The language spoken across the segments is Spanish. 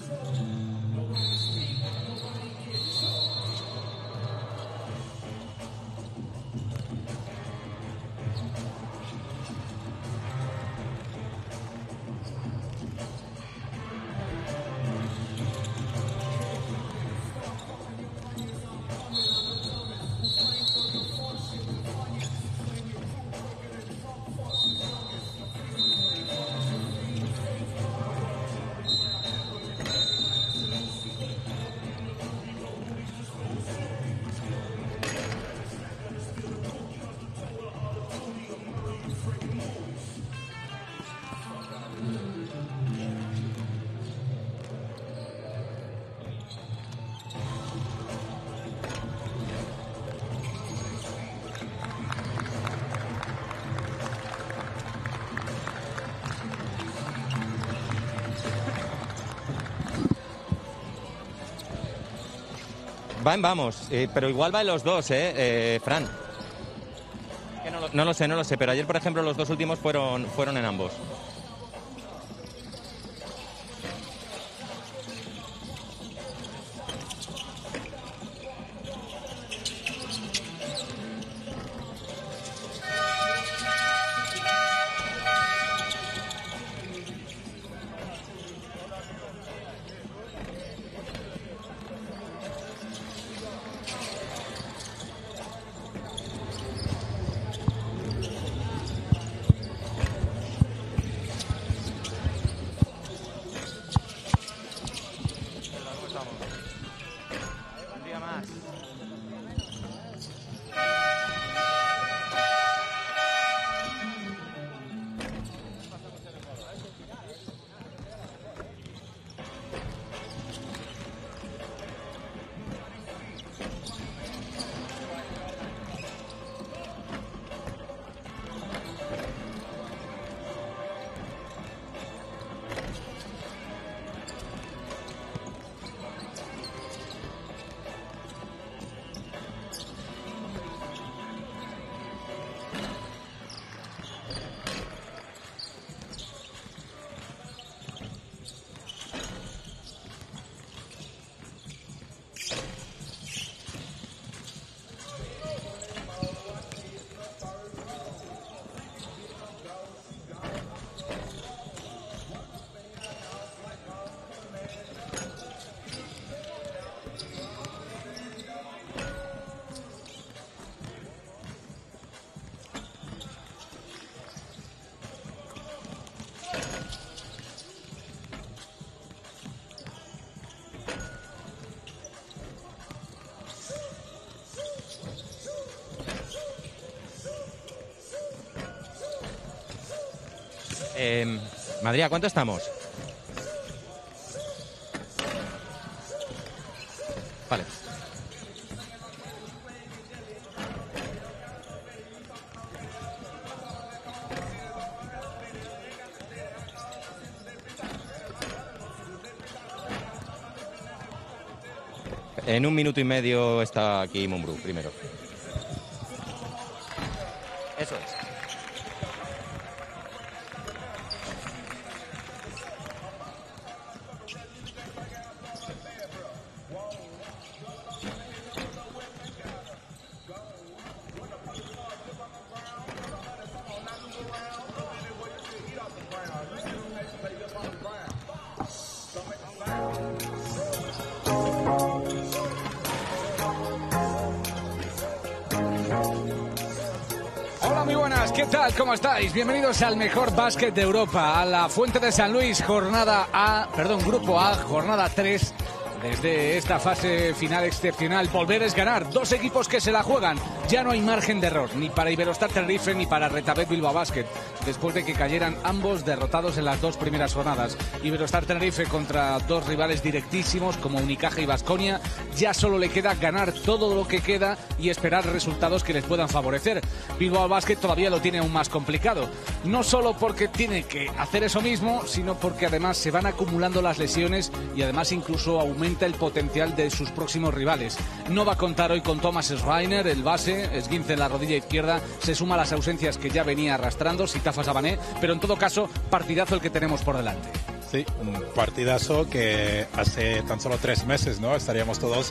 Va en vamos, pero igual va en los dos, Fran. Que no lo sé, pero ayer, por ejemplo, los dos últimos fueron en ambos. Madrid, ¿a cuánto estamos? Vale. En 1 minuto y medio está aquí Mumbrú primero. Eso es. ¿Qué tal? ¿Cómo estáis? Bienvenidos al mejor básquet de Europa, a la Fuente de San Luis, Grupo A, jornada 3. Desde esta fase final excepcional, volver es ganar. Dos equipos que se la juegan. Ya no hay margen de error, ni para Iberostar Tenerife ni para Retabet Bilbao Basket, después de que cayeran ambos derrotados en las dos primeras jornadas. Iberostar Tenerife contra dos rivales directísimos como Unicaja y Baskonia. Ya solo le queda ganar todo lo que queda y esperar resultados que les puedan favorecer. Bilbao Basket todavía lo tiene aún más complicado. No solo porque tiene que hacer eso mismo, sino porque además se van acumulando las lesiones y además incluso aumenta el potencial de sus próximos rivales. No va a contar hoy con Thomas Schreiner, el base, esguince en la rodilla izquierda, se suma a las ausencias que ya venía arrastrando Sitafa Sabané, pero en todo caso, partidazo el que tenemos por delante. Sí, un partidazo que hace tan solo 3 meses, ¿no? Estaríamos todos,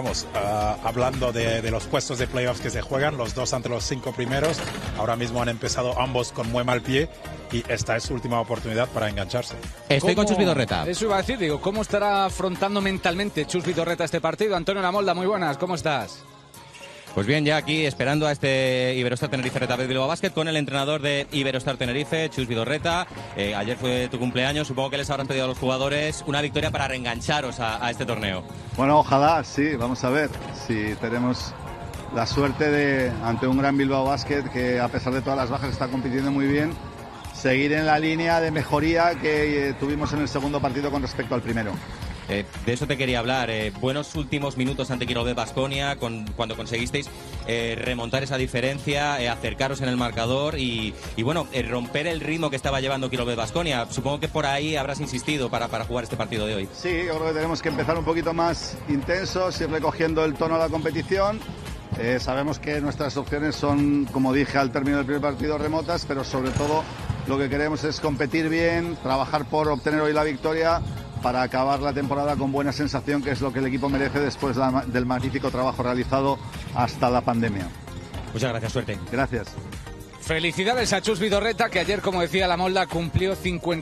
hablando de los puestos de playoffs que se juegan, los dos entre los 5 primeros. Ahora mismo han empezado ambos con muy mal pie y esta es su última oportunidad para engancharse. Estoy con Chus Vidorreta. Eso iba a decir, digo, ¿cómo estará afrontando mentalmente Chus Vidorreta este partido? Antonio Lamolda, muy buenas, ¿cómo estás? Pues bien, ya aquí esperando a este Iberostar Tenerife Retabet Bilbao Basket con el entrenador de Iberostar Tenerife, Chus Vidorreta. Ayer fue tu cumpleaños, supongo que les habrás pedido a los jugadores una victoria para reengancharos a este torneo. Bueno, ojalá, sí, vamos a ver si tenemos la suerte de, ante un gran Bilbao Basket que a pesar de todas las bajas está compitiendo muy bien, seguir en la línea de mejoría que tuvimos en el segundo partido con respecto al primero. De eso te quería hablar. Buenos últimos minutos ante Quirolev Baskonia, cuando conseguisteis remontar esa diferencia, acercaros en el marcador y bueno, romper el ritmo que estaba llevando Quirolev Baskonia. Supongo que por ahí habrás insistido para jugar este partido de hoy. Sí, yo creo que tenemos que empezar un poquito más intensos, ir recogiendo el tono de la competición. Sabemos que nuestras opciones son, como dije al término del primer partido, remotas, pero sobre todo lo que queremos es competir bien, trabajar por obtener hoy la victoria, para acabar la temporada con buena sensación, que es lo que el equipo merece después del magnífico trabajo realizado hasta la pandemia. Muchas gracias, suerte. Gracias. Felicidades a Chus Vidorreta, que ayer, como decía Lamolda, cumplió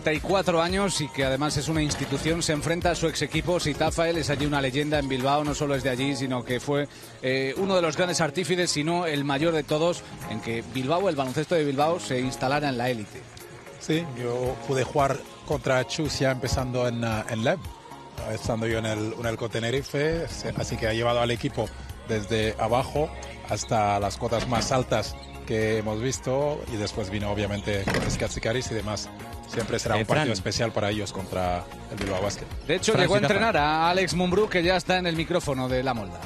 54 años y que además es una institución. Se enfrenta a su ex equipo, Sitafael, es allí una leyenda en Bilbao, no solo es de allí, sino que fue uno de los grandes artífices, sino el mayor de todos, en que Bilbao, el baloncesto de Bilbao, se instalara en la élite. Sí, yo pude jugar contra Chus ya empezando en LEB, estando yo en el Tenerife, así que ha llevado al equipo desde abajo hasta las cotas más altas que hemos visto y después vino obviamente con Skatsikaris y demás. Siempre será un partido especial para ellos contra el Bilbao Basket. De hecho, llegó a entrenar a Alex Mumbrú, que ya está en el micrófono de Lamolda.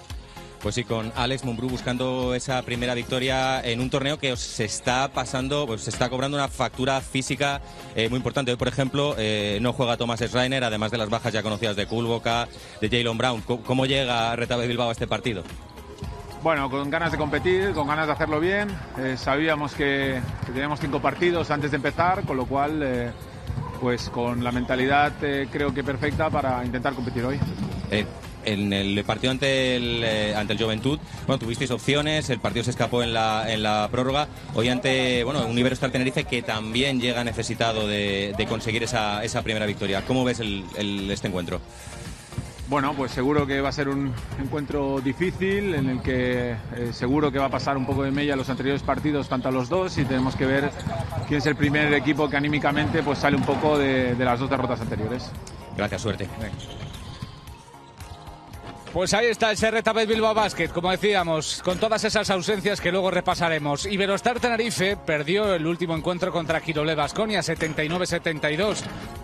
Pues sí, con Alex Mumbrú buscando esa primera victoria en un torneo que se está pasando, pues se está cobrando una factura física muy importante. Hoy, por ejemplo, no juega Thomas Schreiner, además de las bajas ya conocidas de Kulboka, de Jalen Brown. ¿Cómo llega Retabet Bilbao a este partido? Bueno, con ganas de competir, con ganas de hacerlo bien. Sabíamos que teníamos 5 partidos antes de empezar, con lo cual, pues con la mentalidad creo que perfecta para intentar competir hoy. En el partido ante el Juventud, bueno, tuvisteis opciones, el partido se escapó en la prórroga. Hoy ante un Iberostar Tenerife que también llega necesitado de conseguir esa primera victoria. ¿Cómo ves este encuentro? Bueno, pues seguro que va a ser un encuentro difícil en el que seguro que va a pasar un poco de mella los anteriores partidos tanto a los dos y tenemos que ver quién es el primer equipo que anímicamente pues sale un poco de las 2 derrotas anteriores. Gracias, suerte. Pues ahí está el Retabet Bilbao Basket, como decíamos, con todas esas ausencias que luego repasaremos. Iberostar Tenerife perdió el último encuentro contra Quirolev Baskonia, 79-72.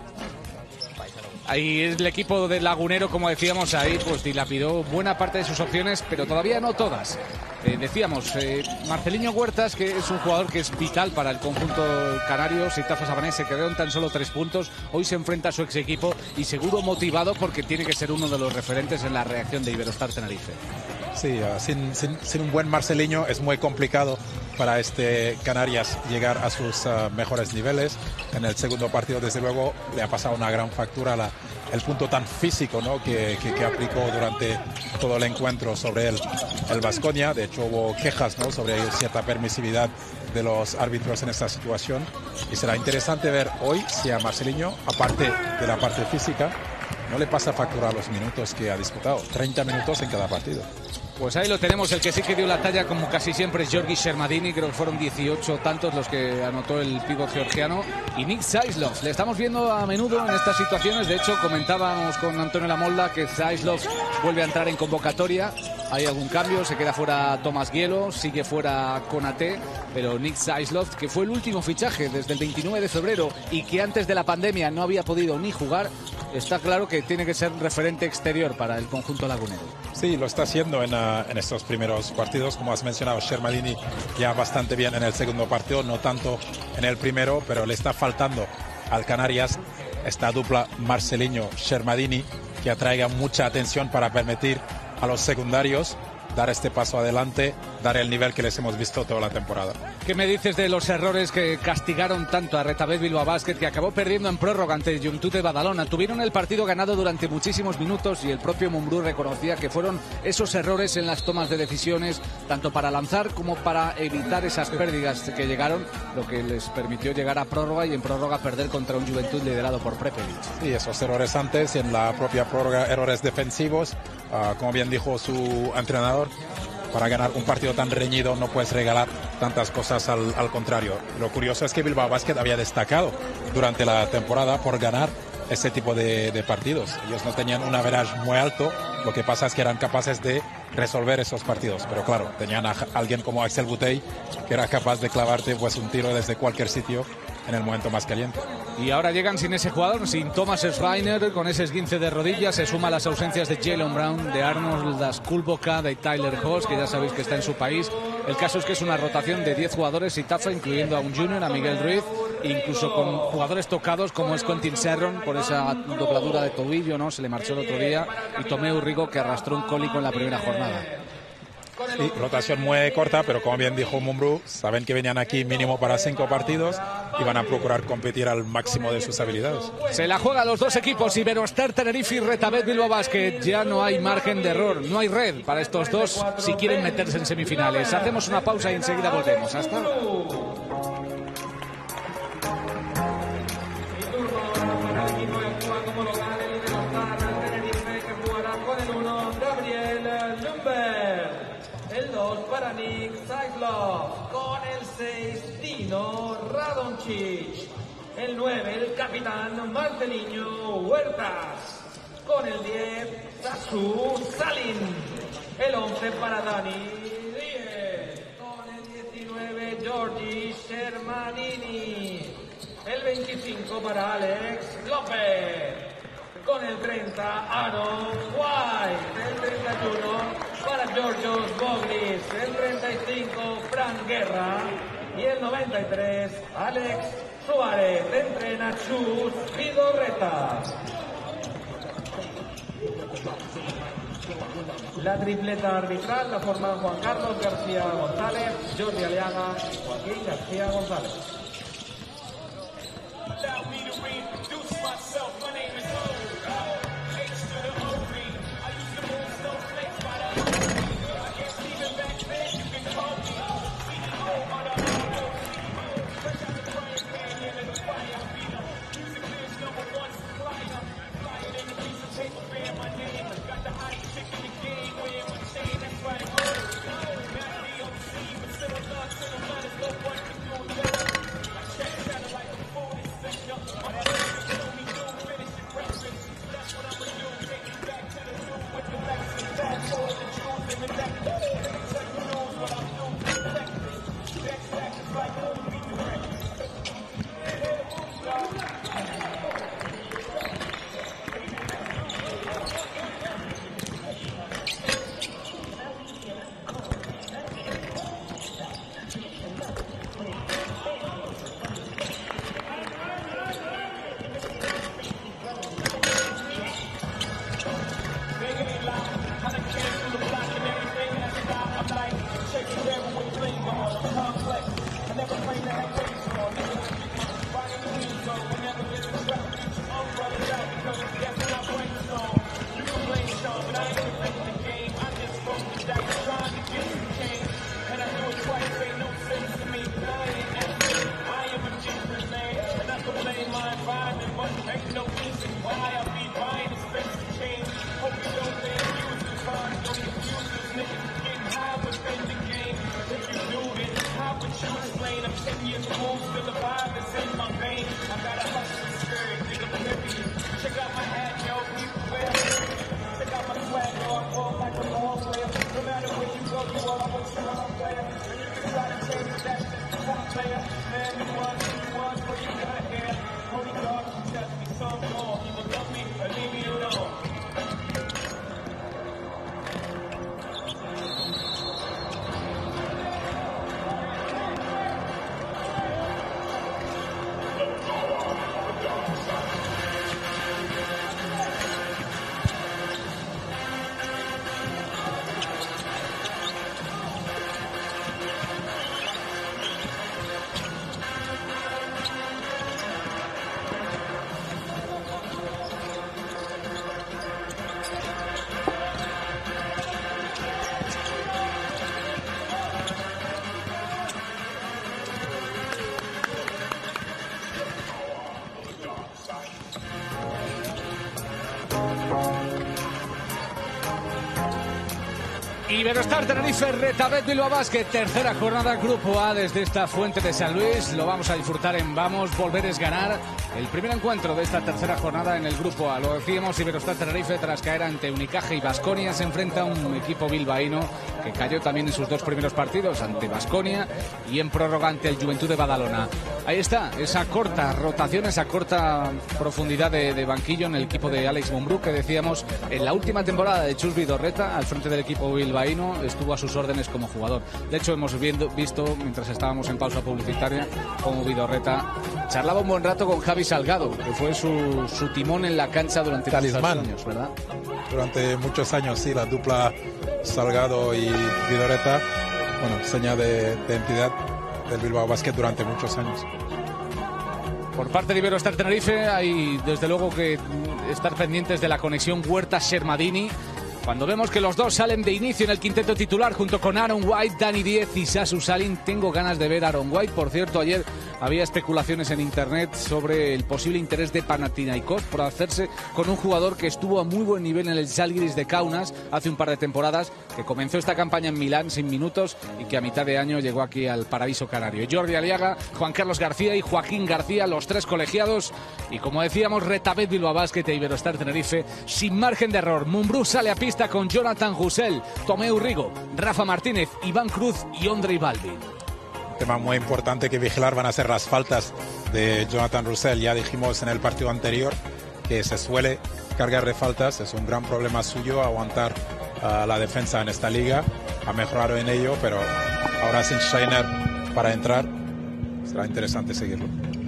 Ahí el equipo del Lagunero, como decíamos, ahí pues dilapidó buena parte de sus opciones, pero todavía no todas. Decíamos, Marceliño Huertas, que es un jugador que es vital para el conjunto canario. Sitafa Sabanés se quedó en tan solo 3 puntos. Hoy se enfrenta a su ex equipo y seguro motivado porque tiene que ser uno de los referentes en la reacción de Iberostar Tenerife. Sí, sin un buen Marceliño es muy complicado para Canarias llegar a sus mejores niveles. En el segundo partido, desde luego, le ha pasado una gran factura el punto tan físico, ¿no? que aplicó durante todo el encuentro sobre el Baskonia. De hecho, hubo quejas, ¿no? sobre cierta permisividad de los árbitros en esta situación. Y será interesante ver hoy si a Marceliño, aparte de la parte física, no le pasa factura a los minutos que ha disputado. 30 minutos en cada partido. Pues ahí lo tenemos, el que sí que dio la talla como casi siempre es Georgi Shermadini, creo que fueron 18 tantos los que anotó el pívot georgiano, y Nick Saislov, le estamos viendo a menudo en estas situaciones. De hecho comentábamos con Antonio Lamolda que Saislov vuelve a entrar en convocatoria, hay algún cambio, se queda fuera Tomás Gielo, sigue fuera Konate, pero Nick Saislov, que fue el último fichaje desde el 29 de febrero y que antes de la pandemia no había podido ni jugar, está claro que tiene que ser referente exterior para el conjunto lagunero. Sí, lo está haciendo en estos primeros partidos. Como has mencionado, Shermadini ya bastante bien en el segundo partido, no tanto en el primero, pero le está faltando al Canarias esta dupla Marceliño-Shermadini que atraiga mucha atención para permitir a los secundarios dar este paso adelante dar el nivel que les hemos visto toda la temporada. ¿Qué me dices de los errores que castigaron tanto a Retabet Bilbao Basket, que acabó perdiendo en prórroga ante Juventud de Badalona? Tuvieron el partido ganado durante muchísimos minutos y el propio Mumbrú reconocía que fueron esos errores en las tomas de decisiones, tanto para lanzar como para evitar esas pérdidas que llegaron, lo que les permitió llegar a prórroga y en prórroga perder contra un Juventud liderado por Prepelic. Y esos errores antes, y en la propia prórroga, errores defensivos, como bien dijo su entrenador, para ganar un partido tan reñido no puedes regalar tantas cosas, al contrario. Lo curioso es que Bilbao Basket había destacado durante la temporada por ganar ese tipo de partidos. Ellos no tenían un average muy alto, lo que pasa es que eran capaces de resolver esos partidos. Pero claro, tenían a alguien como Axel Butey, que era capaz de clavarte pues un tiro desde cualquier sitio en el momento más caliente. Y ahora llegan sin ese jugador, sin Thomas Schreiner, con ese esguince de rodillas. Se suma a las ausencias de Jalen Brown, de Arnold Daskulboka, de Tyler Hoss, que ya sabéis que está en su país. El caso es que es una rotación de 10 jugadores y Tafa, incluyendo a un junior, a Miguel Ruiz, incluso con jugadores tocados como es Quentin Serron por esa dobladura de tobillo, ¿no? Se le marchó el otro día, y Tomeu Rigo, que arrastró un cólico en la primera jornada. Sí, rotación muy corta, pero como bien dijo Mumbrú, saben que venían aquí mínimo para 5 partidos y van a procurar competir al máximo de sus habilidades. Se la juegan los dos equipos, Iberostar Tenerife y Retabet Bilbao Basket. Ya no hay margen de error, no hay red para estos dos si quieren meterse en semifinales. Hacemos una pausa y enseguida volvemos. Hasta el 2 para Nick Zaglov, con el 6 Dino Radoncic, el 9 el capitán Marceliño Huertas, con el 10 Tasu Salin, el 11 para Dani Díez, con el 19 Giorgi Shermanini, el 25 para Alex López, con el 30 Aaron White, el 31 para Georgios Bogris, el 35 Frank Guerra y el 93 Alex Suárez. Entrena Chus Vidorreta. La tripleta arbitral la forman Juan Carlos García González, Jordi Aliaga y Joaquín García González. Iberostar Tenerife, Retabet Bilbao Basket, tercera jornada, Grupo A desde esta fuente de San Luis. Lo vamos a disfrutar en Vamos, Volver es Ganar. El primer encuentro de esta tercera jornada en el Grupo A. Lo decíamos, Iberostar Tenerife, tras caer ante Unicaja y Baskonia, se enfrenta a un equipo bilbaíno que cayó también en sus dos primeros partidos ante Baskonia y en prórroga ante el Juventud de Badalona. Ahí está, esa corta rotación, esa corta profundidad de banquillo en el equipo de Alex Mumbrú, que decíamos en la última temporada de Chus Vidorreta al frente del equipo bilbaíno estuvo a sus órdenes como jugador. De hecho, hemos visto, mientras estábamos en pausa publicitaria, como Vidorreta charlaba un buen rato con Javi Salgado, que fue su timón en la cancha durante muchos años, ¿verdad? Durante muchos años, sí, la dupla Salgado y Vidorreta, bueno, seña de identidad del Bilbao Basket durante muchos años. Por parte de Iberostar Tenerife hay desde luego que estar pendientes de la conexión Huerta-Shermadini. Cuando vemos que los dos salen de inicio en el quinteto titular junto con Aaron White, Dani Diez y Sasu Salin, tengo ganas de ver a Aaron White. Por cierto, ayer había especulaciones en internet sobre el posible interés de Panathinaikos por hacerse con un jugador que estuvo a muy buen nivel en el Žalgiris de Kaunas hace un par de temporadas, que comenzó esta campaña en Milán sin minutos y que a mitad de año llegó aquí al paraíso canario. Jordi Aliaga, Juan Carlos García y Joaquín García, los tres colegiados, y como decíamos, Retabet Bilbao Basket e Iberostar Tenerife sin margen de error. Mumbrú sale a pista con Jonathan Hussell, Tomeu Rigo, Rafa Martínez, Iván Cruz y Ondrej Balvin. Un tema muy importante que vigilar van a ser las faltas de Jonathan Hussell. Ya dijimos en el partido anterior que se suele cargar de faltas, es un gran problema suyo aguantar la defensa en esta liga. Ha mejorado en ello, pero ahora sin Scheiner para entrar será interesante seguirlo.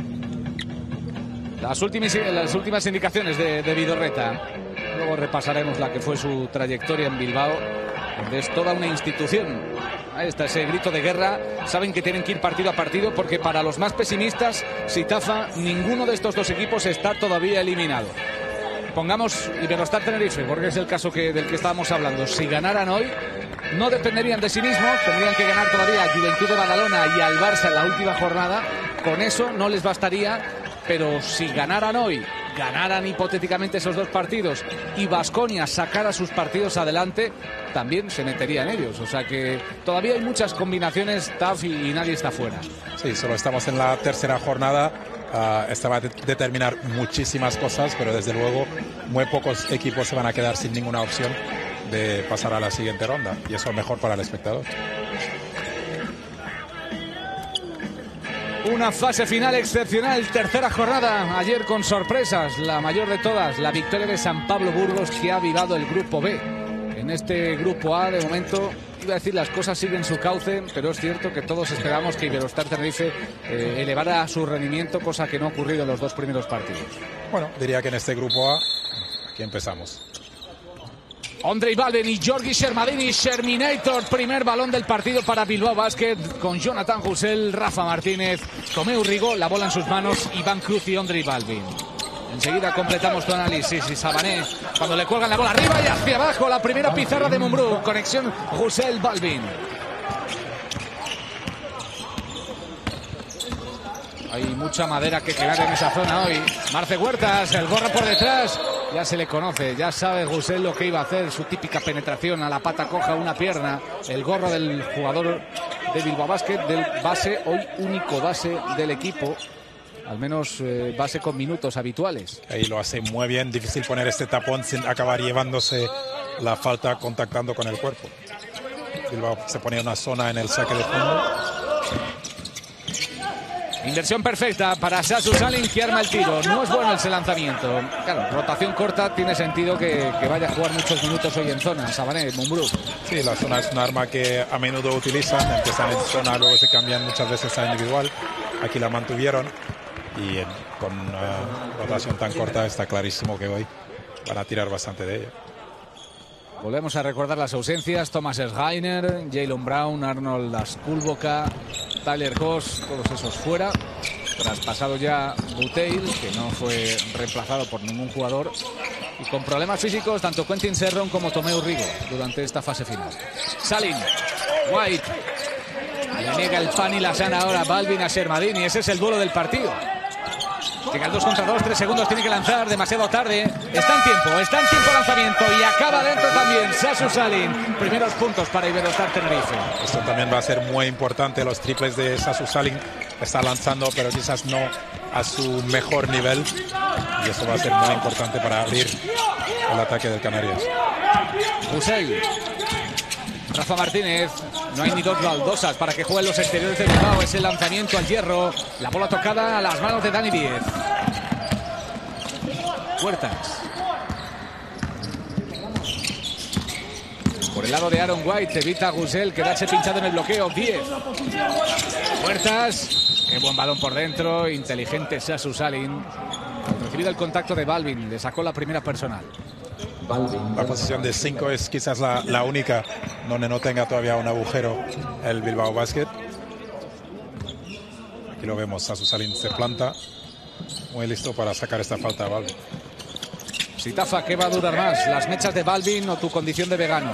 Las últimas indicaciones de Vidorreta. Luego repasaremos la que fue su trayectoria en Bilbao, donde es toda una institución. Ahí está ese grito de guerra. Saben que tienen que ir partido a partido porque para los más pesimistas, Sitafa, ninguno de estos dos equipos está todavía eliminado. Pongamos Iberostar Tenerife, porque es el caso del que estábamos hablando. Si ganaran hoy, no dependerían de sí mismos, tendrían que ganar todavía a Juventud de Badalona y al Barça en la última jornada. Con eso no les bastaría, pero si ganaran hoy, ganaran hipotéticamente esos dos partidos y Baskonia sacara sus partidos adelante, también se meterían ellos. O sea que todavía hay muchas combinaciones, TAF, y nadie está fuera. Sí, solo estamos en la tercera jornada. Esta va a determinar muchísimas cosas, pero desde luego muy pocos equipos se van a quedar sin ninguna opción de pasar a la siguiente ronda, y eso es mejor para el espectador. Una fase final excepcional, tercera jornada, ayer con sorpresas, la mayor de todas, la victoria de San Pablo Burgos, que ha avivado el Grupo B. En este Grupo A, de momento, iba a decir, las cosas siguen su cauce, pero es cierto que todos esperamos que Iberostar Tenerife elevara su rendimiento, cosa que no ha ocurrido en los dos primeros partidos. Bueno, diría que en este Grupo A, aquí empezamos. Ondrej Balvin y Georgi Shermadini, Sherminator, primer balón del partido para Bilbao Basket, con Jonathan Hussell, Rafa Martínez, Tomeu Rigo, la bola en sus manos, Iván Cruz y Ondrej Balvin. Enseguida completamos tu análisis y Sabané, cuando le cuelgan la bola arriba y hacia abajo, la primera pizarra de Mumbrú, conexión Hussell-Balvin. Hay mucha madera que quemar en esa zona hoy. Marce Huertas, el gorro por detrás. Ya se le conoce, ya sabe Hussell lo que iba a hacer. Su típica penetración a la pata coja, una pierna. El gorro del jugador de Bilbao Basket, del base, hoy único base del equipo. Al menos base con minutos habituales. Ahí lo hace muy bien, difícil poner este tapón sin acabar llevándose la falta contactando con el cuerpo. Bilbao se pone una zona en el saque de fondo. Inversión perfecta para Sasu Salin, que arma el tiro. No es bueno ese lanzamiento. Claro, rotación corta, tiene sentido que vaya a jugar muchos minutos hoy en zona. Sabané, Mumbrú. Sí, la zona es un arma que a menudo utilizan. Empiezan en zona, luego se cambian muchas veces a individual. Aquí la mantuvieron y con rotación tan corta está clarísimo que hoy van a tirar bastante de ella. Volvemos a recordar las ausencias. Thomas Sreiner, Jalen Brown, Arnold Asculboca, Tyler Goss, todos esos fuera. Traspasado ya Buteil, que no fue reemplazado por ningún jugador. Y con problemas físicos, tanto Quentin Serron como Tomeu Rigo durante esta fase final. Salin, White, le niega el pan y la sana ahora Balvin a Shermadini. Ese es el duelo del partido. Llega el 2 contra 2, 3 segundos, tiene que lanzar demasiado tarde. Está en tiempo lanzamiento y acaba dentro también. también Sasu Salin. Primeros puntos para Iberostar Tenerife. Esto también va a ser muy importante. Los triples de Sasu Salin está lanzando, pero quizás no a su mejor nivel. Y eso va a ser muy importante para abrir el ataque del Canarias. Hussein. Rafa Martínez. No hay ni dos baldosas para que jueguen los exteriores de Bilbao. Ese lanzamiento al hierro. La bola tocada a las manos de Dani Díez. Huertas. Por el lado de Aaron White, evita a Gusel quedarse pinchado en el bloqueo. 10. Huertas. Qué buen balón por dentro. Inteligente Sasu Salin. Al recibir el contacto de Balvin, le sacó la primera personal. La posición de 5 es quizás la única donde no tenga todavía un agujero el Bilbao Basket. Aquí lo vemos, Sasu Salin se planta. Muy listo para sacar esta falta a Balvin. Sitafa, ¿qué va a durar más? ¿Las mechas de Balvin o tu condición de vegano?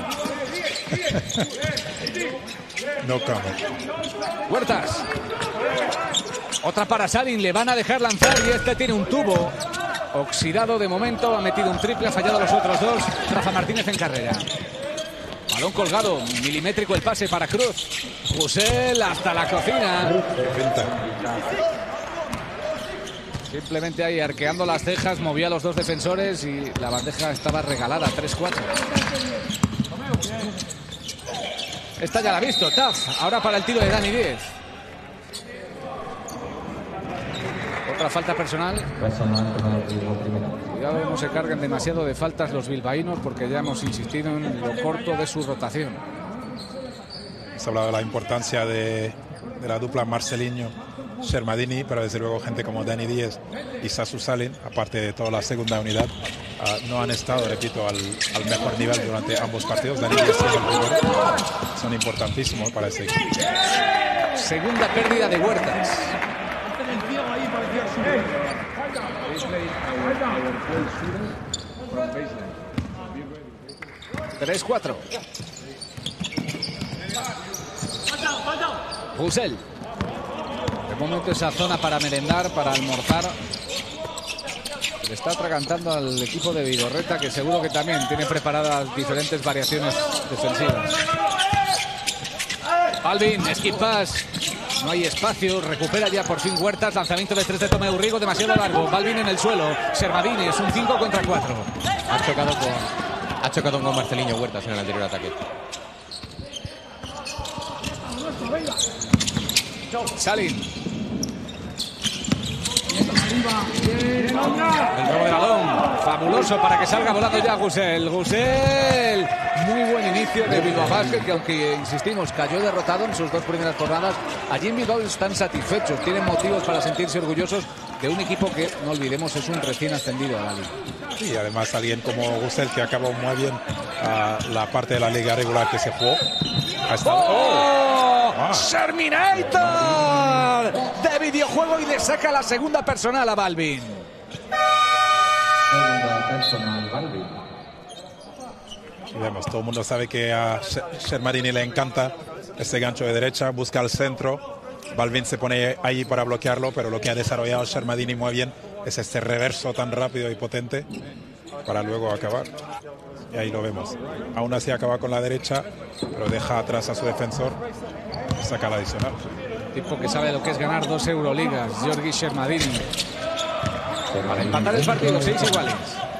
No comment. Huertas. Otra para Salin, le van a dejar lanzar y este tiene un tubo oxidado de momento, ha metido un triple, ha fallado los otros dos. Rafa Martínez en carrera. Balón colgado, milimétrico el pase para Cruz. Gusel hasta la cocina. Simplemente ahí arqueando las cejas, movía a los dos defensores y la bandeja estaba regalada, 3-4. Esta ya la ha visto, Taf. Ahora para el tiro de Dani Díez. Otra falta personal. Cuidado, no se carguen demasiado de faltas los bilbaínos porque ya hemos insistido en lo corto de su rotación. Hemos hablado de la importancia de la dupla Marcelinho-Shermadini, pero desde luego gente como Dani Díez y Sasu Salin, aparte de toda la segunda unidad, no han estado, repito, al mejor nivel durante ambos partidos. Dani Díez y el primero son importantísimos para ese equipo. Segunda pérdida de Huertas. 3-4. Gusel. De momento esa zona para merendar, para almorzar. Le está atragantando al equipo de Vidorreta, que seguro que también tiene preparadas diferentes variaciones defensivas. Balvin, skip pass. No hay espacio, recupera ya por fin Huertas. Lanzamiento de 3 de Tomeu Rigo, demasiado largo. Balvin en el suelo. Shermadini, es un 5 contra 4. Ha chocado con Marcelinho Huertas en el anterior ataque. Salin. El robo de balón. Fabuloso para que salga volando ya Gusel. Gusel. Muy buen inicio de Bilbao Basket, que aunque insistimos cayó derrotado en sus dos primeras jornadas, allí en Bilbao están satisfechos, tienen motivos para sentirse orgullosos de un equipo que, no olvidemos, es un recién ascendido a la liga. Y además alguien como Gusel, que acabó muy bien la parte de la liga regular que se jugó. ¡Sherminator! De videojuego y le saca la segunda personal a Balvin. Segunda personal, Balvin. Y vemos, todo el mundo sabe que a Shermadini le encanta este gancho de derecha, busca el centro. Balvin se pone ahí para bloquearlo, pero lo que ha desarrollado Shermadini muy bien es este reverso tan rápido y potente para luego acabar. Y ahí lo vemos. Aún así acaba con la derecha, pero deja atrás a su defensor y saca la adicional. Tipo que sabe lo que es ganar 2 Euroligas, Giorgi Shermadini. Para empatar el partido, 6 iguales.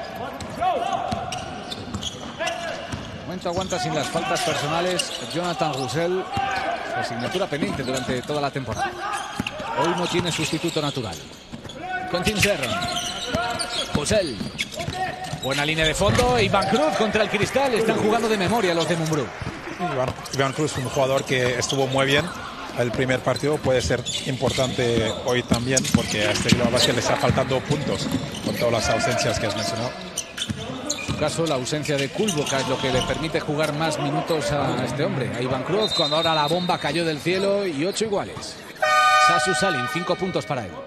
Momento aguanta sin las faltas personales Jonathan Gusel, su asignatura pendiente durante toda la temporada. Hoy no tiene sustituto natural. Quentin Serron. Gusel. Buena línea de fondo. Iván Cruz contra el Cristal. Están jugando de memoria los de Mumbrú. Iván Cruz, un jugador que estuvo muy bien el primer partido, puede ser importante hoy también, porque a este Bilbao Basket le está faltando puntos con todas las ausencias que has mencionado. En su caso, la ausencia de Kulboka es lo que le permite jugar más minutos a este hombre, a Iván Cruz, cuando ahora la bomba cayó del cielo y 8 iguales. Sasu Salin, 5 puntos para él.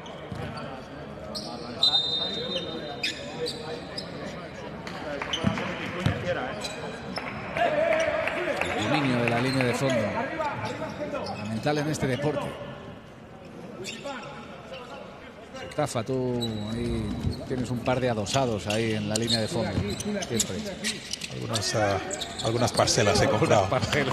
Dominio de la línea de fondo. Fundamental en este deporte. Tafa, tú ahí tienes un par de adosados ahí en la línea de fondo. Siempre. Algunas parcelas he comprado.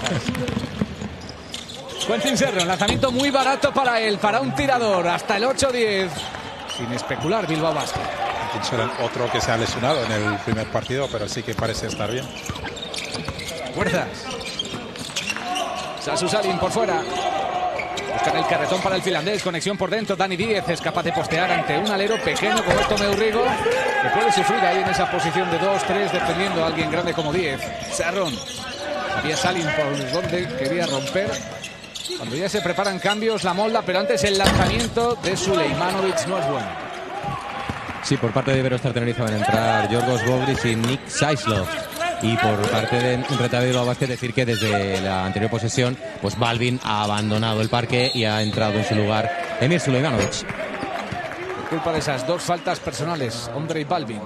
Quentin Serrón, lanzamiento muy barato para él, para un tirador, hasta el 8-10. Sin especular, Bilbao Basket. Quentin Serrón, otro que se ha lesionado en el primer partido, pero sí que parece estar bien. Fuerzas. Sasu Salin por fuera. Buscan el carretón para el finlandés. Conexión por dentro. Dani Díez es capaz de postear ante un alero pequeño como Tomeu Rigo, que puede sufrir ahí en esa posición de 2-3, dependiendo a alguien grande como Díez. Serrón. Sabía Salin por donde quería romper. Cuando ya se preparan cambios, la molda, pero antes el lanzamiento de Sulejmanovic no es bueno. Sí, por parte de Iberostar Tenerife van a entrar Yorgos Bogris y Nick Saislov. Y por parte de Reta Bilbao Basket decir que desde la anterior posesión, pues Balvin ha abandonado el parque y ha entrado en su lugar Emir Sulejmanovic. Por culpa de esas dos faltas personales, Ondrej Balvin.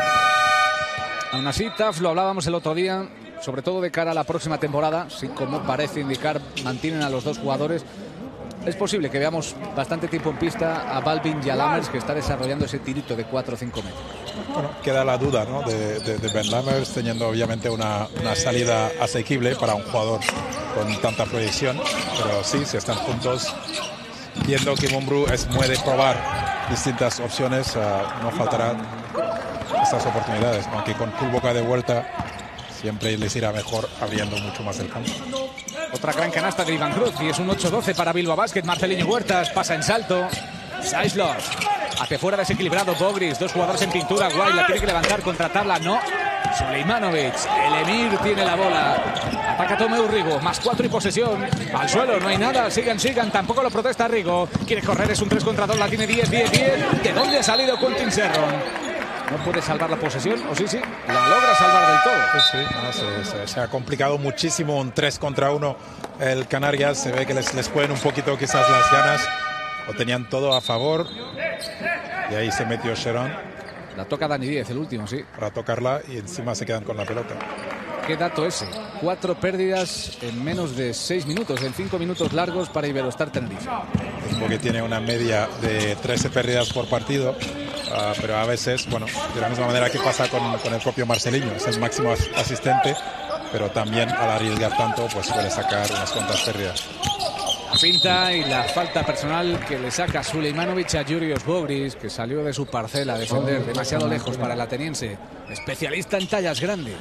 Aún así, Taf, lo hablábamos el otro día, sobre todo de cara a la próxima temporada, sí, como parece indicar, mantienen a los dos jugadores. Es posible que veamos bastante tiempo en pista a Balvin y a Lammers, que está desarrollando ese tirito de 4 o 5 metros. Bueno, queda la duda, ¿no?, de Ben Lammers, teniendo obviamente una salida asequible para un jugador con tanta proyección. Pero sí, si están juntos, viendo que Mumbrú es muy de probar distintas opciones, no faltarán estas oportunidades, aunque con Kulboka de vuelta siempre les irá mejor abriendo mucho más el campo. Otra gran canasta de Iván Cruz y es un 8-12 para Bilbao Basket. Marcelinho Huertas pasa en salto. Saislov hacia fuera, desequilibrado. Bogris, dos jugadores en pintura. Guay, la tiene que levantar, contra tabla, no. Sulejmanovic, el Emir tiene la bola. Ataca Tomeu Rigo, más 4 y posesión. Al suelo, no hay nada, sigan, tampoco lo protesta Rigo. Quiere correr, es un 3 contra 2, la tiene 10. ¿De dónde ha salido Quentin Serrón? No puede salvar la posesión, o sí, la logra salvar del todo. Pues sí, se ha complicado muchísimo un 3 contra 1 el Canarias. Se ve que les pueden un poquito quizás las ganas. Lo tenían todo a favor. Y ahí se metió Serrón. La toca Dani Díez, el último, sí. Para tocarla y encima se quedan con la pelota. ¿Qué dato ese? 4 pérdidas en menos de 6 minutos, en 5 minutos largos para Iberostar Tenerife. Porque tiene una media de 13 pérdidas por partido. Pero a veces, bueno, de la misma manera que pasa con el propio Marcelinho, es el máximo asistente, pero también al arriesgar tanto, pues suele sacar unas cuantas pérdidas. La finta y la falta personal que le saca Sulejmanovic a Yurios Bogris, que salió de su parcela a defender demasiado lejos para el ateniense, especialista en tallas grandes.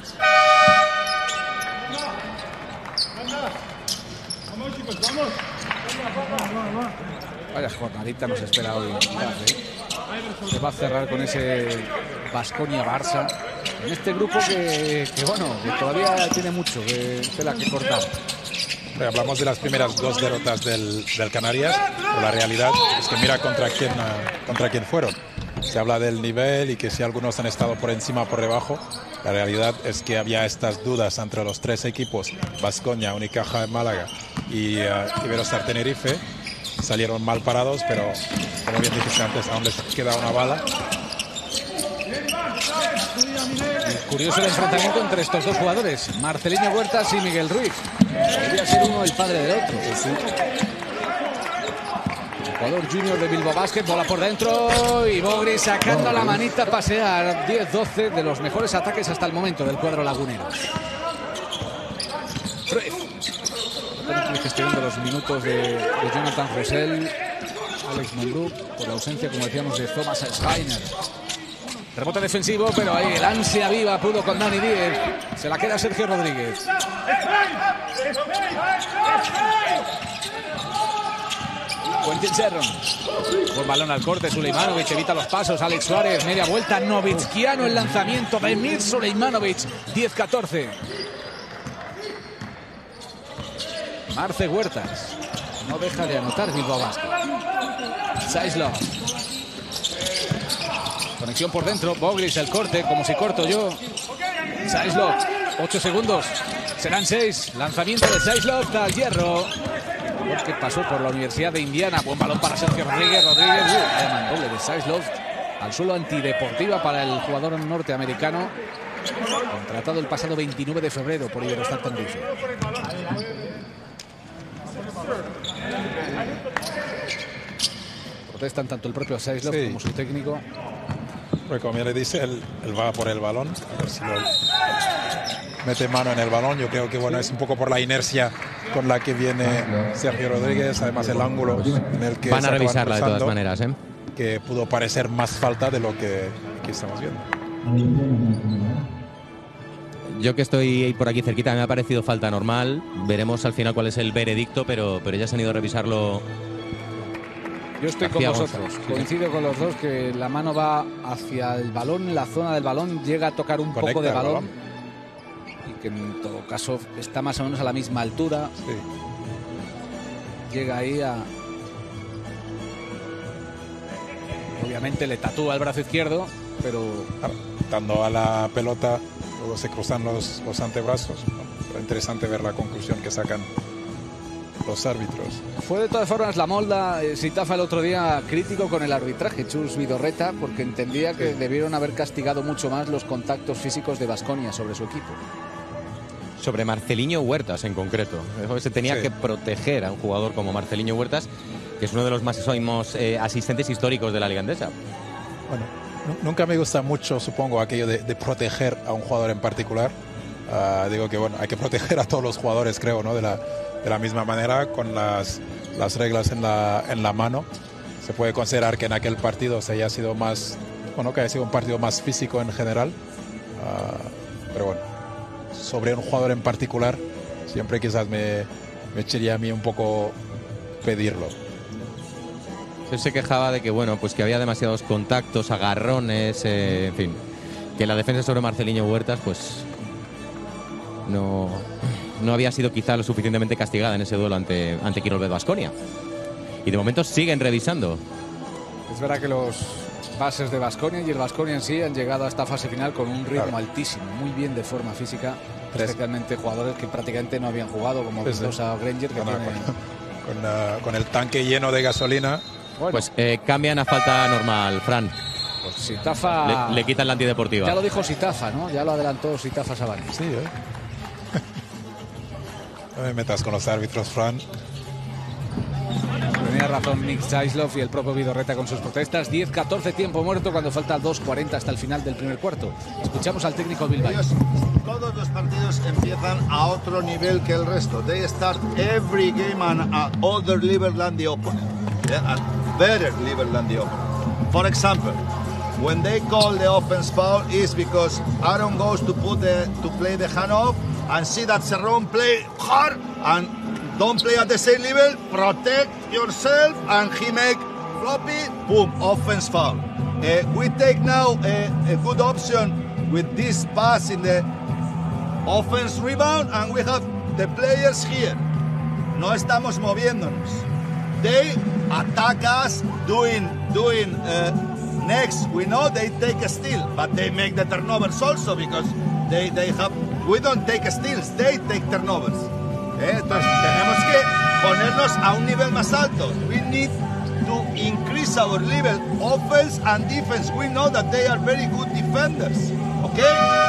Vaya jornadita nos espera hoy. Se va a cerrar con ese Baskonia-Barça en este grupo que todavía tiene mucho tela que cortar. Hablamos de las primeras 2 derrotas del Canarias, pero la realidad es que mira contra quién fueron. Se habla del nivel y que si algunos han estado por encima o por debajo. La realidad es que había estas dudas entre los 3 equipos, Baskonia, Unicaja de Málaga y Iberostar Tenerife. Salieron mal parados, pero como bien dijiste antes, aún les queda una bala. Curioso el enfrentamiento entre estos dos jugadores, Marcelinho Huertas y Miguel Ruiz. Podría ser uno el padre del otro. Sí. El jugador junior de Bilbao Basket, bola por dentro y Bogris sacando la manita a pasear. 10-12 de los mejores ataques hasta el momento del cuadro lagunero. Ruiz. Gestionando los minutos de Jonathan Rosell, Alex Mumbrú, por la ausencia, como decíamos, de Thomas Schreiner. Rebote defensivo, pero ahí el ansia viva pudo con Dani Díez. Se la queda Sergio Rodríguez. Quentin Serrón. Buen balón al corte, Sulejmanovic evita los pasos. Alex Suárez, media vuelta, Novitskiano el lanzamiento de Emir Sulejmanovic. 10-14. Marce Huertas no deja de anotar Bilbao Basket. Saislov. Conexión por dentro. Bogris el corte, como si corto yo. Saislov. 8 segundos. Serán 6. Lanzamiento de Saislov al hierro. Que pasó por la Universidad de Indiana. Buen balón para Sergio Rodríguez. Doble de Saislov al suelo, antideportiva para el jugador norteamericano. Contratado el pasado 29 de febrero por Iberostar Tenerife. Protestan tanto el propio Saislov como su técnico. Porque como ya le dice, él va por el balón. A ver si mete mano en el balón. Yo creo que bueno, es un poco por la inercia con la que viene Sergio Rodríguez, además el ángulo en el que van a revisarla de todas maneras, que pudo parecer más falta de lo que estamos viendo. Yo que estoy por aquí cerquita me ha parecido falta normal. Veremos al final cuál es el veredicto, pero ya se han ido a revisarlo. Yo estoy con vosotros, coincido con los dos que la mano va hacia el balón, la zona del balón, llega a tocar un poco de balón y que en todo caso está más o menos a la misma altura. Sí. Llega ahí a... Obviamente le tatúa el brazo izquierdo, pero... Dando a la pelota, luego se cruzan los antebrazos. Pero interesante ver la conclusión que sacan los árbitros. Fue de todas formas la molda Sitafa el otro día crítico con el arbitraje, Chus Vidorreta, porque entendía que debieron haber castigado mucho más los contactos físicos de Baskonia sobre su equipo. Sobre Marceliño Huertas en concreto. Se tenía que proteger a un jugador como Marceliño Huertas, que es uno de los máximos asistentes históricos de la Liga Endesa. Bueno, nunca me gusta mucho, supongo, aquello de proteger a un jugador en particular. Digo que bueno, hay que proteger a todos los jugadores, creo, ¿no? De la misma manera, con las reglas en la mano. Se puede considerar que en aquel partido se haya sido más, bueno, que haya sido un partido más físico en general. Pero bueno, sobre un jugador en particular, siempre quizás me echaría a mí un poco pedirlo. Se quejaba de que bueno, pues que había demasiados contactos, agarrones, en fin, que la defensa sobre Marceliño Huertas pues no había sido quizá lo suficientemente castigada en ese duelo ante Quirolev Baskonia. Y de momento siguen revisando. Es verdad que los bases de Baskonia y el Baskonia en sí han llegado a esta fase final con un ritmo altísimo, muy bien de forma física, especialmente jugadores que prácticamente no habían jugado, como Mendoza o Granger, que con el tanque lleno de gasolina. Bueno. Pues cambian a falta normal, Fran. Pues Sitafa le quitan la antideportiva. Ya lo dijo Sitafa, ¿no? Ya lo adelantó Sitafa Savani. Sí, No me metas con los árbitros, Fran. Tenía razón Nick Saislov y el propio Vidorreta con sus protestas. 10-14 tiempo muerto cuando falta 2:40 hasta el final del primer cuarto. Escuchamos al técnico Bilbao. Todos los partidos empiezan a otro nivel que el resto. They start every game at other level than the opponent. At better level than the opponent. For example, when they call the offense foul is because Aaron goes to play the handoff and see that Serrón play hard and don't play at the same level, protect yourself, and he make floppy, boom, offense foul. We take now a good option with this pass in the offense rebound, and we have the players here. No estamos moviéndonos. They attack us doing next. We know they take a steal, but they make the turnovers also because they have. We don't take steals, they take turnovers. Entonces tenemos que ponernos a un nivel más alto. We need to increase our level, offense and defense. We know that they are very good defenders. ¿Ok?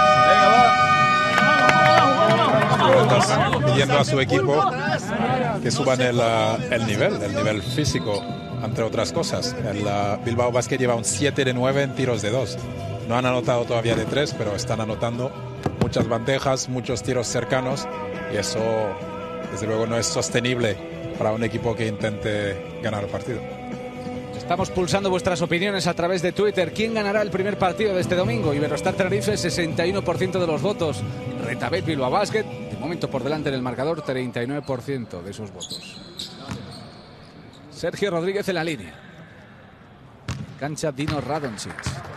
Pidiendo a su equipo que suban el nivel físico, entre otras cosas. El Bilbao Basket lleva un 7 de 9 en tiros de 2. No han anotado todavía de 3, pero están anotando muchas bandejas, muchos tiros cercanos, y eso desde luego no es sostenible para un equipo que intente ganar el partido. Estamos pulsando vuestras opiniones a través de Twitter. ¿Quién ganará el primer partido de este domingo? Iberostar Tenerife, 61% de los votos. Retabet Bilbao Basket, de momento por delante en el marcador, 39% de esos votos. Sergio Rodríguez en la línea. Cancha Dino Radonjic.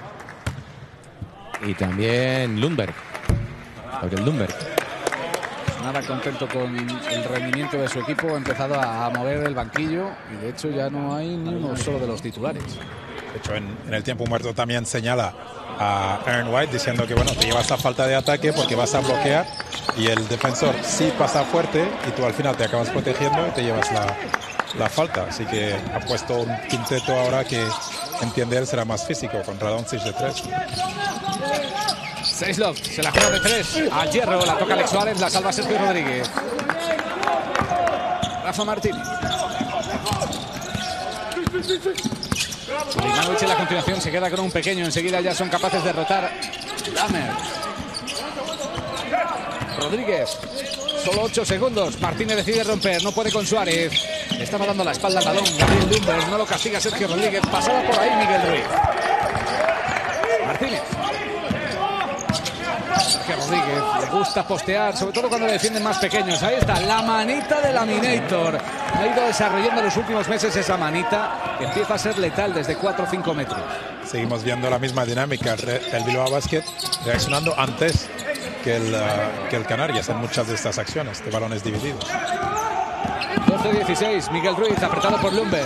Y también Lundberg. Gabriel Lundberg. Nada contento con el rendimiento de su equipo. Ha empezado a mover el banquillo y de hecho ya no hay ni uno solo de los titulares. De hecho, en el tiempo muerto también señala a Aaron White diciendo que bueno, te llevas a falta de ataque porque vas a bloquear y el defensor sí pasa fuerte y tú al final te acabas protegiendo y te llevas la falta. Así que ha puesto un quinteto ahora que entiende él será más físico, con Radonjic de 3. Saislov se la juega de 3 al hierro, la toca Alex Suárez, la salva Sergio Rodríguez. Rafa Martínez. Limanovic en la continuación se queda con un pequeño, enseguida ya son capaces de rotar. Lamer. Rodríguez. Solo 8 segundos. Martínez decide romper. No puede con Suárez. Le estaba dando la espalda al balón. Gabriel Lumber. No lo castiga Sergio Rodríguez. Pasaba por ahí Miguel Ruiz. Martínez. Sergio Rodríguez le gusta postear, sobre todo cuando le defienden más pequeños. Ahí está, la manita de Laminator. Ha ido desarrollando en los últimos meses esa manita que empieza a ser letal desde 4 o 5 metros. Seguimos viendo la misma dinámica. El Bilbao Basket reaccionando antes que el Canarias en muchas de estas acciones de balones divididos. 12-16, Miguel Ruiz apretado por Lumber.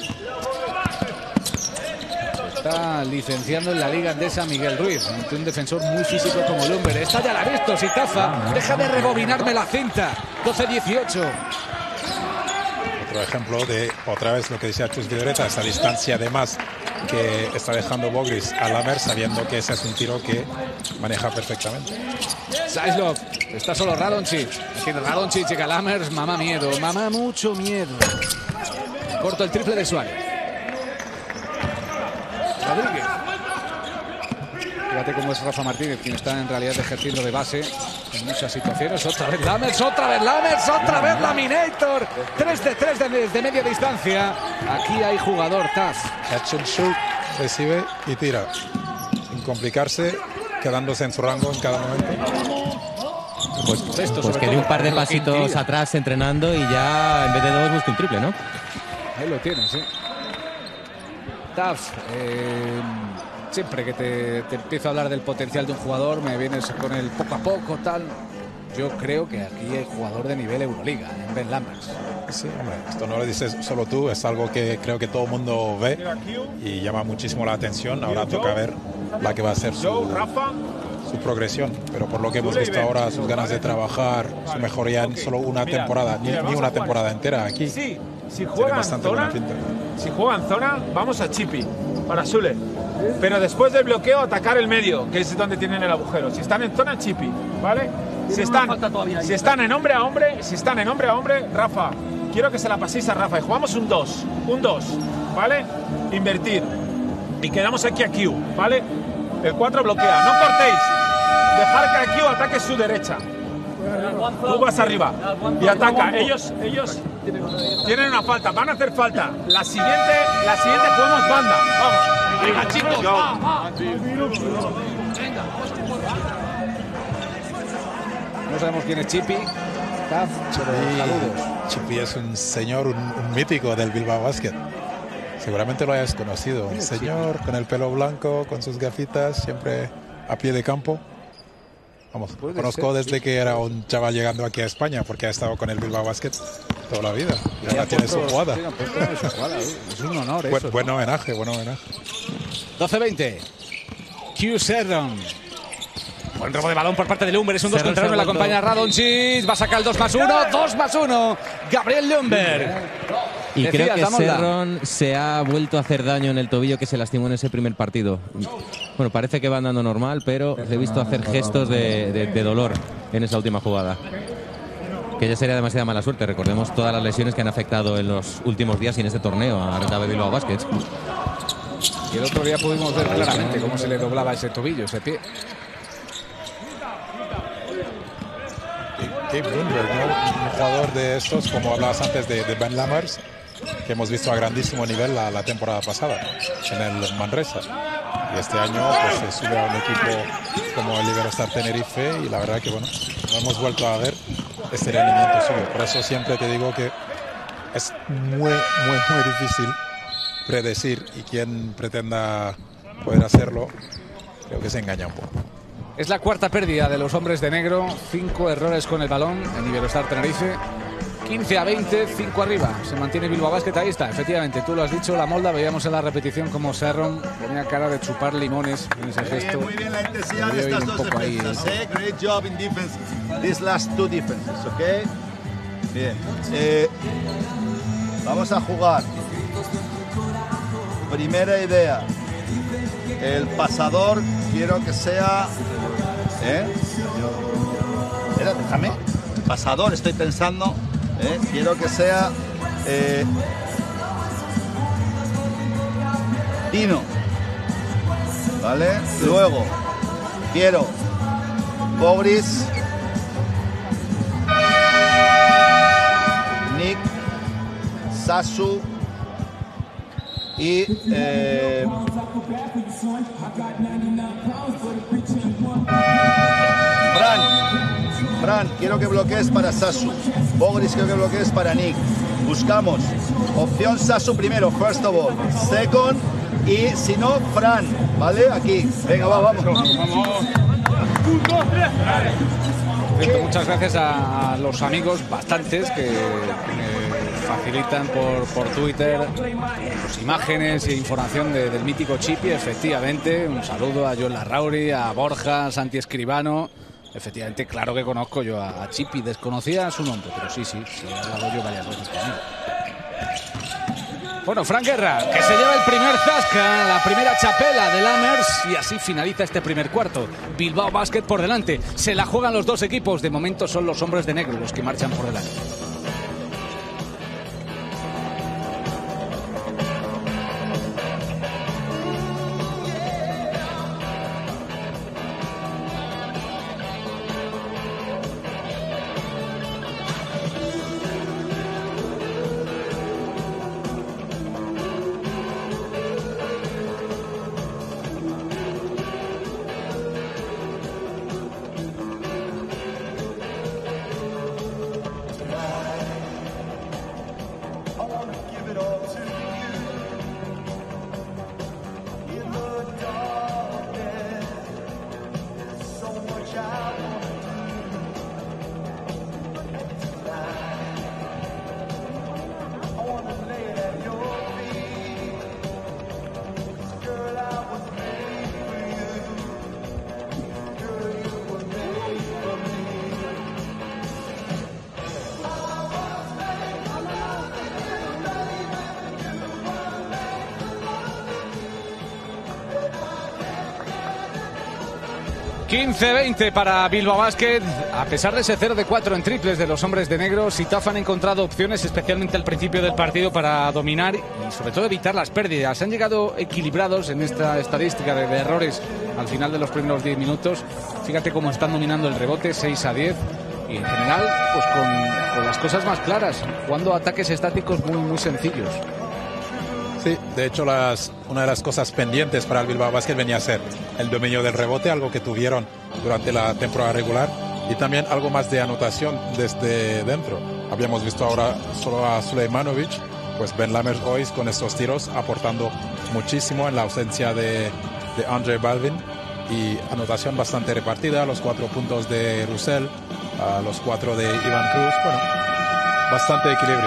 Está licenciando en la Liga Andesa Miguel Ruiz, ante un defensor muy físico como Lumber. Esta ya la ha visto, Sitafa. Deja de rebobinarme la cinta. 12-18. Otro ejemplo de, otra vez, lo que decía Chus Vidoreta, esa distancia de más que está dejando Bogris a Lammers, sabiendo que ese es un tiro que maneja perfectamente. Saislov, está solo Radončić. Tiene Radončić, llega Lammers. Mamá miedo, mamá mucho miedo. Corto el triple de Suárez. Rodríguez. Fíjate cómo es Rafa Martínez, quien está en realidad ejerciendo de base en muchas situaciones. Otra vez Lammers, otra vez Lammers, otra vez Laminator. 3 de 3 desde media distancia. Aquí hay jugador, Taf. Catch and shoot, recibe y tira. Sin complicarse, quedándose en su rango en cada momento. Pues que dé un par de pasitos atrás entrenando y ya en vez de 2 busque un triple, ¿no? Ahí lo tienes, ¿eh? Taf, siempre que te empiezo a hablar del potencial de un jugador, me vienes con el poco a poco, tal. Yo creo que aquí hay jugador de nivel Euroliga, en Ben Lammers. Sí, hombre, esto no lo dices solo tú, es algo que creo que todo el mundo ve y llama muchísimo la atención. Ahora toca ver la que va a ser su progresión, pero por lo que hemos visto ahora, sus ganas de trabajar, su mejoría en solo una temporada, ni una temporada entera aquí. Sí, si juega en zona, vamos a Chipi para Sule. Pero después del bloqueo, atacar el medio, que es donde tienen el agujero. Si están en zona, Chipi, ¿vale? Si están en hombre a hombre, Rafa, quiero que se la paséis a Rafa y jugamos un 2, ¿vale? Invertir. Y quedamos aquí a Q, ¿vale? El 4 bloquea, no cortéis. Dejar que Q ataque su derecha. Tú vas arriba y ataca. Ellos tienen una falta, van a hacer falta. La siguiente jugamos banda. Vamos. Venga, chicos, va. No sabemos quién es Chipi. Taf, saludos. Chipi es un señor, un mítico del Bilbao Basket. Seguramente lo hayas conocido. Un señor con el pelo blanco, con sus gafitas, siempre a pie de campo. Vamos, conozco desde que era un chaval llegando aquí a España, porque ha estado con el Bilbao Basket toda la vida. Y ahora tiene su jugada. Es un honor. Buen homenaje. 12-20. Q Serron. Buen robo de balón por parte de Lumber. Es un 2 contra 1. La acompaña Radončić. Va a sacar el 2+1. 2+1. Gabriel Lumber. Y creo que Serron se ha vuelto a hacer daño en el tobillo que se lastimó en ese primer partido. Bueno, parece que va andando normal, pero le he visto hacer gestos de dolor en esa última jugada. Que ya sería demasiada mala suerte. Recordemos todas las lesiones que han afectado en los últimos días y en este torneo a Renta Bilbao Basket. Y el otro día pudimos ver claramente cómo se le doblaba ese tobillo, ese pie. Gabe Lundberg, ¿no? Un jugador de estos, como hablabas antes de Ben Lammers, que hemos visto a grandísimo nivel la temporada pasada en el Manresa. Y este año pues, se sube a un equipo como el Iberostar Tenerife y la verdad que bueno, no hemos vuelto a ver este rendimiento suyo. Por eso siempre te digo que es muy difícil predecir, y quien pretenda poder hacerlo creo que se engaña un poco. Es la cuarta pérdida de los hombres de negro. 5 errores con el balón en Iberostar Tenerife. 15-20, 5 arriba. Se mantiene Bilbao Basket. Ahí está, efectivamente, tú lo has dicho, la molda. Veíamos en la repetición como Serron ponía cara de chupar limones en ese gesto. Muy bien la intensidad de estas dos defensas, ¿eh? Great job in defense. These last 2 defenses, ¿ok? Bien. Vamos a jugar. Primera idea. El pasador quiero que sea... Espera, déjame. El pasador, estoy pensando... Quiero que sea Dino, ¿vale? Luego quiero Bogris Sasu y Fran, quiero que bloquees para Sasu. Bogris, quiero que bloquees para Nick. Buscamos opción Sasu primero, first of all. Second, y si no, Fran, ¿vale? Aquí. Venga, vamos. Muchas gracias a los amigos, bastantes, que me facilitan por Twitter pues, imágenes e información del mítico Chipi. Efectivamente, un saludo a Joel Larrauri, a Borja, a Santi Escribano. Efectivamente, claro que conozco yo a Chipi. Desconocía su nombre, pero sí, he hablado yo varias veces con él. Bueno, Fran Guerra, que se lleva el primer zasca, la primera chapela de Lammers, y así finaliza este primer cuarto. Bilbao Basket por delante. Se la juegan los dos equipos. De momento son los hombres de negro los que marchan por delante. ...15-20 para Bilbao Basket. A pesar de ese 0 de 4 en triples de los hombres de negro, Sitaf han encontrado opciones, especialmente al principio del partido, para dominar y sobre todo evitar las pérdidas. Han llegado equilibrados en esta estadística de errores al final de los primeros 10 minutos. Fíjate cómo están dominando el rebote, 6-10. Y en general, pues con las cosas más claras, jugando ataques estáticos muy sencillos. Sí, de hecho una de las cosas pendientes para el Bilbao Basket venía a ser el dominio del rebote, algo que tuvieron durante la temporada regular, y también algo más de anotación desde dentro. Habíamos visto ahora solo a Sulejmanovic, pues Ben Lammers hoy con estos tiros aportando muchísimo en la ausencia de Andre Balvin, y anotación bastante repartida, los 4 puntos de Russell, los 4 de Ivan Cruz, bueno, bastante equilibrio.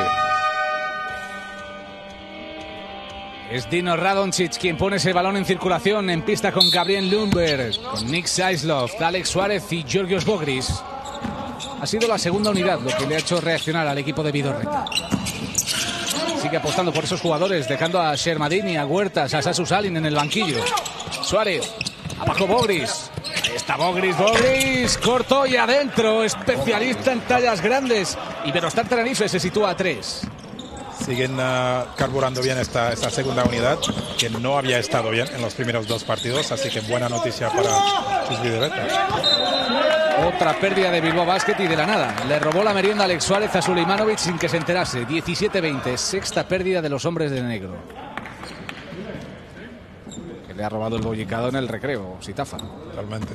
Es Dino Radonjic quien pone ese balón en circulación en pista con Gabriel Lundberg, con Nick Saislov, Alex Suárez y Georgios Bogris. Ha sido la segunda unidad lo que le ha hecho reaccionar al equipo de Vidorreta. Sigue apostando por esos jugadores, dejando a Shermadini, a Huertas, a Sasu Salin en el banquillo. Suárez, abajo Bogris. Ahí está Bogris, corto y adentro, especialista en tallas grandes. Iberostar Tenerife se sitúa a 3. Siguen carburando bien esta segunda unidad, que no había estado bien en los primeros 2 partidos, así que buena noticia para sus Vidorretas. Otra pérdida de Bilbao Basket y de la nada. Le robó la merienda a Alex Suárez a Sulejmanovic sin que se enterase. 17-20, sexta pérdida de los hombres de negro. Que le ha robado el bollicado en el recreo, Sitafa. Totalmente.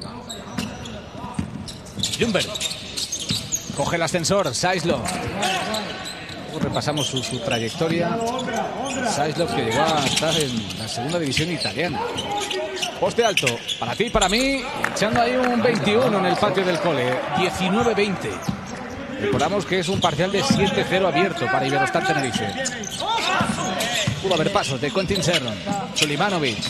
Ljungberg. Coge el ascensor, Saislov. Repasamos su trayectoria. Saislov, que llegó a estar en la segunda división italiana. Poste alto, para ti, para mí, echando ahí un 21 en el patio del cole. 19-20. Recordamos que es un parcial de 7-0 abierto para Iberostar Tenerife. Pudo haber pasos de Quentin Serron, Sulejmanovic,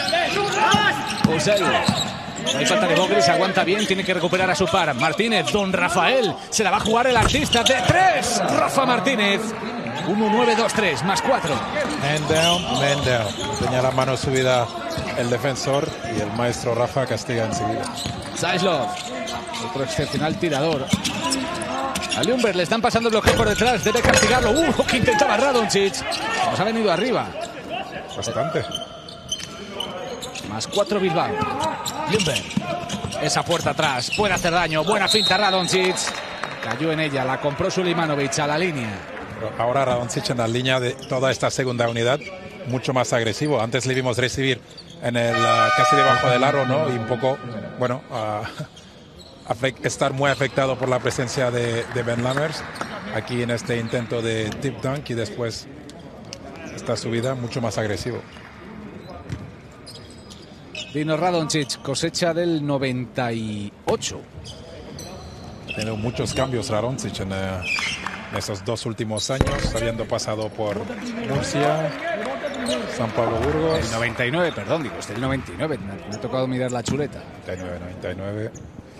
Usel. No hay falta de Bogris, aguanta bien, tiene que recuperar a su par. Martínez, Don Rafael, se la va a jugar el artista de 3. Rafa Martínez. 1-9-2-3, más 4. Man down. Tenía la mano subida el defensor y el maestro Rafa castiga enseguida. Saislov, otro excepcional tirador. A Ljungberg le están pasando el bloqueo por detrás, debe castigarlo. Que intentaba Radonjic. Nos ha venido arriba. Bastante. Más 4 Bilbao. Ljungberg. Esa puerta atrás. Puede hacer daño. Buena finta Radonjic. Cayó en ella. La compró Sulejmanovic a la línea. Pero ahora Radonjic en la línea de toda esta segunda unidad, mucho más agresivo. Antes le vimos recibir en el casi debajo del aro, ¿no? Y un poco, bueno, estar muy afectado por la presencia de Ben Lammers aquí en este intento de tip dunk, y después esta subida mucho más agresivo. Dino Radonjic, cosecha del 98. Ha tenido muchos cambios Radonjic en esos 2 últimos años, habiendo pasado por Murcia, San Pablo Burgos. El 99, perdón, digo, este es el 99. Me ha tocado mirar la chuleta. 99.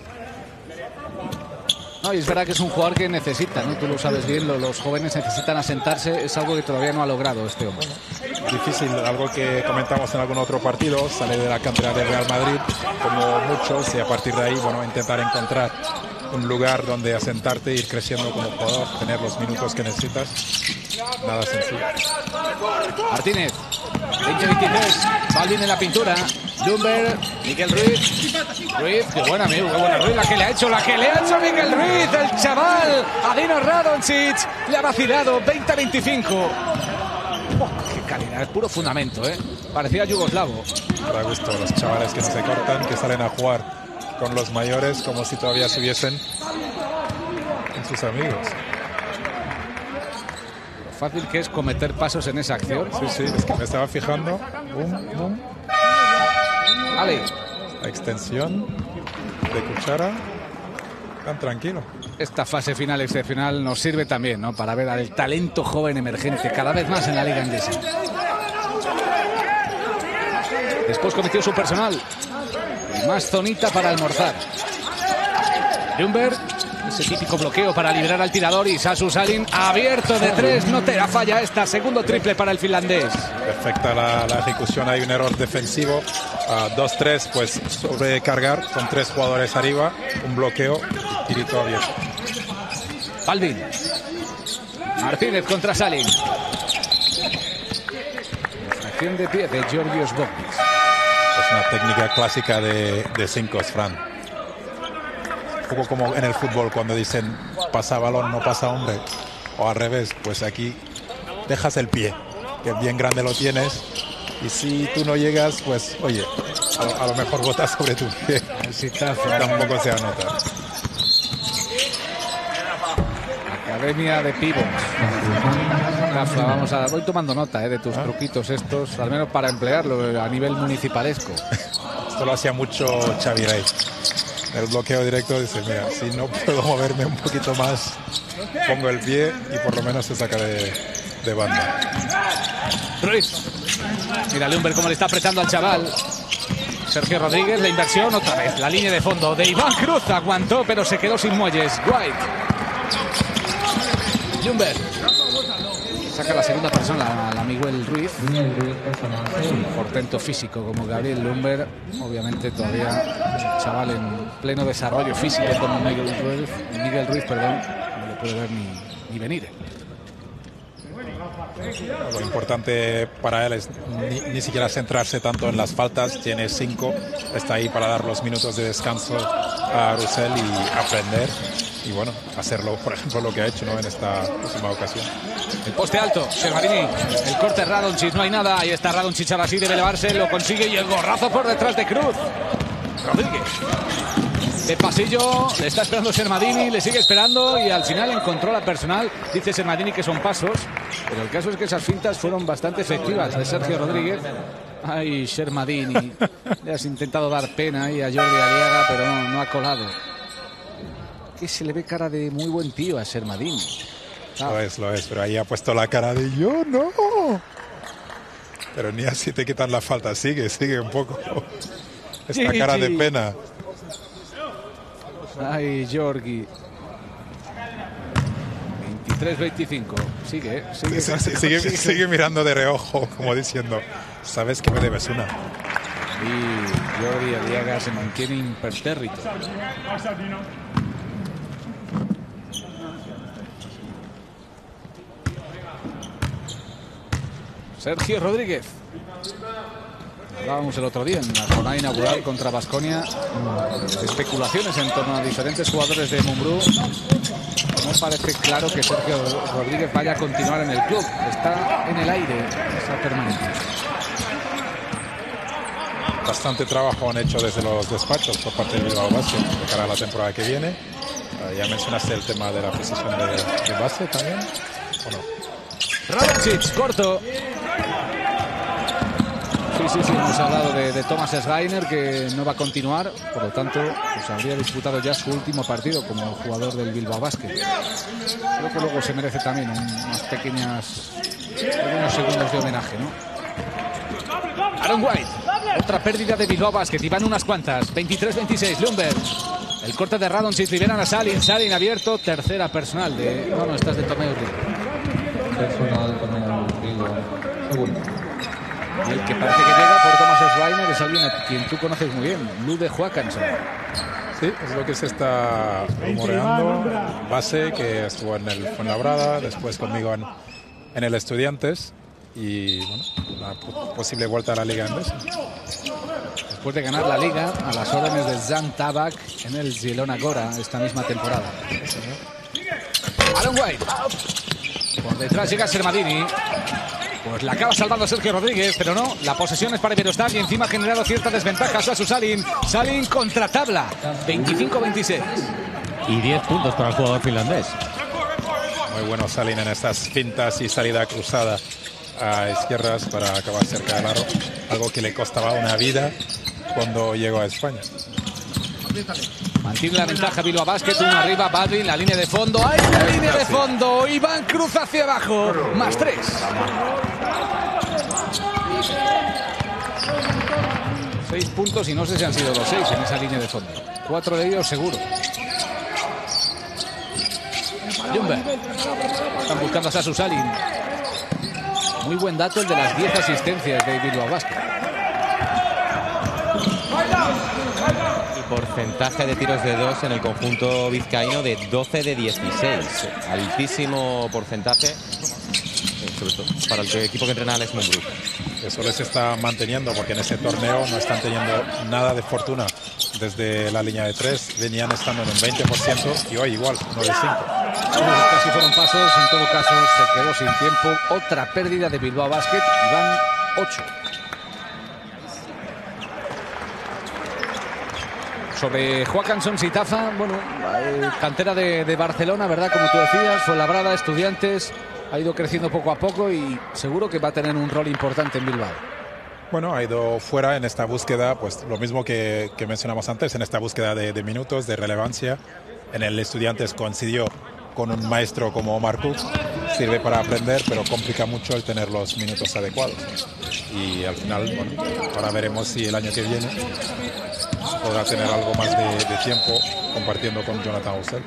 No, y es verdad que es un jugador que necesita, ¿no? Tú lo sabes bien, los jóvenes necesitan asentarse. Es algo que todavía no ha logrado este hombre. Difícil, algo que comentamos en algún otro partido, sale de la cantera de Real Madrid, como muchos, y a partir de ahí, bueno, intentar encontrar un lugar donde asentarte, ir creciendo como jugador, tener los minutos que necesitas. Nada sencillo. Martínez, 20-23, Balvin en la pintura. Lumber, Miguel Ruiz. Ruiz, qué buena, amigo, qué buena Ruiz, la que le ha hecho Miguel Ruiz, el chaval. A Dino Radonjic le ha vacilado, 20-25. Qué calidad, es puro fundamento, ¿eh? Parecía yugoslavo. Da gusto los chavales que no se cortan, que salen a jugar con los mayores como si todavía estuviesen con sus amigos. Lo fácil que es cometer pasos en esa acción. Sí, es que me estaba fijando. Boom. Ale. La extensión de cuchara. Tan tranquilo. Esta fase final excepcional nos sirve también, ¿no? Para ver al talento joven emergente cada vez más en la liga inglesa. Después cometió su personal. Y más zonita para almorzar. Lumber, ese típico bloqueo para liberar al tirador, y Sasu Salin abierto de 3. No te da falla esta. Segundo triple para el finlandés. Perfecta la ejecución. Hay un error defensivo. 2-3, pues sobrecargar con 3 jugadores arriba. Un bloqueo. Tirito abierto. Balvin. Martínez contra Salin. Fracción de pie de Georgios Bognis. Es una técnica clásica de 5, Fran. Un poco como en el fútbol cuando dicen pasa balón, no pasa hombre. O al revés, pues aquí dejas el pie, que bien grande lo tienes. Y si tú no llegas, pues oye, a lo mejor botas sobre tu pie. Tampoco se anota. Academia de Pivots. Rafa, voy tomando nota de tus truquitos estos, al menos para emplearlo a nivel municipalesco. Esto lo hacía mucho Xavi Rey. El bloqueo directo dice, mira, si no puedo moverme un poquito más, pongo el pie y por lo menos se saca de banda. Ruiz. Mira Lumber cómo le está apretando al chaval. Sergio Rodríguez, la inversión otra vez. La línea de fondo de Iván Cruz. Aguantó, pero se quedó sin muelles. White. Lumber. Saca la segunda persona, la Miguel Ruiz. Es un portento físico como Gabriel Lumber. Obviamente todavía chaval en pleno desarrollo físico como Miguel Ruiz, perdón. No le puede ver ni venir. Lo importante para él es ni siquiera centrarse tanto en las faltas. Tiene 5, está ahí para dar los minutos de descanso a Russell y aprender. Y bueno, hacerlo, por ejemplo, lo que ha hecho, ¿no?, en esta última ocasión. El poste alto, Sermadini, el corte Radonjic, no hay nada. Ahí está Radonjic, ahora sí debe elevarse, lo consigue, y el gorrazo por detrás de Cruz. Rodríguez. De pasillo, le está esperando Sermadini, le sigue esperando y al final encontró la personal. Dice Sermadini que son pasos, pero el caso es que esas fintas fueron bastante efectivas de Sergio Rodríguez. Ay, Sermadini, le has intentado dar pena ahí a Jordi Aliaga, pero no ha colado. Que se le ve cara de muy buen tío a Sermadini. Lo es, pero ahí ha puesto la cara de yo no. Pero ni así te quitan la falta, sigue un poco. Esta cara de pena. Ay, Georgi. 23-25. Sigue mirando de reojo, como diciendo, sabes que me debes una. Y Jordi Aliaga se mantiene impertérrito. Sergio Rodríguez. Hablábamos el otro día en la jornada inaugural contra Baskonia. Especulaciones en torno a diferentes jugadores de Mumbrú. No parece claro que Sergio Rodríguez vaya a continuar en el club. Está en el aire esa permanencia. Bastante trabajo han hecho desde los despachos por parte de Bilbao Basket de cara a la temporada que viene. Ya mencionaste el tema de la posición de base también, ¿o no? Radonjic, corto. Sí, hemos hablado de Thomas Schreiner, que no va a continuar, por lo tanto, pues habría disputado ya su último partido como jugador del Bilbao Basket. Creo que luego se merece también unos pequeños segundos de homenaje, ¿no? Aaron White, otra pérdida de Bilbao Basket, y van unas cuantas. 23-26, Lundberg. El corte de Radonjic, liberan a Salin abierto, tercera personal de... No, estás de torneo Río. Personal torneo Río, segundo. Y el que parece que llega por Thomas Schreiner es alguien a quien tú conoces muy bien, Lude Joakanson. Sí, es lo que se está rumoreando. Base que estuvo en el Fuenlabrada, después conmigo en el Estudiantes. Y bueno, la posible vuelta a la Liga Endesa. Después de ganar la Liga a las órdenes de Jan Tabak en el Zielona Gora esta misma temporada. Aaron White. Por detrás llega Sermadini. Pues la acaba salvando Sergio Rodríguez, pero no, la posesión es para Iberostar y encima ha generado cierta desventaja a su Salin. Salin contra tabla, 25-26. Y 10 puntos para el jugador finlandés. Muy bueno Salin en estas fintas y salida cruzada a izquierdas para acabar cerca del aro, algo que le costaba una vida cuando llegó a España. Mantiene la ventaja Bilbao Basket, uno arriba, Badlin, la línea de fondo. ¡Ay, la línea de fondo! Iván Cruz hacia abajo, más 3. 6 puntos y no sé si han sido los 6 en esa línea de fondo. 4 de ellos seguro. Ljungberg. Están buscando a Sasu Salin. Muy buen dato el de las 10 asistencias de Bilbao Basket. Porcentaje de tiros de 2 en el conjunto vizcaíno de 12 de 16. Altísimo porcentaje, sobre todo para el equipo que entrena Alex Mumbrú. Eso les está manteniendo porque en este torneo no están teniendo nada de fortuna desde la línea de 3. Venían estando en un 20% y hoy igual, 9-5. Casi fueron pasos, en todo caso se quedó sin tiempo. Otra pérdida de Bilbao Basket y van 8. Sobre Joakanson Sitafa, bueno, cantera de Barcelona, ¿verdad? Como tú decías, Fuenlabrada, Estudiantes, ha ido creciendo poco a poco y seguro que va a tener un rol importante en Bilbao. Bueno, ha ido fuera en esta búsqueda, pues lo mismo que mencionamos antes, en esta búsqueda de minutos, de relevancia. En el Estudiantes coincidió con un maestro como Omar Cook, sirve para aprender, pero complica mucho el tener los minutos adecuados. Y al final, bueno, ahora veremos si el año que viene podrá tener algo más de tiempo compartiendo con Jonathan Husell.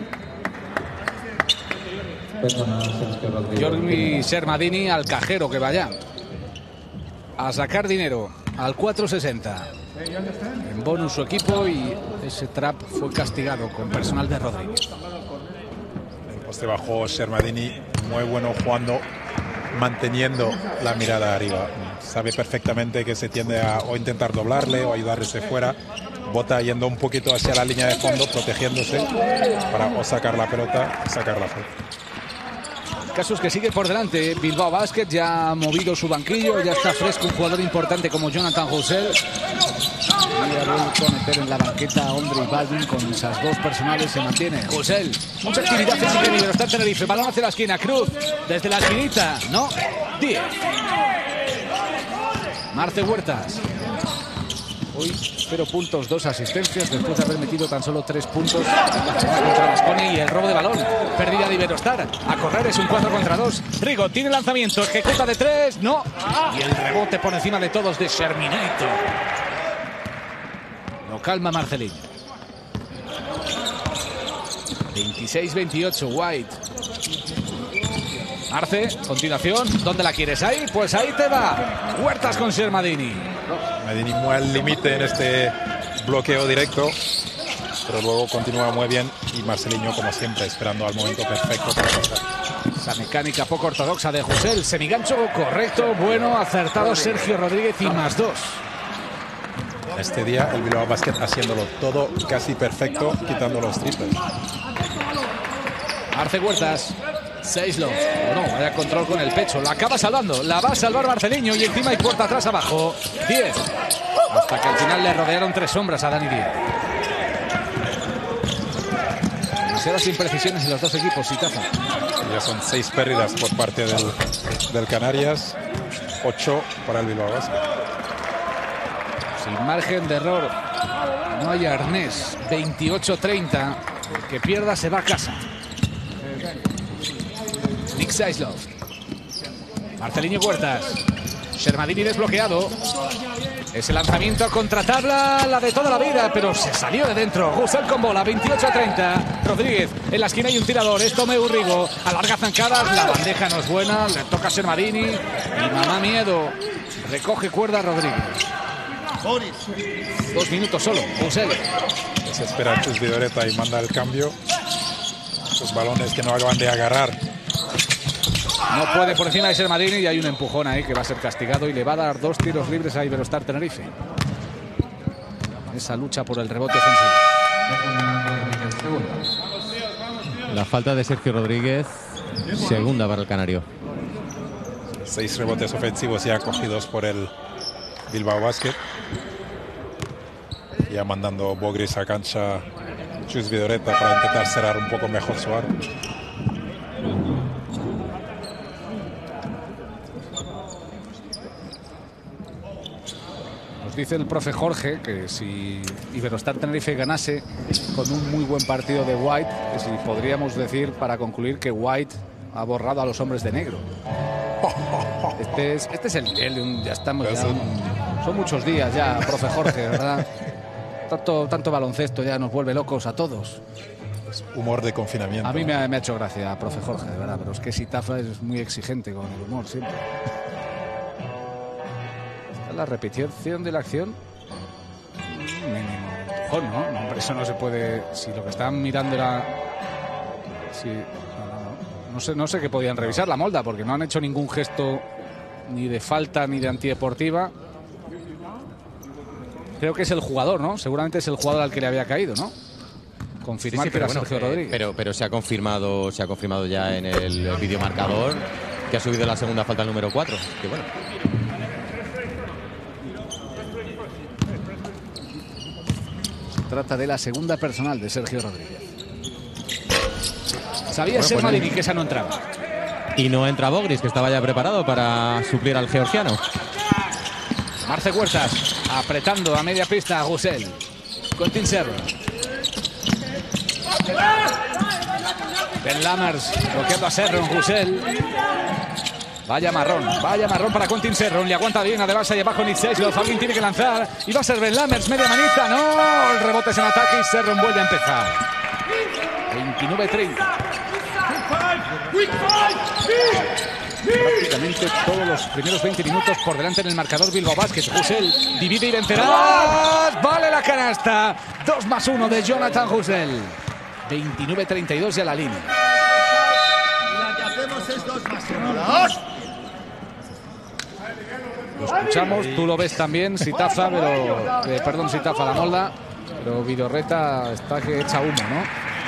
Jordi Sermadini al cajero que vaya a sacar dinero al 4.60. En bonus su equipo y ese trap fue castigado con personal de Rodríguez. El poste bajo Sermadini, muy bueno jugando, manteniendo la mirada arriba. Sabe perfectamente que se tiende a o intentar doblarle o ayudarse fuera. Bota yendo un poquito hacia la línea de fondo, protegiéndose para o sacar la pelota o sacarla fuera. El caso es que sigue por delante Bilbao Basket, ya ha movido su banquillo, ya está fresco un jugador importante como Jonathan Husell. Y ha vuelto a meter en la banqueta a Ondrej Baldwin con esas 2 personales, se mantiene. Husell, mucha actividad física en Iberostar Tenerife, balón hacia la esquina, Cruz, desde la esquinita, no, 10. Marte Huertas. Hoy 0 puntos, 2 asistencias, después de haber metido tan solo 3 puntos contra Baskonia y el robo de balón. Pérdida de Iberostar. A correr es un 4 contra 2. Rigo tiene lanzamiento, ejecuta de 3, no. Y el rebote por encima de todos de Sherminator. Lo calma Marcelino. 26-28, White. Arce, continuación, ¿dónde la quieres? Ahí, pues ahí te va. Huertas con Sermadini. Medini muy al límite en este bloqueo directo, pero luego continúa muy bien y Marcelinho, como siempre, esperando al momento perfecto para pasar. Esa mecánica poco ortodoxa de Husell. Semigancho correcto, bueno, acertado Sergio Rodríguez y más 2. En este día el Bilbao Basket haciéndolo todo casi perfecto, quitando los triples. Arce Huertas. Seislov. Bueno, vaya control con el pecho. La acaba salvando. La va a salvar Marceliño y encima hay puerta atrás abajo. 10. Hasta que al final le rodearon 3 sombras a Dani Díez. Demasiadas imprecisiones en los dos equipos, Sitafa. Ya son 6 pérdidas por parte del Canarias. 8 para el Bilbao Basket. Sin margen de error. No hay arnés. 28-30. El que pierda se va a casa. Nick Seislov. Marceliño Huertas. Shermadini desbloqueado. Ese lanzamiento contra tabla, la de toda la vida, pero se salió de dentro. Gusel con bola, 28-30. Rodríguez, en la esquina hay un tirador, es Tomeu Rigo. Alarga zancadas, la bandeja no es buena, le toca a Shermadini. Y mamá miedo, recoge cuerda Rodríguez. 2 minutos solo, Gusel. Se espera Chus Vidoreta y manda el cambio. Los balones que no acaban de agarrar. No puede por encima de Shermadini y hay un empujón ahí que va a ser castigado y le va a dar 2 tiros libres a Iberostar Tenerife. Esa lucha por el rebote ofensivo. La falta de Sergio Rodríguez, segunda para el canario. 6 rebotes ofensivos ya cogidos por el Bilbao Basket. Ya mandando Bogris a cancha Chus Vidoreta para intentar cerrar un poco mejor su arco. Dice el profe Jorge que si Iberostar Tenerife ganase con un muy buen partido de White, que si podríamos decir para concluir que White ha borrado a los hombres de negro. Este es el nivel de un... Ya estamos ya son muchos días ya, profe Jorge, ¿verdad? Tanto baloncesto ya nos vuelve locos a todos. Es humor de confinamiento. A mí me ha hecho gracia, profe Jorge, de verdad, pero es que Sitafa es muy exigente con el humor siempre. La repetición de la acción, mínimo empujón, ¿no? Hombre, eso no se puede. Si lo que estaban mirando era. Sí, no sé qué podían revisar la Molda, porque no han hecho ningún gesto ni de falta ni de antideportiva. Creo que es el jugador, ¿no? Seguramente es el jugador al que le había caído, ¿no? Confirmar que era Sergio Rodríguez. Pero se ha confirmado ya en el videomarcador que ha subido la segunda falta al número 4. Que bueno. Trata de la segunda personal de Sergio Rodríguez. Sabía Shermadini que esa no entraba. Y no entra Bogris, que estaba ya preparado para suplir al georgiano. Marce Huertas apretando a media pista a Gusel. Quentin Serra. Ben Lammers bloqueando a Serron. Gusel. Vaya marrón para Quentin Serron. Le aguanta bien, además ahí abajo Nick Seislov. Alguien tiene que lanzar. Y va a ser Ben Lammers, media manita. No, el rebote es en ataque y Serron vuelve a empezar. 29-30. Prácticamente todos los primeros 20 minutos por delante en el marcador Bilbao Basket. Gusel divide y vencerá. Vale la canasta. 2+1 de Jonathan Gusel. 29-32 ya la línea. La que hacemos es 2+1. Lo escuchamos, tú lo ves también, Sitafa, pero Sitafa la Molda, pero Vidorreta está que echa humo, ¿no?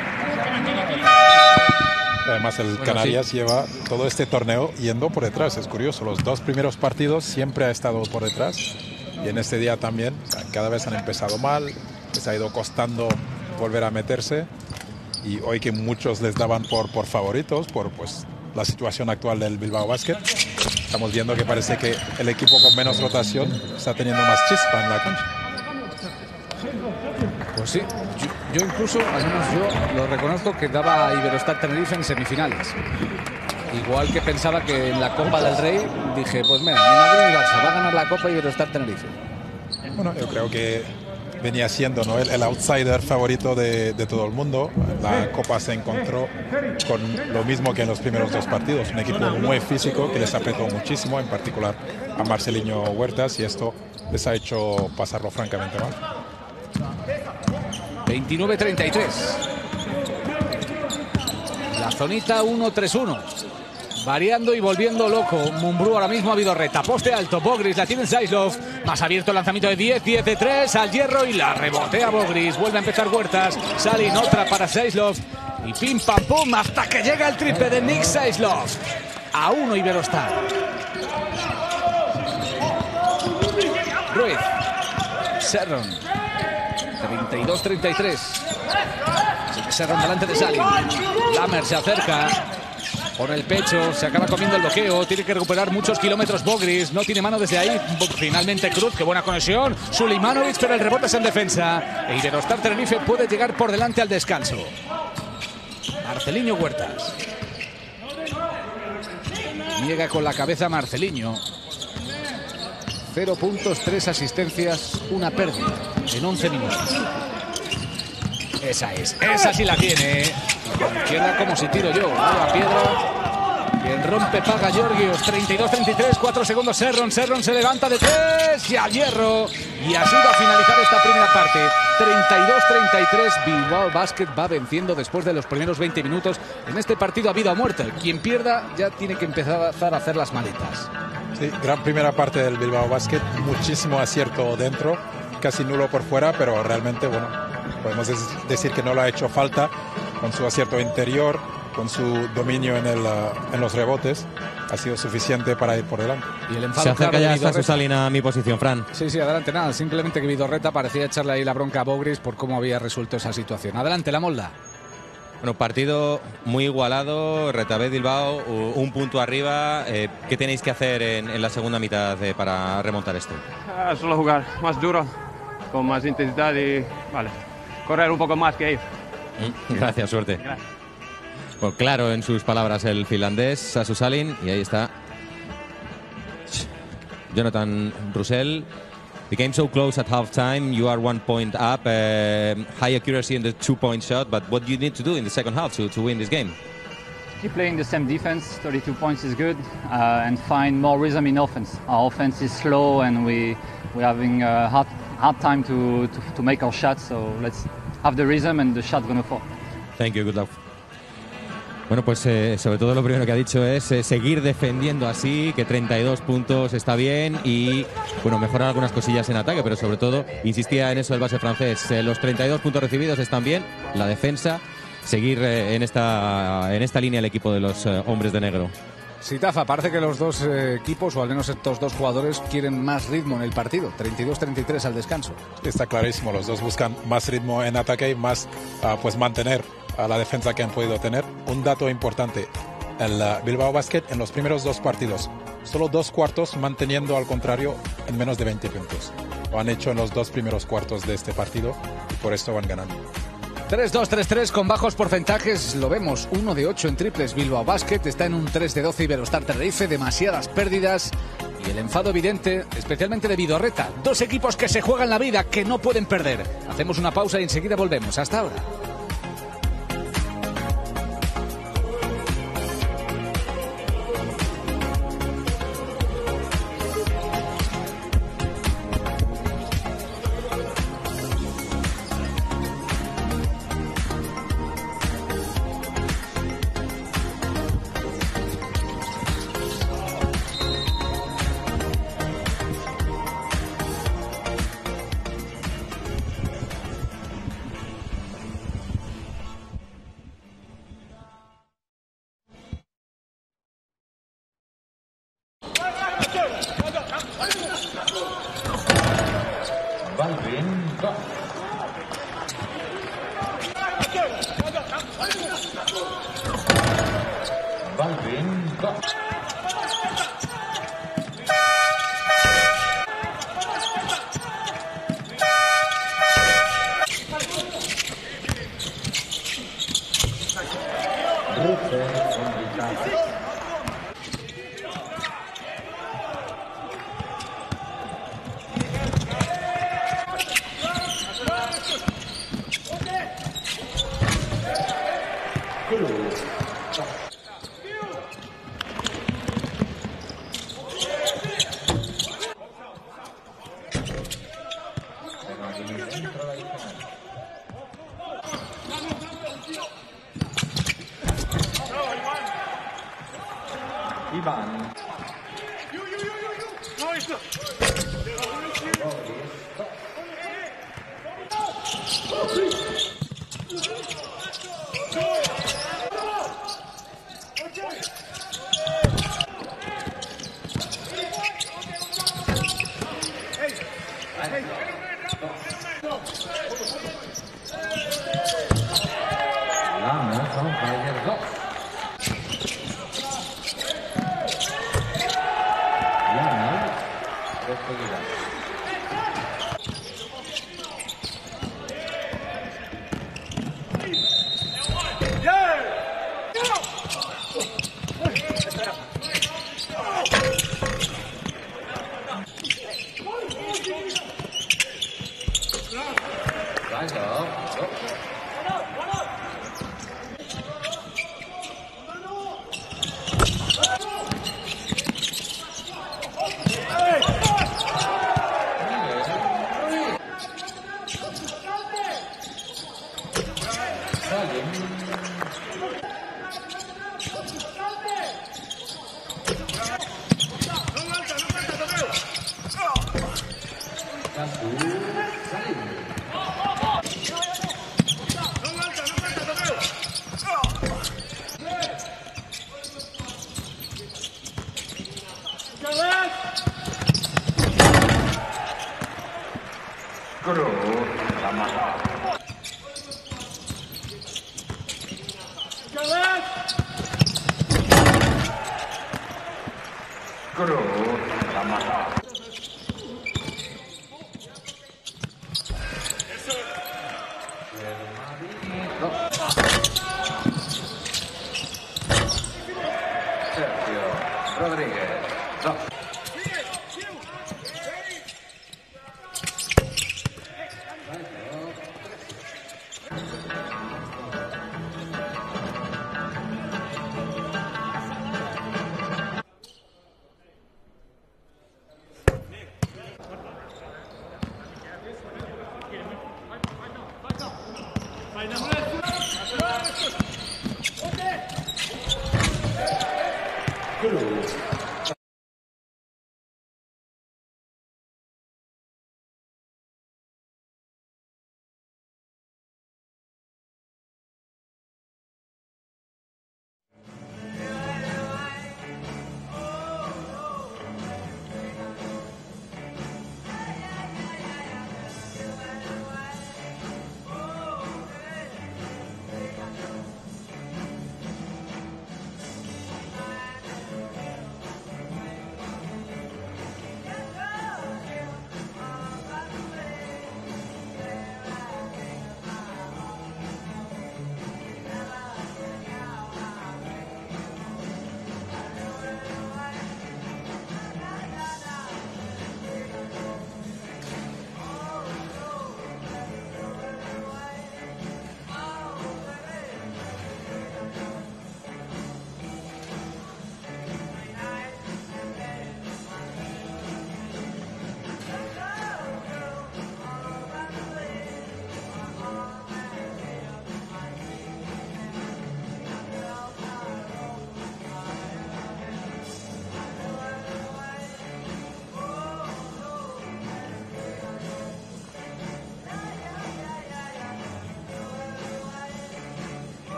Además el Canarias lleva todo este torneo yendo por detrás, es curioso, los 2 primeros partidos siempre ha estado por detrás y en este día también, o sea, cada vez han empezado mal, les ha ido costando volver a meterse y hoy que muchos les daban por favoritos, por pues la situación actual del Bilbao Basket, estamos viendo que parece que el equipo con menos rotación está teniendo más chispa en la cancha. Pues sí, yo incluso, al menos yo lo reconozco, que daba a Iberostar Tenerife en semifinales. Igual que pensaba que en la Copa del Rey, dije, pues mira, mi Madrid y Barça va a ganar la Copa Iberostar Tenerife. Bueno, yo creo que venía siendo, ¿no?, el outsider favorito de todo el mundo. La Copa se encontró con lo mismo que en los primeros 2 partidos. Un equipo muy físico que les apretó muchísimo, en particular a Marceliño Huertas, y esto les ha hecho pasarlo francamente mal. 29-33. La zonita 1-3-1. variando y volviendo loco. Mumbrú ahora mismo a Vidorreta. Poste alto, Bogris, la tiene Saislov. Más abierto el lanzamiento de 10 de 3 al hierro y la rebotea Bogris. Vuelve a empezar Huertas. Salin, otra para Saislov. Y pim pam pum hasta que llega el triple de Nick Saislov. A 1 Iberostar. Ruiz. Serron. 32-33. Serron delante de Salin. Lamer se acerca. Por el pecho, se acaba comiendo el bloqueo. Tiene que recuperar muchos kilómetros Bogris. No tiene mano desde ahí. Finalmente Cruz, qué buena conexión. Suleimanovic, pero el rebote es en defensa. E Iberostar Tenerife puede llegar por delante al descanso. Marceliño Huertas. Llega con la cabeza Marceliño. 0 puntos, 3 asistencias, 1 pérdida en 11 minutos. Esa sí la tiene. Izquierda como si tiro yo. La piedra. Quien rompe paga Georgios. 32-33, 4 segundos Serron. Serron se levanta de 3 y al hierro. Y así va a finalizar esta primera parte. 32-33. Bilbao Basket va venciendo después de los primeros 20 minutos. En este partido ha vida o muerte. Quien pierda ya tiene que empezar a hacer las maletas. Sí, gran primera parte del Bilbao Basket. Muchísimo acierto dentro. Casi nulo por fuera, pero realmente, bueno, podemos decir que no le ha hecho falta con su acierto interior, con su dominio en los rebotes. Ha sido suficiente para ir por delante. Y el enfado, se acerca claro, ya hasta su salina a mi posición, Fran. Sí, adelante, nada. Simplemente que Vidorreta parecía echarle ahí la bronca a Bogris por cómo había resuelto esa situación. Adelante, la Molda. Bueno, partido muy igualado, Retabet Bilbao, 1 punto arriba. ¿Qué tenéis que hacer en la segunda mitad para remontar esto? Solo jugar más duro, con más intensidad y correr un poco más que ellos. Gracias, suerte. Gracias. Pues claro, en sus palabras el finlandés, Sasu Salin, y ahí está Jonathan Roussel. The game so close at halftime. You are 1 point up. High accuracy in the 2-point shot. But what do you need to do in the second half to win this game? Keep playing the same defense. 32 points is good, and find more rhythm in offense. Our offense is slow, and we're having a hard time to make our shots. So let's have the rhythm, and the shot's gonna fall. Thank you. Good luck. Bueno, pues sobre todo lo primero que ha dicho es seguir defendiendo así, que 32 puntos está bien y, bueno, mejorar algunas cosillas en ataque, pero sobre todo insistía en eso el base francés. Los 32 puntos recibidos están bien, la defensa, seguir en esta línea el equipo de los hombres de negro. Sí, Tafa, parece que los dos equipos, o al menos estos dos jugadores, quieren más ritmo en el partido. 32-33 al descanso. Está clarísimo, los dos buscan más ritmo en ataque y más pues mantener a la defensa que han podido tener. Un dato importante, el Bilbao Basket en los primeros 2 partidos, solo 2 cuartos manteniendo al contrario en menos de 20 puntos. Lo han hecho en los 2 primeros cuartos de este partido y por esto van ganando. 3-2-3-3 con bajos porcentajes, lo vemos, 1 de 8 en triples Bilbao Basket, está en un 3 de 12 Iberostar Tenerife, demasiadas pérdidas y el enfado evidente, especialmente de Vidorreta. 2 equipos que se juegan la vida, que no pueden perder. Hacemos una pausa y enseguida volvemos. Hasta ahora. Ivan. Lama sampai Herzog. Lama terus bergerak. Guru sama. Guru sama. Sergio Rodríguez.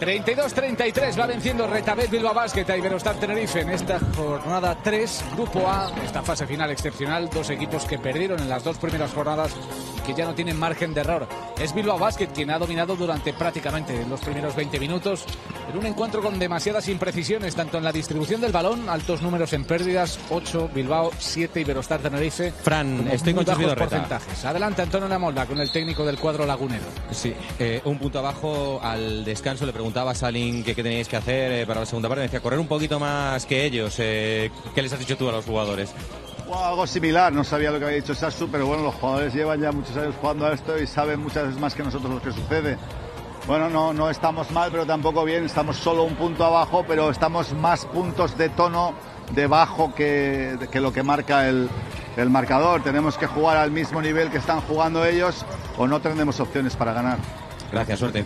32-33 va venciendo Retabet Bilbao Basket a Iberostar Tenerife en esta jornada 3, Grupo A, esta fase final excepcional. Dos equipos que perdieron en las dos primeras jornadas y que ya no tienen margen de error. Es Bilbao Basket quien ha dominado durante prácticamente los primeros 20 minutos en un encuentro con demasiadas imprecisiones, tanto en la distribución del balón, altos números en pérdidas, 8 Bilbao, 7 Iberostar Tenerife. Fran, estoy con Chus Vidorreta. Porcentajes. Adelante Antonio Lamolda con el técnico del cuadro lagunero. Sí, un punto abajo al descanso. Le preguntaba a Salin qué tenéis que hacer para la segunda parte. Me decía, correr un poquito más que ellos. ¿Qué les has dicho tú a los jugadores? Bueno, algo similar, no sabía lo que había dicho Sasu, pero bueno, los jugadores llevan ya muchos años jugando a esto y saben muchas veces más que nosotros lo que sucede. Bueno, no estamos mal, pero tampoco bien, estamos solo un punto abajo, pero estamos más puntos de tono debajo que lo que marca el marcador. Tenemos que jugar al mismo nivel que están jugando ellos o no tendremos opciones para ganar. Gracias, suerte.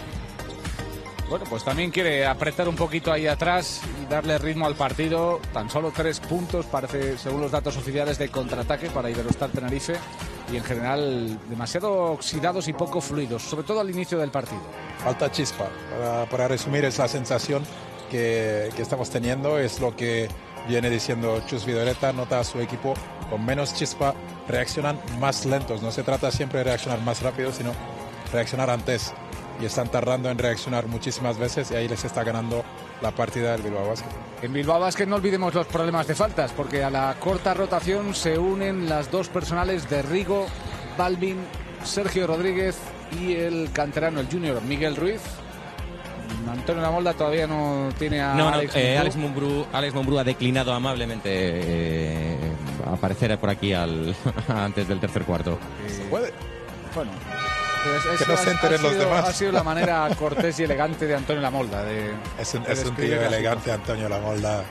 Bueno, pues también quiere apretar un poquito ahí atrás y darle ritmo al partido. Tan solo 3 puntos, parece, según los datos oficiales, de contraataque para Iberostar Tenerife. Y en general demasiado oxidados y poco fluidos, sobre todo al inicio del partido. Falta chispa. Para resumir, es la sensación que estamos teniendo, es lo que viene diciendo Chus Vidorreta. Nota a su equipo con menos chispa, reaccionan más lentos. No se trata siempre de reaccionar más rápido, sino reaccionar antes. Y están tardando en reaccionar muchísimas veces y ahí les está ganando la partida del Bilbao Basket. En Bilbao Basket no olvidemos los problemas de faltas, porque a la corta rotación se unen las dos personales de Rigo, Balvin, Sergio Rodríguez y el canterano, el junior Miguel Ruiz. Antonio Lamolda todavía no tiene a Alex Mumbrú ha declinado amablemente aparecer por aquí antes del tercer cuarto. ¿Se puede? Bueno, que no se enteren los demás. Ha sido la manera cortés y elegante de Antonio Lamolda. Es un tío elegante, Antonio Lamolda.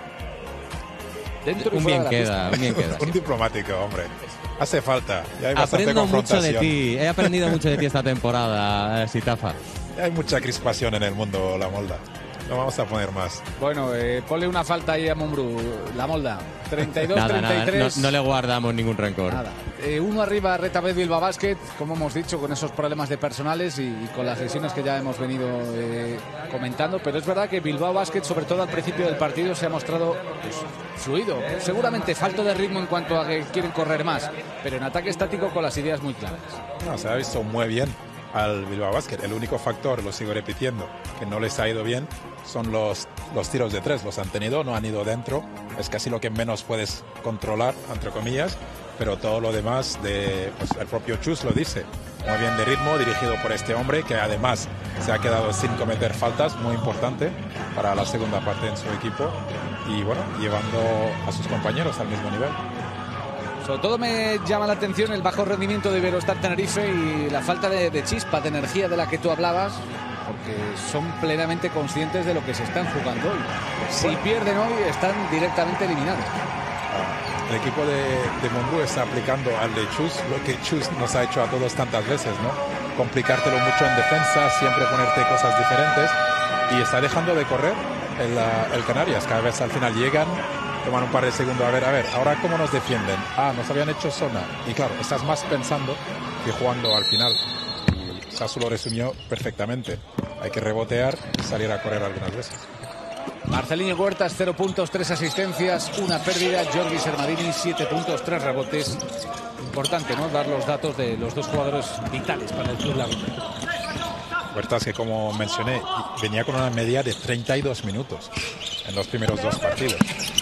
Un bien queda. Un diplomático, hombre. Hace falta. Ya hay bastante Aprendo confrontación. mucho de ti. He aprendido mucho de ti esta temporada, Sitafa. Hay mucha crispación en el mundo, Lamolda. No vamos a poner más. Bueno, ponle una falta ahí a Mumbrú, Lamolda. 32-33. Nada, no le guardamos ningún rencor. Nada. Uno arriba, Retabet Bilbao Basket, como hemos dicho, con esos problemas de personales y con las lesiones que ya hemos venido comentando. Pero es verdad que Bilbao Basket, sobre todo al principio del partido, se ha mostrado fluido. Seguramente falto de ritmo en cuanto a que quieren correr más, pero en ataque estático con las ideas muy claras. No, se ha visto muy bien al Bilbao Basket. El único factor, lo sigo repitiendo, que no les ha ido bien son los tiros de tres. Los han tenido, no han ido dentro. Es casi lo que menos puedes controlar, entre comillas, pero todo lo demás, pues el propio Chus lo dice. Muy bien de ritmo, dirigido por este hombre que además se ha quedado sin cometer faltas, muy importante para la segunda parte en su equipo y bueno, llevando a sus compañeros al mismo nivel. Sobre todo me llama la atención el bajo rendimiento de Iberostar Tenerife y la falta de chispa, de energía de la que tú hablabas, porque son plenamente conscientes de lo que se están jugando hoy. Si pierden hoy, están directamente eliminados. El equipo de Mumbrú está aplicando al de Chus lo que Chus nos ha hecho a todos tantas veces, ¿no? Complicártelo mucho en defensa, siempre ponerte cosas diferentes y está dejando de correr el Canarias. Cada vez al final llegan, toman un par de segundos, a ver, ahora cómo nos defienden. Nos habían hecho zona. Y claro, estás más pensando que jugando al final. Y Sasu lo resumió perfectamente. Hay que rebotear y salir a correr algunas veces. Marcelinho Huertas, 0 puntos, 3 asistencias, 1 pérdida. Jordi Sermadini, 7 puntos, 3 rebotes. Importante, ¿no? Dar los datos de los dos jugadores vitales para el club lagunero. Huertas, que como mencioné, venía con una media de 32 minutos en los primeros dos partidos.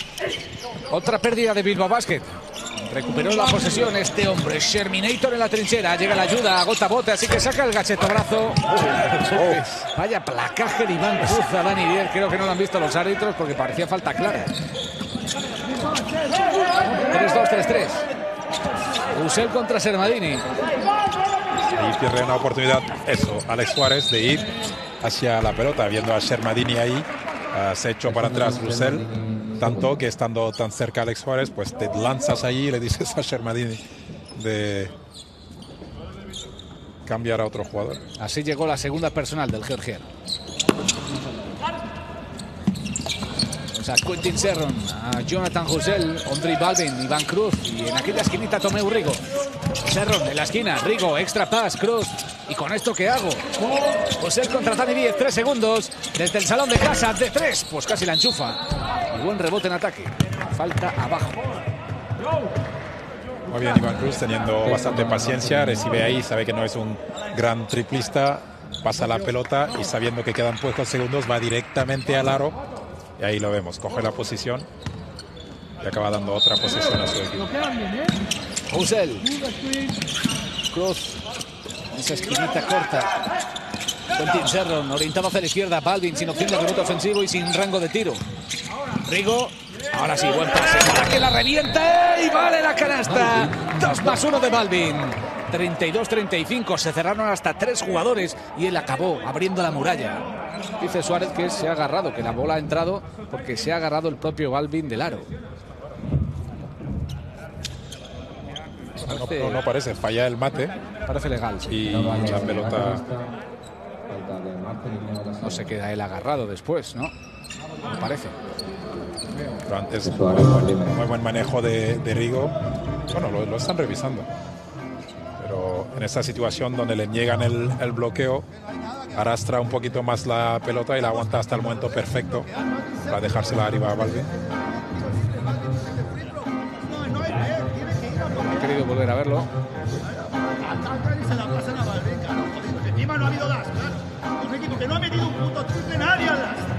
Otra pérdida de Bilbao Basket. Recuperó la posesión este hombre, Sherminator en la trinchera. Llega la ayuda, agota bote, así que saca el gachetobrazo. Vaya placaje de Iván Cruz a Dani Dier. Creo que no lo han visto los árbitros porque parecía falta clara. 3-2, 3-3. Usel contra Sermadini. Y pierde una oportunidad, Alex Juárez, de ir hacia la pelota, viendo a Sermadini ahí. Se echó para atrás Rusell, tanto que estando tan cerca Alex Juárez, pues te lanzas allí y le dices a Sermadini de cambiar a otro jugador. Así llegó la segunda personal del georgiano. A Quentin Serron, a Jonathan Husell, Ondrej Balvin, Iván Cruz y en aquella esquinita Tomeu Rigo. Serron en la esquina, Rigo, extra pass, Cruz ¿Y con esto qué hago? Pues el contra Dani Díez, 3 segundos. Desde el salón de casa, de 3. Pues casi la enchufa. Y buen rebote en ataque. Falta abajo. Muy bien Iván Cruz, teniendo bastante paciencia. Recibe ahí, sabe que no es un gran triplista. Pasa la pelota y sabiendo que quedan pocos segundos, va directamente al aro. Y ahí lo vemos, coge la posición y acaba dando otra posición a su equipo. Husel. Cruz. Esa esquinita corta. Quentin Serron orientado hacia la izquierda. Balvin sin opción de rebote ofensivo y sin rango de tiro. Rigo. Ahora sí, buen pase para que la reviente. Y vale la canasta. 2+1 de Balvin. 32-35. Se cerraron hasta 3 jugadores y él acabó abriendo la muralla. Dice Suárez que se ha agarrado, que la bola ha entrado porque se ha agarrado el propio Balvin del aro. No parece, falla el mate. Parece legal. Y la pelota no se queda él agarrado después, ¿no? Me parece. Pero antes muy buen manejo de Rigo. Bueno, lo están revisando. Pero en esta situación donde le niegan el bloqueo, arrastra un poquito más la pelota y la aguanta hasta el momento perfecto para dejársela arriba a Balvin. He querido volver a verlo. Se la pasan a Balvin, claro, jodido. Encima no ha habido das, claro. Un equipo que no ha metido un puto triple en área.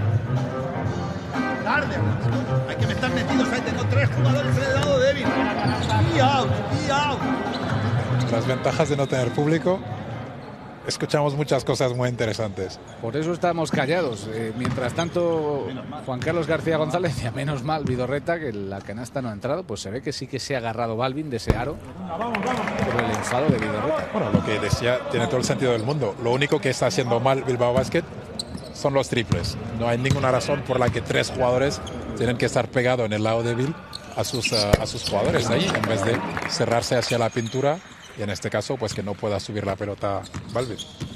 Tarde, hay que estar metidos ahí. Tengo 3 jugadores en el lado débil. Y out. Las ventajas de no tener público. Escuchamos muchas cosas muy interesantes. Por eso estamos callados. Mientras tanto, Juan Carlos García González, ya menos mal, Vidorreta, que la canasta no ha entrado, pues se ve que sí que se ha agarrado Balvin de ese aro por el enfado de Vidorreta. Bueno, lo que decía tiene todo el sentido del mundo. Lo único que está haciendo mal Bilbao Basket son los triples. No hay ninguna razón por la que 3 jugadores tienen que estar pegados en el lado débil a sus jugadores ahí, en vez de cerrarse hacia la pintura. Y en este caso, pues que no pueda subir la pelota Balvin.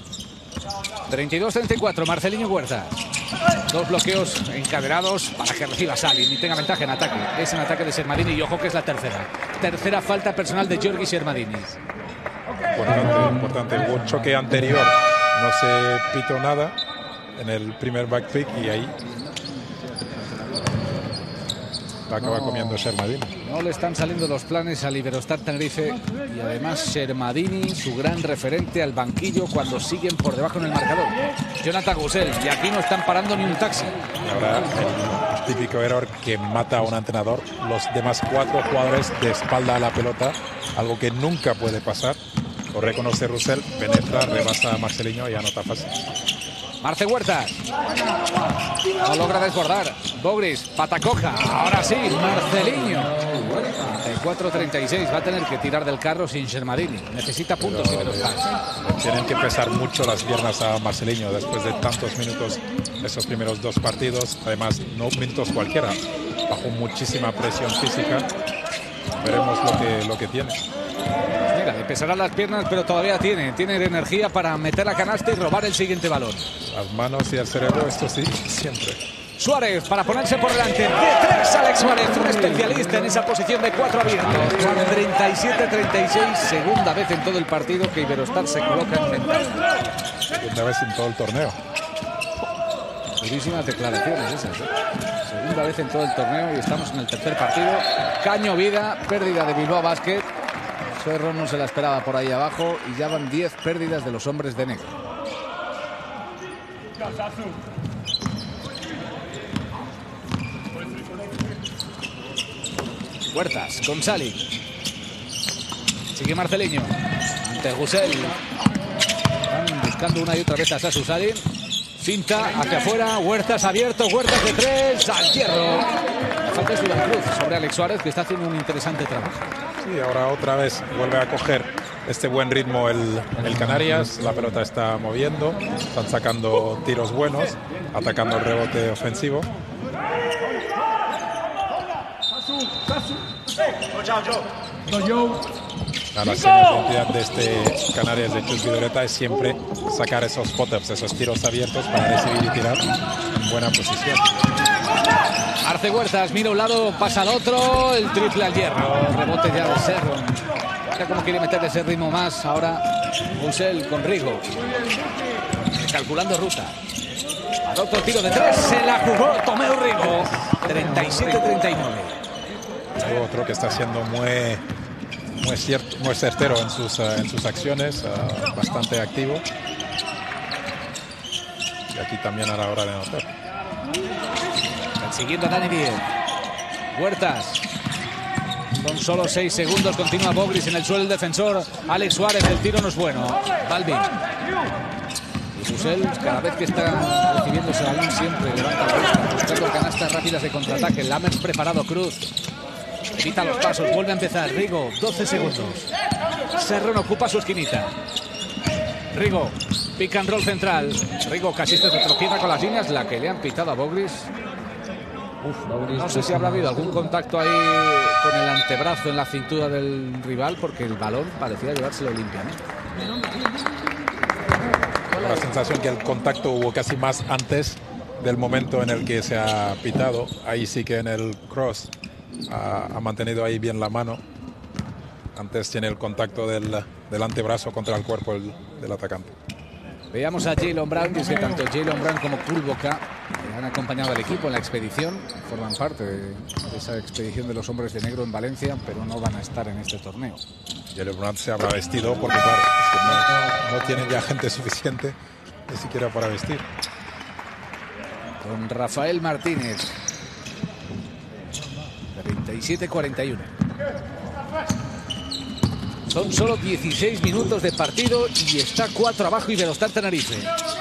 32-34, Marcelinho Huertas. 2 bloqueos encadenados para que reciba Salin y tenga ventaja en ataque. Es en ataque de Sermadini y ojo que es la tercera falta personal de Giorgi Sermadini. Importante. Hubo un choque anterior, no se pitó nada en el primer backpick y ahí la acaba comiendo Sermadini. No le están saliendo los planes al Iberostar Tenerife y además Sermadini, su gran referente al banquillo cuando siguen por debajo en el marcador. Jonathan Gusel, y aquí no están parando ni un taxi. Ahora el típico error que mata a un entrenador, los demás 4 jugadores de espalda a la pelota, algo que nunca puede pasar. Lo reconoce Russell, penetra, rebasa a Marcelinho y anota fácil. Marce Huertas. No logra desbordar. Bogris, pata coja. Ahora sí, Marcelinho. 34-36. Va a tener que tirar del carro sin Sermadini. Necesita puntos y menos más. Tienen que pesar mucho las piernas a Marcelinho después de tantos minutos esos primeros 2 partidos. Además, no minutos cualquiera. Bajo muchísima presión física. Veremos lo que tiene. Mira, le pesarán las piernas, pero todavía tiene energía para meter la canasta y robar el siguiente balón. Las manos y el cerebro, esto sí, siempre. Suárez para ponerse por delante. De 3, Alex Suárez, un especialista en esa posición de 4 abiertos. 37-36, segunda vez en todo el partido que Iberostar se coloca en ventaja. Segunda vez en todo el torneo. Durísimas declaraciones esas, ¿eh? Segunda vez en todo el torneo y estamos en el tercer partido. Caño Vida, pérdida de Bilbao Basket. Cerro no se la esperaba por ahí abajo y ya van 10 pérdidas de los hombres de negro. Huertas con Sali. Sigue Marcelinho. Ante Gusel. Están buscando una y otra vez a Sasu Salin. Finta hacia afuera. Huertas abierto. Huertas de 3. Al hierro. La falta es de Iván Cruz sobre Alex Suárez, que está haciendo un interesante trabajo. Sí, ahora otra vez vuelve a coger este buen ritmo el Canarias. La pelota está moviendo. Están sacando tiros buenos. Atacando el rebote ofensivo. La señal de identidad de este Canarias de Chus Vidorreta es siempre sacar esos pop-ups, esos tiros abiertos para recibir y tirar en buena posición. Arce Huertas mira un lado, pasa al otro, el triple al hierro. Rebote ya de Serron. Mira cómo quiere meterle ese ritmo más ahora Ussel con Rigo. Calculando ruta. Adopta el tiro de 3. Se la jugó Tomeu Rigo. 37-39. Otro que está siendo muy certero en sus acciones, bastante activo. Y aquí también a la hora de anotar. Siguiendo a Dani Díez. Huertas. Con solo 6 segundos continúa Bogris en el suelo el defensor. Alex Suárez, el tiro no es bueno. Balvin. Y Ussel, cada vez que está recibiendo ese balón, siempre levanta la vista, buscando canastas rápidas de contraataque. Lammers preparado, Cruz. Evita los pasos, vuelve a empezar. Rigo, 12 segundos. Serrón ocupa su esquinita. Rigo, pick and roll central. Rigo casi se tropieza con las líneas, la que le han pitado a Bogris. No sé si habrá habido algún contacto ahí con el antebrazo en la cintura del rival, porque el balón parecía llevárselo limpiamente. Tengo la sensación que el contacto hubo casi más antes del momento en el que se ha pitado. Ahí sí que en el cross ha mantenido ahí bien la mano. Antes tiene el contacto del antebrazo contra el cuerpo del atacante. Veamos a Jalen Brown, dice tanto Jalen Brown como Kulboka han acompañado al equipo en la expedición, forman parte de esa expedición de los hombres de negro en Valencia, pero no van a estar en este torneo. Jalen Brown se habrá vestido porque claro, es que no tienen ya gente suficiente ni siquiera para vestir. Con Rafael Martínez. 37-41. Son solo 16 minutos de partido y está 4 abajo Iberostar Tenerife.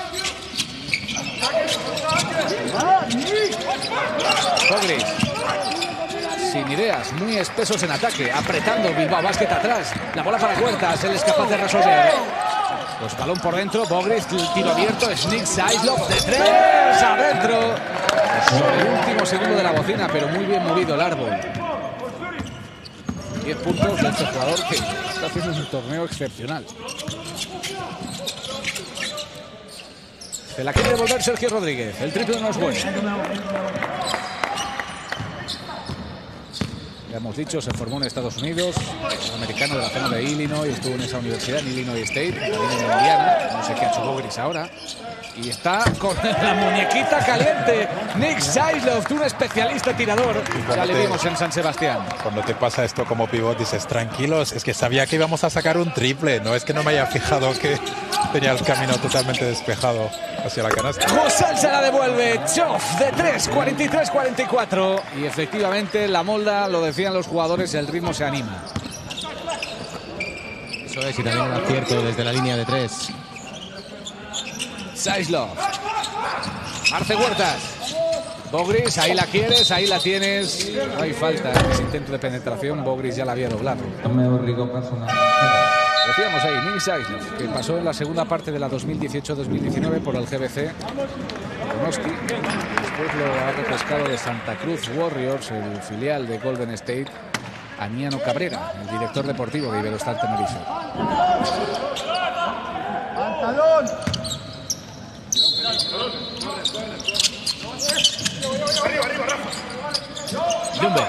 Bogris. Sin ideas, muy espesos en ataque, apretando Bilbao Basket atrás. La bola para Huertas, él es capaz de resolver. Pues balón por dentro, Bogris, tiro abierto, Sneak Saislov de 3, adentro. Sobre el último segundo de la bocina, pero muy bien movido el árbol. 10 puntos de este jugador que está haciendo un torneo excepcional. Se la quiere devolver Sergio Rodríguez. El triple no es bueno. Ya hemos dicho, se formó en Estados Unidos, americano de la zona de Illinois, estuvo en esa universidad, en Illinois State, también en Indiana, no sé qué ha hecho Bogris ahora. Y está con la muñequita caliente. Nick Saislov, un especialista tirador. Ya le vimos en San Sebastián. Cuando te pasa esto como pivot dices, tranquilos, es que sabía que íbamos a sacar un triple. No es que no me haya fijado que tenía el camino totalmente despejado hacia la canasta. José se la devuelve. Chof de 3, 43-44. Y efectivamente la molda, lo decían los jugadores, el ritmo se anima. Eso es, y también un acierto desde la línea de 3. Saislov. Arce Huertas. Bogris, ahí la quieres, ahí la tienes. No hay falta en ese intento de penetración. Bogris ya la había doblado. Decíamos ahí, Nick Saislov, que pasó en la segunda parte de la 2018-2019 por el GBC Donosti. Después lo ha repescado de Santa Cruz Warriors, el filial de Golden State, Aniano Cabrera, el director deportivo de Iberostar Tenerife. ¡Pantalón! Lumber.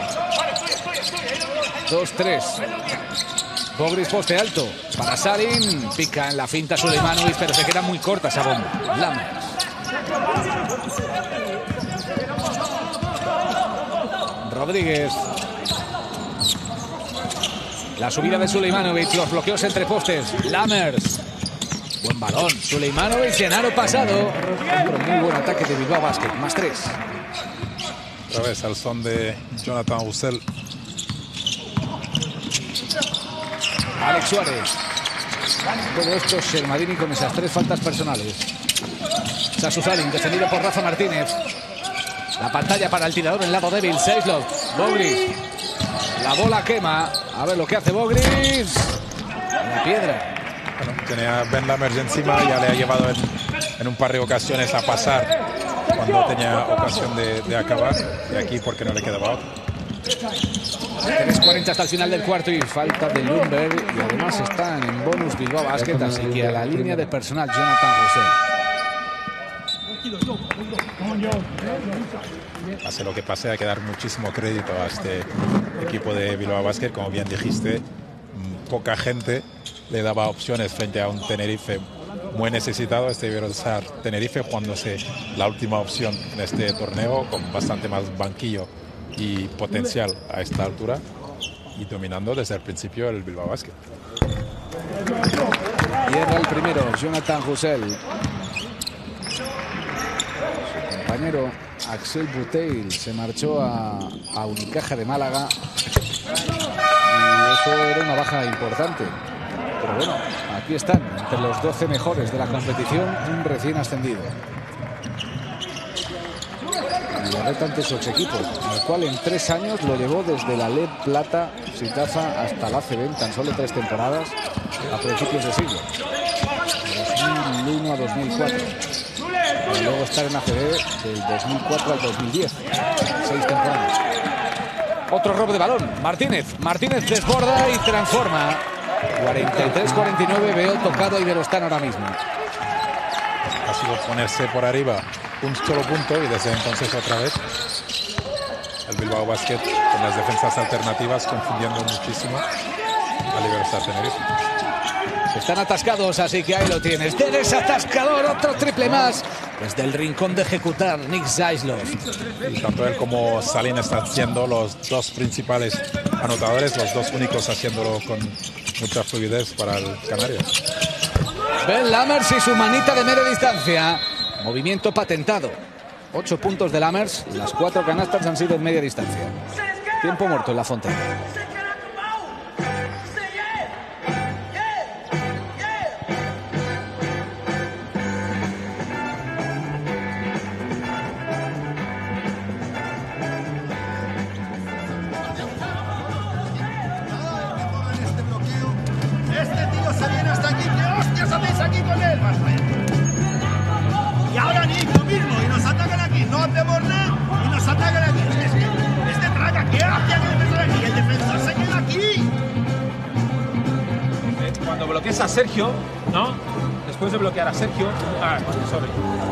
2-3. Bogris poste alto para Sarin. Pica en la finta Suleimanovic, pero se queda muy corta esa bomba. Lammers. Rodríguez. La subida de Suleimanovic, los bloqueos entre postes. Lammers. Buen balón. Suleimanovic, Genaro pasado. Pero muy buen ataque de Bilbao Basket. Más 3. Otra vez al son de Jonathan Ussel. Alex Suárez. Todo esto Shermadini con esas 3 faltas personales. Sasu Sarin, defendido por Rafa Martínez. La pantalla para el tirador en el lado débil. Saislov. Bogris. La bola quema. A ver lo que hace Bogris. La piedra. Bueno, tenía Ben Lammers encima, ya le ha llevado en un par de ocasiones a pasar cuando tenía ocasión de acabar. Y aquí porque no le quedaba otro. 3:40 hasta el final del cuarto y falta de Lumber. Y además están en bonus Bilbao Basket, así que a la línea de personal Jonathan José. Pase lo que pase, hay que dar muchísimo crédito a este equipo de Bilbao Basket. Como bien dijiste, poca gente le daba opciones frente a un Tenerife muy necesitado. Este debió ser Tenerife jugándose la última opción en este torneo, con bastante más banquillo y potencial a esta altura, y dominando desde el principio el Bilbao Basket. Hierra el primero, Jonathan Roussel. Su compañero Axel Buteil se marchó a Unicaja de Málaga y eso era una baja importante. Pero bueno, aquí están, entre los 12 mejores de la competición, un recién ascendido. Y lo reta ante su equipo, el cual en 3 años lo llevó desde la LED Plata, Sitafa, hasta la ACB en tan solo 3 temporadas a principios de siglo. De 2001 a 2004. Y luego estar en ACB del 2004 al 2010. 6 temporadas. Otro robo de balón. Martínez desborda y transforma. 43-49, veo tocado y Iberostar ahora mismo. Ha sido ponerse por arriba un solo punto y desde entonces otra vez el Bilbao Basket con las defensas alternativas confundiendo muchísimo al Iberostar Tenerife. Están atascados, así que ahí lo tienes. De desatascador, otro triple más. Desde el rincón de ejecutar, Nick Zaislov. Y tanto él como Salin están siendo los dos principales anotadores, los dos únicos haciéndolo con mucha fluidez para el Canarias. Ben Lammers y su manita de media distancia. Movimiento patentado. 8 puntos de Lammers. Las 4 canastas han sido en media distancia. Tiempo muerto en la Fontana. Este tío se viene hasta aquí. ¿Qué hostias hacéis aquí con él? Y ahora Nick, lo mismo. Y nos atacan aquí. No hacemos nada y nos atacan aquí. Este traga, ¿qué hace el defensor aquí? El defensor se queda aquí. Cuando bloquees a Sergio, ¿no? Después de bloquear a Sergio... Ah, sorry.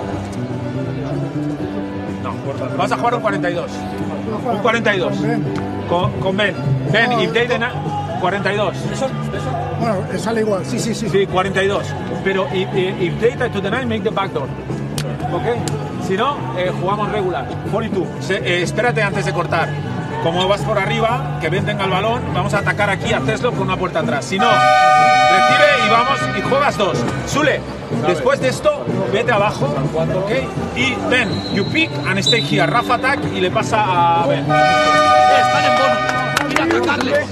No, vas a jugar un 42. Un 42. Con Ben. Ben, if they deny... 42. Bueno, sale igual, sí. Sí, 42. Pero if they try to deny, make the backdoor. ¿Ok? Si no, jugamos regular. 42. Espérate antes de cortar. Como vas por arriba, que Ben tenga el balón, vamos a atacar aquí a Teslo con una puerta atrás. Si no, recibe y vamos y juegas 2. Sule, después de esto, vete abajo, ¿ok? Y Ben, you pick and stay here. Rafa attack y le pasa a Ben. Están en bono. Mira, atacarles.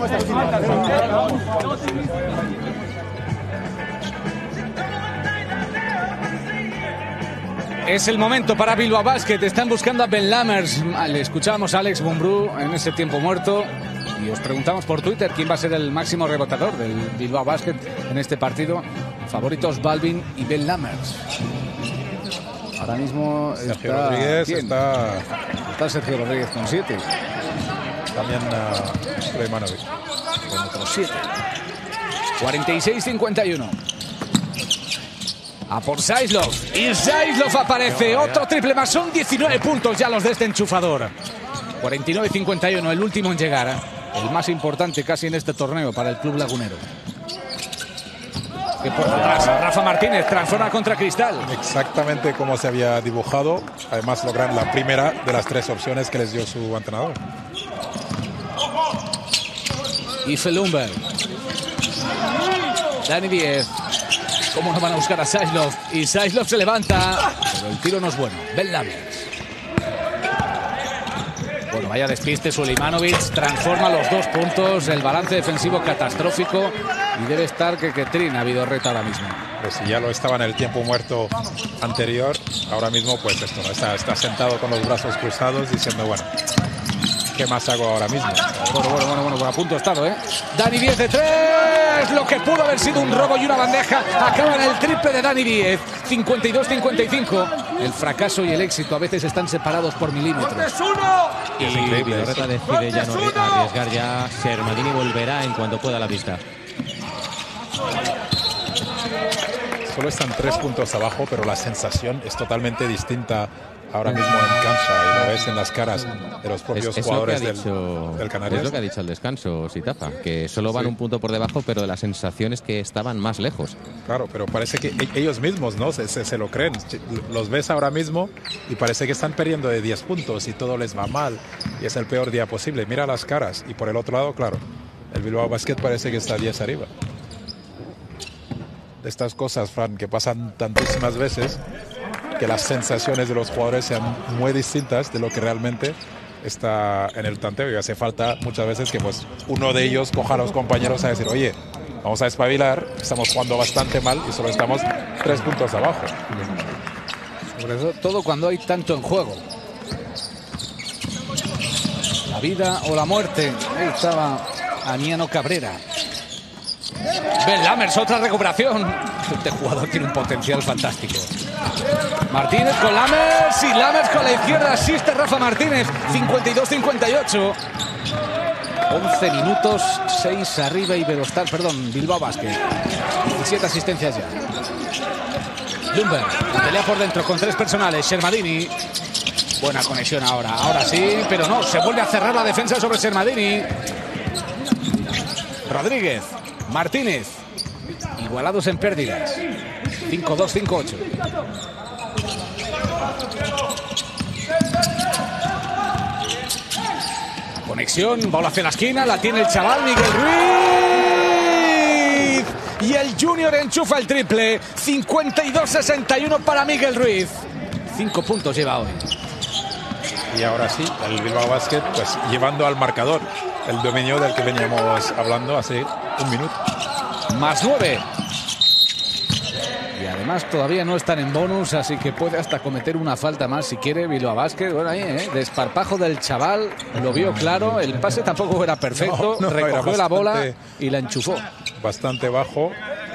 Es el momento para Bilbao Basket. Están buscando a Ben Lammers. Le escuchábamos a Alex Mumbrú en ese tiempo muerto. Y os preguntamos por Twitter quién va a ser el máximo rebotador del Bilbao Basket en este partido. Favoritos Balvin y Ben Lammers. Ahora mismo Sergio Rodríguez está Sergio Rodríguez con 7. También Sulejmanovic con otros 7. 46-51. A por Zaislov. Y Zaislov aparece. Otro triple más. Son 19 puntos ya los de este enchufador. 49-51. El último en llegar. El más importante casi en este torneo para el club lagunero. Que por atrás, Rafa Martínez transforma contra Cristal. Exactamente como se había dibujado. Además logran la primera de las 3 opciones que les dio su entrenador. Y Felumber. Dani Díez. ¿Cómo no van a buscar a Zaislov? Y Zaislov se levanta. Pero el tiro no es bueno. Ben Lammers. Bueno, vaya despiste. Sulejmanovic transforma los 2 puntos. El balance defensivo catastrófico. Y debe estar que Trin ha habido reto ahora mismo. Pues si ya lo estaba en el tiempo muerto anterior, ahora mismo pues esto, ¿no? Está sentado con los brazos cruzados diciendo, bueno, ¿qué más hago ahora mismo? Bueno, a punto estado, ¿eh? Dani Díez de 3. Lo que pudo haber sido un robo y una bandeja. Acaba en el triple de Dani Díez. 52-55. El fracaso y el éxito a veces están separados por milímetros. Y Vidorreta decide ya no arriesgar ya. Sermadini volverá en cuanto pueda a la pista. Solo están 3 puntos abajo, pero la sensación es totalmente distinta ahora mismo en cancha. Y lo ves ponerse en las caras de los propios jugadores del Canarias. Es lo que ha dicho al descanso Sitafa, que solo van un punto por debajo, pero la sensación es que estaban más lejos. Claro, pero parece que ellos mismos, ¿no? Se lo creen. Los ves ahora mismo y parece que están perdiendo de 10 puntos y todo les va mal y es el peor día posible. Mira las caras. Y por el otro lado, claro, el Bilbao Basket parece que está 10 arriba. De estas cosas, Fran, que pasan tantísimas veces, que las sensaciones de los jugadores sean muy distintas de lo que realmente está en el tanteo. Y hace falta muchas veces que pues uno de ellos coja a los compañeros a decir, oye, vamos a espabilar, estamos jugando bastante mal y solo estamos 3 puntos abajo. Sobre todo cuando hay tanto en juego. La vida o la muerte. Ahí estaba Aniano Cabrera. Ben Lammers, otra recuperación. Este jugador tiene un potencial fantástico. Martínez con Lammers y Lammers con la izquierda. Asiste Rafa Martínez. 52-58. 11 minutos, 6 arriba Bilbao Basket. 17 asistencias ya. Lumber, pelea por dentro con 3 personales. Shermadini. Buena conexión ahora sí, pero no, se vuelve a cerrar la defensa sobre Shermadini. Rodríguez, Martínez, igualados en pérdidas. 5-2, 5-8. Conexión, bola hacia la esquina, la tiene el chaval Miguel Ruiz. Y el Junior enchufa el triple. 52-61 para Miguel Ruiz. 5 puntos lleva hoy. Y ahora sí, el Bilbao Basket pues llevando al marcador el dominio del que veníamos hablando hace un minuto. Más 9. Y además todavía no están en bonus, así que puede hasta cometer una falta más si quiere Bilbao Basket. Bueno, ahí, desparpajo del chaval, lo vio claro. El pase tampoco era perfecto. Recogió la bola y la enchufó. Bastante bajo.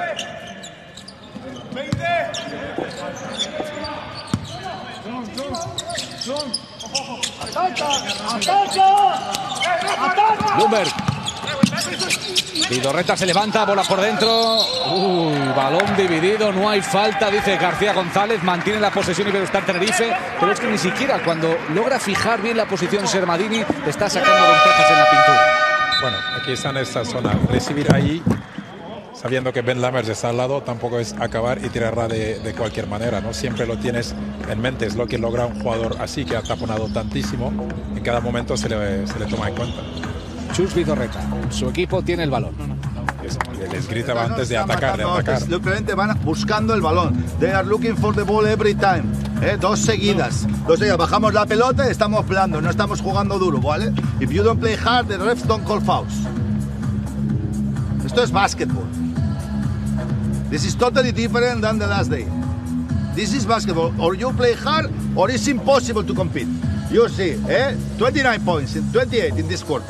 Lumber. Vidorreta se levanta, bola por dentro. Balón dividido, no hay falta, dice García González. Mantiene la posesión Iberostar Tenerife, pero es que ni siquiera cuando logra fijar bien la posición Shermadini está sacando ventajas en la pintura. Bueno, aquí está en esta zona. Recibir ahí, sabiendo que Ben Lammers está al lado, tampoco es acabar y tirarla de cualquier manera, ¿no? Siempre lo tienes en mente, es lo que logra un jugador así, que ha taponado tantísimo. En cada momento se le toma en cuenta. Chus Vidorreta, su equipo tiene el balón. Les gritaba antes de atacar, Simplemente van buscando el balón. They are looking for the ball every time. 2 seguidas. Bajamos la pelota y estamos peleando, no estamos jugando duro, ¿vale? If you don't play hard, the refs don't call fouls. Esto es basketball. This is totally different than the last day. This is basketball. Or you play hard, or it's impossible to compete. You see, 29 points, 28 in this quarter.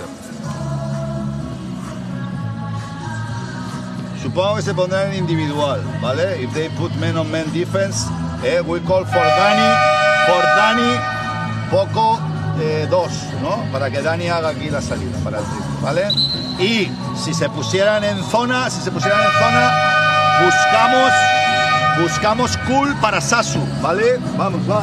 Supongo que se pondrá en individual, ¿vale? If they put man on man defense, we call for Dani, poco 2, ¿no? Para que Dani haga aquí la salida para el triple, ¿vale? Y si se pusieran en zona, buscamos cool para Sasu, ¿vale? Vamos, va.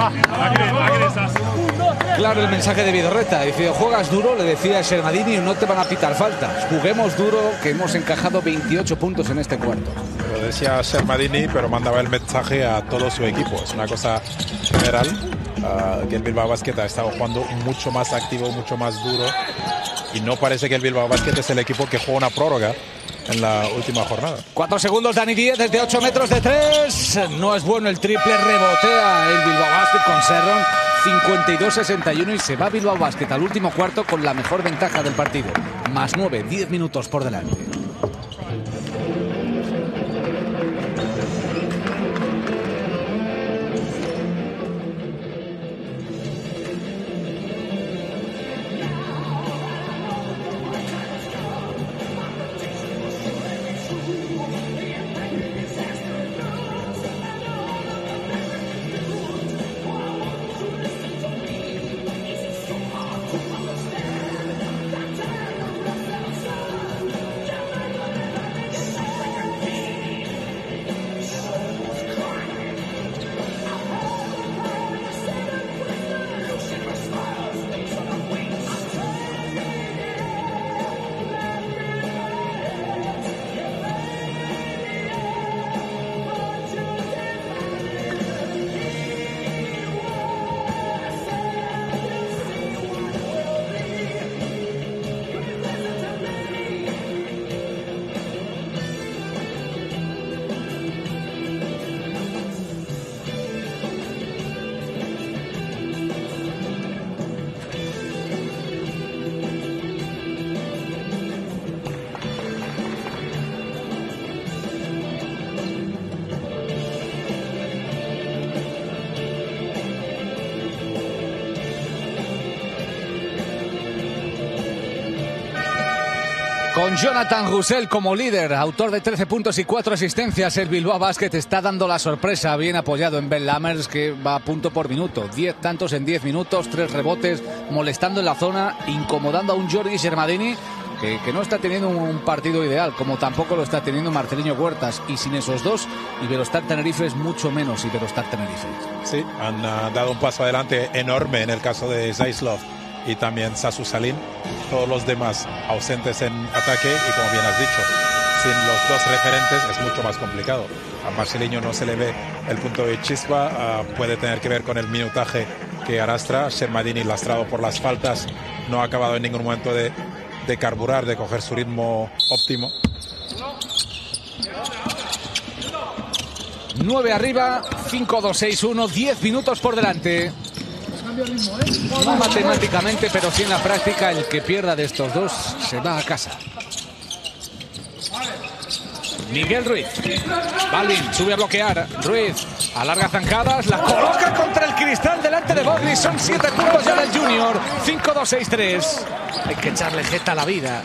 Claro, el mensaje de Vidorreta. Dice, juegas duro, le decía a Shermadini, no te van a pitar faltas. Juguemos duro, que hemos encajado 28 puntos en este cuarto. Lo decía Shermadini, pero mandaba el mensaje a todo su equipo. Es una cosa general, que el Bilbao Basket ha estado jugando mucho más activo, mucho más duro. Y no parece que el Bilbao Basket es el equipo que juega una prórroga en la última jornada. 4 segundos, Dani Díez desde 8 metros de 3. No es bueno el triple, rebotea el Bilbao Basket con Serron. 52-61 y se va Bilbao Basket al último cuarto con la mejor ventaja del partido. Más 9, 10 minutos por delante. Con Jonathan Roussel como líder, autor de 13 puntos y 4 asistencias, el Bilbao Basket está dando la sorpresa, bien apoyado en Ben Lammers, que va a punto por minuto. 10 tantos en 10 minutos, 3 rebotes, molestando en la zona, incomodando a un Jordi Sermadini, que no está teniendo un partido ideal, como tampoco lo está teniendo Marceliño Huertas. Y sin esos dos, Iberostar Tenerife es mucho menos Iberostar Tenerife. Sí, han dado un paso adelante enorme en el caso de Zaislov y también Sasu Salin. Todos los demás ausentes en ataque y, como bien has dicho, sin los dos referentes es mucho más complicado. A Marceliño no se le ve el punto de chispa, puede tener que ver con el minutaje que arrastra. Sermadini, lastrado por las faltas, no ha acabado en ningún momento de carburar, de coger su ritmo óptimo. 9 arriba, 5-2-6-1, 10 minutos por delante. No matemáticamente, pero sí en la práctica, el que pierda de estos dos se va a casa. Miguel Ruiz. Balvin sube a bloquear. Ruiz alarga zancadas, la coloca contra el cristal delante de Bogris. Son 7 puntos ya del Junior. 5-2-6-3. Hay que echarle jeta a la vida.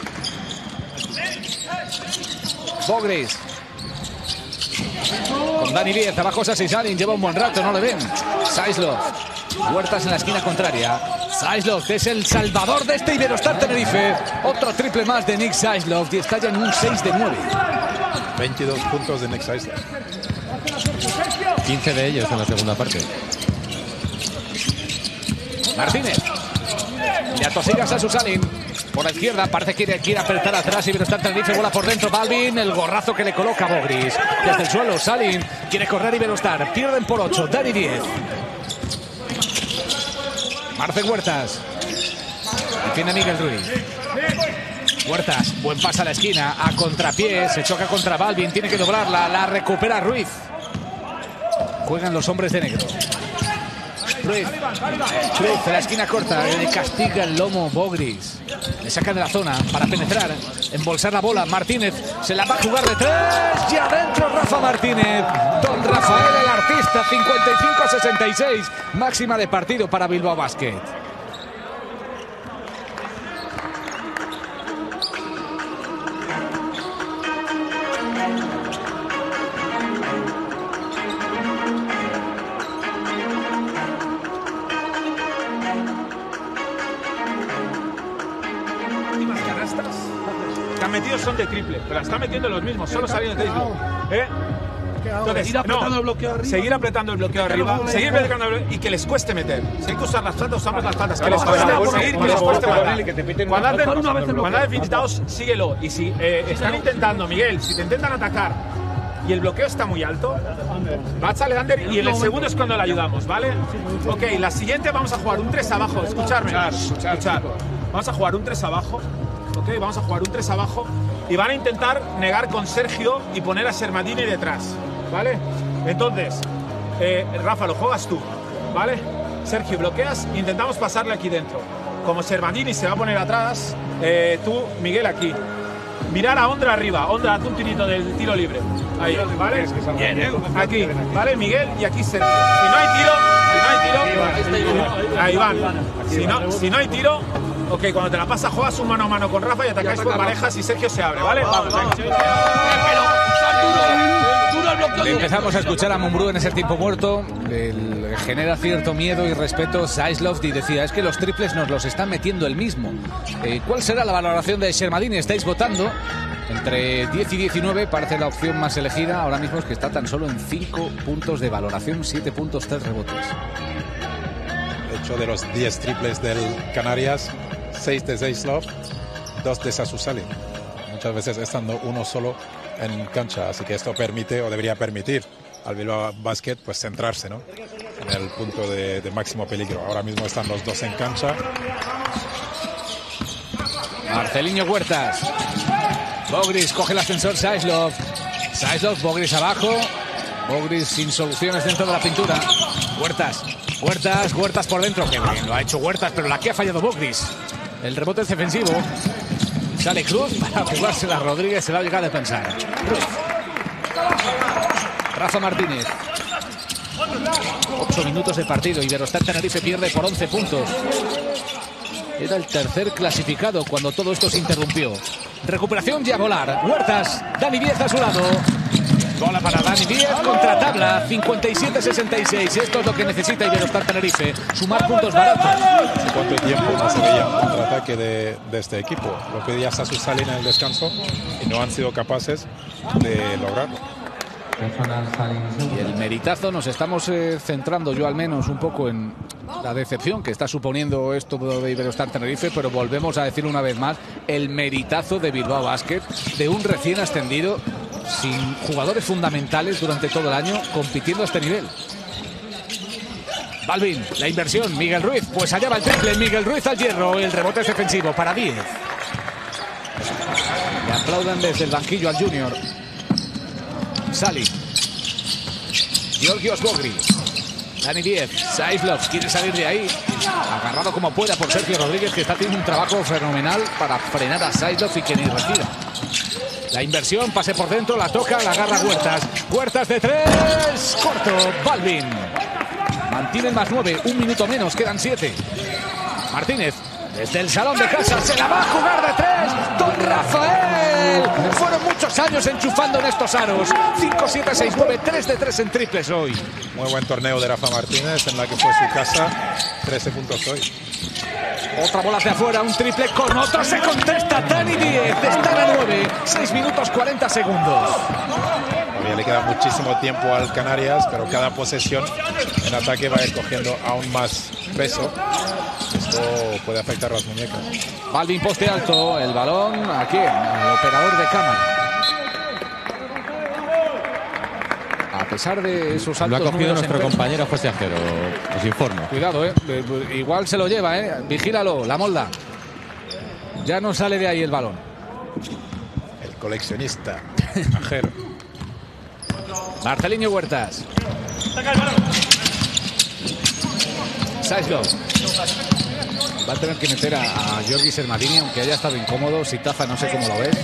Bogris. Con Dani Díez, abajo Sassi Salin, lleva un buen rato, no le ven. Zaislov. Huertas en la esquina contraria. Zaislov, que es el salvador de este Iberostar Tenerife. Otro triple más de Nick Zaislov y está ya en un 6 de 9. 22 puntos de Nick Zaislov. 15 de ellos en la segunda parte. Martínez. Le atosiga a Sasu Salin. Por la izquierda, parece que quiere apretar atrás. Iberostar Tenerife, bola por dentro. Balvin, el gorrazo que le coloca a Bogris. Desde el suelo, Salin quiere correr Iberostar. Pierden por 8. Dani 10. Marcel Huertas. Defiende Miguel Ruiz. Huertas, buen pase a la esquina. A contrapié, se choca contra Balvin. Tiene que doblarla, la recupera Ruiz. Juegan los hombres de negro. Ruiz en la esquina corta, le castiga el lomo Bogris. Le sacan de la zona para penetrar, embolsar la bola. Martínez se la va a jugar de 3 y adentro Rafa Martínez. Don Rafael, el artista, 55-66. Máxima de partido para Bilbao Basket. Metidos son de triple, pero la están metiendo los mismos, solo saliendo de Zaislov. Entonces, seguir apretando el bloqueo arriba, seguir apretando el bloqueo arriba, seguir apretando el bloqueo y que les cueste meter. Si hay que usar las faltas, usamos las faltas. Que les cueste seguir, que les cueste matar. Cuando hacen visitados, síguelo. Y si están intentando, Miguel, si te intentan atacar y el bloqueo está muy alto, va a echarle under y en el segundo es cuando le ayudamos, ¿vale? Ok, la siguiente vamos a jugar un 3 abajo. Escuchar. Vamos a jugar un 3 abajo. Ok, vamos a jugar un 3 abajo y van a intentar negar con Sergio y poner a Sermadini detrás, ¿vale? Entonces, Rafa, lo juegas tú, ¿vale? Sergio, bloqueas, intentamos pasarle aquí dentro. Como Sermadini se va a poner atrás, tú, Miguel, aquí. Mirar a Ondra arriba. Ondra, haz un tirito del tiro libre. Ahí, ¿vale? Aquí, ¿vale? Miguel y aquí Sergio. Si no hay tiro, ahí van. Si no hay tiro, ok, cuando te la pasas juegas un mano a mano con Rafa y atacáis por parejas y Sergio se abre, ¿vale? Vamos. Empezamos a escuchar a Mumbrú en ese tiempo muerto. Genera cierto miedo y respeto Zaislov y decía, es que los triples nos los están metiendo él mismo. ¿Cuál será la valoración de Sermadini? Estáis votando entre 10 y 19, parece la opción más elegida. Ahora mismo es que está tan solo en 5 puntos de valoración, 7 puntos, 3 rebotes. De los 10 triples del Canarias, 6 de Zaislov, 2 de Sasu Salin. Muchas veces estando uno solo en cancha, así que esto permite o debería permitir al Bilbao Basket pues centrarse, ¿no?, en el punto de máximo peligro. Ahora mismo están los dos en cancha. Marceliño Huertas. Bogris coge el ascensor. Zaislov, Bogris abajo. Bogris sin soluciones dentro de la pintura. Huertas por dentro. Qué bien lo ha hecho Huertas, pero la que ha fallado Bogris. El rebote es defensivo. Sale Cruz para jugársela a Rodríguez. Se la ha llegado a pensar. Rafa Martínez. 8 minutos de partido. Iberostar Tenerife pierde por 11 puntos. Era el tercer clasificado cuando todo esto se interrumpió. Recuperación y a volar. Huertas, Dani Díez a su lado. Bola para Dani Díez, contra tabla, 57-66. Esto es lo que necesita Iberostar Tenerife, sumar puntos baratos. ¿Hace cuánto tiempo no se veía un contraataque de este equipo? Lo pedía Sasu Salin en el descanso y no han sido capaces de lograrlo. Y el meritazo, nos estamos centrando, yo al menos, un poco en la decepción que está suponiendo esto de Iberostar Tenerife, pero volvemos a decirlo una vez más, el meritazo de Bilbao Basket, de un recién ascendido, sin jugadores fundamentales durante todo el año, compitiendo a este nivel. Balvin, la inversión, Miguel Ruiz, pues allá va el triple, Miguel Ruiz al hierro, el rebote es defensivo para Díez. Le aplaudan desde el banquillo al junior. Sali, Georgios Bogri, Dani Díez, Saislov quiere salir de ahí, agarrado como pueda por Sergio Rodríguez, que está haciendo un trabajo fenomenal para frenar a Saislov y que ni retira. La inversión, pase por dentro, la toca, la agarra Huertas. Huertas de 3, corto, Balvin. Mantiene el +9, un minuto menos, quedan 7. Martínez, desde el salón de casa, se la va a jugar de 3. Don Rafael. Fueron muchos años enchufando en estos aros. 5, 7, 6, 9, 3 de 3 en triples hoy. Muy buen torneo de Rafa Martínez, en la que fue su casa. 13 puntos hoy. Otra bola hacia afuera, un triple con otro, se contesta Dani Díez, está a 9, 6 minutos 40 segundos. Todavía le queda muchísimo tiempo al Canarias, pero cada posesión en ataque va a ir cogiendo aún más peso. Esto puede afectar las muñecas. Balvin poste alto, el balón aquí, el operador de cámara. A pesar de esos altos. Lo ha cogido nuestro compañero José Ajero, os informo. Cuidado, igual se lo lleva, vigílalo, la molda. Ya no sale de ahí el balón. El coleccionista, Ajero. Marcelinho Huertas. Saislov. Va a tener que meter a Giorgi Sermadini, aunque haya estado incómodo. Sitafa, no sé cómo lo ves.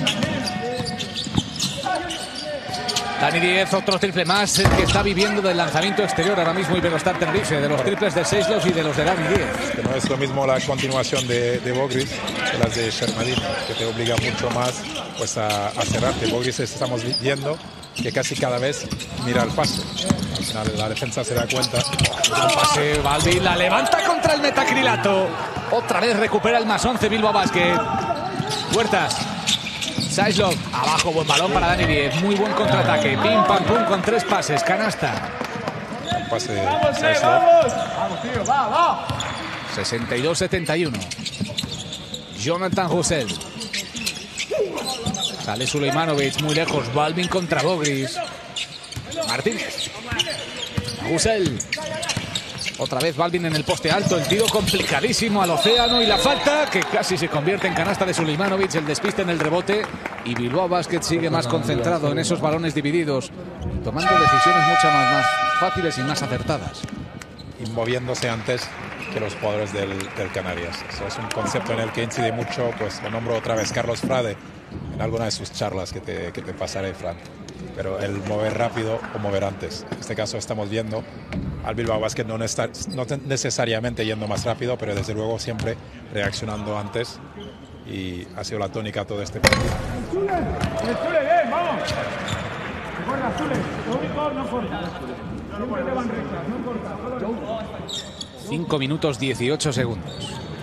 Dani Díez, otro triple más, el que está viviendo del lanzamiento exterior ahora mismo Iberostar Tenerife, de los triples de Saislov y de los de Dani Díez. Que no es lo mismo la continuación de Bogris que las de Sermadini, que te obliga mucho más pues a cerrarte. Bogris estamos viendo que casi cada vez mira el pase. Al final la defensa se da cuenta. Un pase, Balvin la levanta contra el metacrilato. Otra vez recupera el +11 Bilbao Basket. Huertas. Saislov, abajo, buen balón para Dani Díez. Muy buen contraataque. Pim, pam, pum, con 3 pases. Canasta. El pase de Saislov. 62-71. Jonathan Hussel. Sale Suleimanovic, muy lejos. Balvin contra Bogris. Martínez. Hussel. Otra vez Balvin en el poste alto, el tiro complicadísimo al océano y la falta que casi se convierte en canasta de Suleimanovic, el despiste en el rebote y Bilbao Basket sigue más concentrado en esos balones divididos, tomando decisiones mucho más fáciles y más acertadas. Y moviéndose antes que los jugadores del Canarias. Eso es un concepto en el que incide mucho, pues lo nombro otra vez Carlos Frade en alguna de sus charlas que te pasaré, Fran. Pero el mover rápido o mover antes. En este caso estamos viendo al Bilbao Basket no necesariamente yendo más rápido, pero desde luego siempre reaccionando antes, y ha sido la tónica todo este partido. 5 minutos 18 segundos.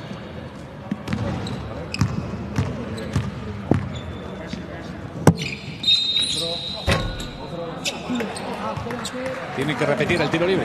Tienen que repetir el tiro libre.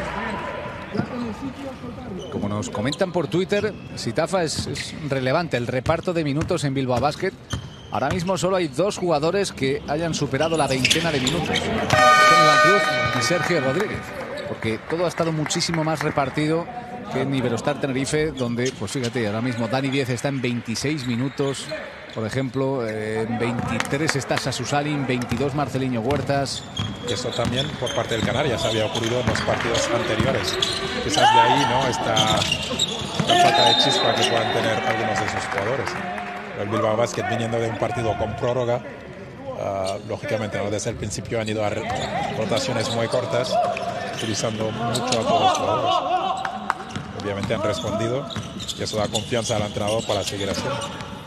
Como nos comentan por Twitter, Sitafa, es relevante el reparto de minutos en Bilbao Basket. Ahora mismo solo hay 2 jugadores que hayan superado la veintena de minutos. Tony Van Cruz y Sergio Rodríguez. Porque todo ha estado muchísimo más repartido que en Iberostar Tenerife, donde, pues fíjate, ahora mismo Dani Díez está en 26 minutos. Por ejemplo, en 23 está Sasu Salin, 22 Marcelinho Huertas. Eso también por parte del Canarias había ocurrido en los partidos anteriores. Quizás de ahí, ¿no?, está la falta de chispa que puedan tener algunos de esos jugadores. Pero el Bilbao Basket, viniendo de un partido con prórroga, lógicamente, ¿no?, desde el principio han ido a rotaciones muy cortas, utilizando mucho a todos los jugadores. El obviamente han respondido y eso da confianza al entrenador para seguir haciendo.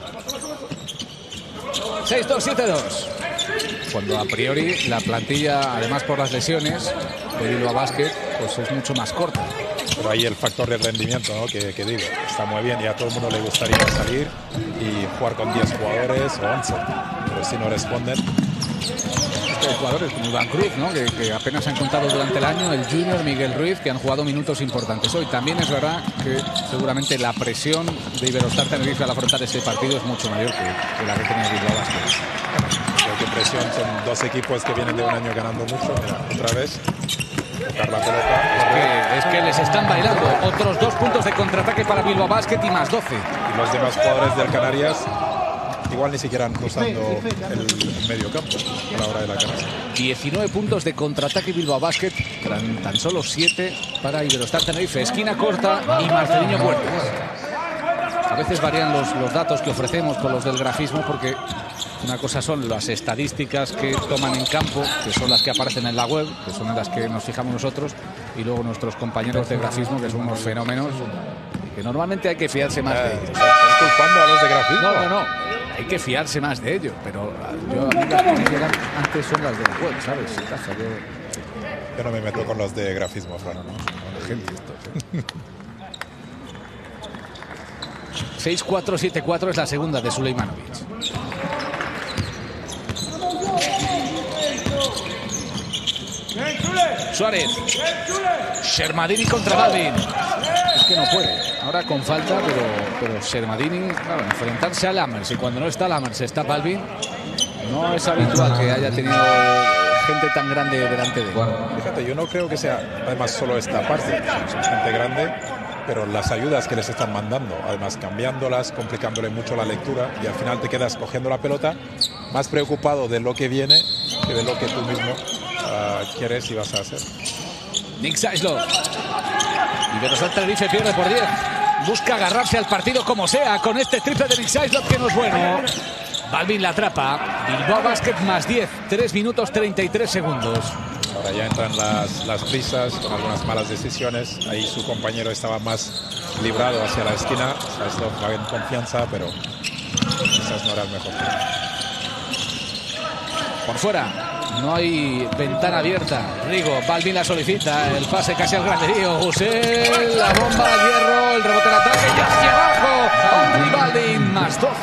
6-2-7-2. Cuando a priori la plantilla, además por las lesiones de Bilbao Basket, pues es mucho más corta. Pero ahí el factor de rendimiento, ¿no? que digo, está muy bien y a todo el mundo le gustaría salir y jugar con 10 jugadores o 11, pero si no responden. Hay jugadores como Iván Cruz, ¿no? que apenas han contado durante el año, el Junior, Miguel Ruiz, que han jugado minutos importantes hoy. También es verdad que seguramente la presión de Iberostar Tenerife al afrontar este partido es mucho mayor que la que tenía Bilbao Basket. Creo que presión son dos equipos que vienen de un año ganando mucho. Mira, otra vez tocar la pelota. Es que les están bailando. Otros 2 puntos de contraataque para Bilbao Basket y más 12. Y los demás jugadores del Canarias igual ni siquiera han cruzando el medio campo a la hora de la canasta. 19 puntos de contraataque Bilbao Basket, tan solo 7 para Iberostar Tenerife. Esquina corta y Marceliño Puertas. A veces varían los datos que ofrecemos con los del grafismo, porque una cosa son las estadísticas que toman en campo, que son las que aparecen en la web, que son en las que nos fijamos nosotros, y luego nuestros compañeros de grafismo, que son unos fenómenos y que normalmente hay que fiarse más de ellos. ¿Estás culpando a los de grafismo? No. Hay que fiarse más de ello, pero yo a mí las que me llegan antes son las de la web, ¿sabes? Si pasa, yo no me meto con los de grafismo, Fran. No, gente, esto. 6-4-7-4 es la segunda de Sulejmanovic. Suárez. Shermadini contra Balvin. Es que no puede. Ahora con falta, pero Shermadini, claro, enfrentarse a Lammers, y cuando no está Lammers está Balvin, no es habitual que haya tenido gente tan grande delante de él. Fíjate, yo no creo que sea además solo esta parte, son gente grande, pero las ayudas que les están mandando, además cambiándolas, complicándole mucho la lectura, y al final te quedas cogiendo la pelota más preocupado de lo que viene que de lo que tú mismo quieres y vas a hacer. Nick Saislov. Iberostar Tenerife pierde por 10. Busca agarrarse al partido como sea con este triple de Nick Saislov, que no es bueno. Balvin la atrapa. Bilbao Basket más 10. 3 minutos 33 segundos. Ahora ya entran las prisas con algunas malas decisiones. Ahí su compañero estaba más librado hacia la esquina. Saislov va en confianza, pero quizás no era el mejor. Por fuera. No hay ventana abierta. Rigo, Balvin la solicita. El pase casi al granderío. Gusel, la bomba, el hierro, el rebote en ataque y hacia abajo. Andri Balvin, más 12.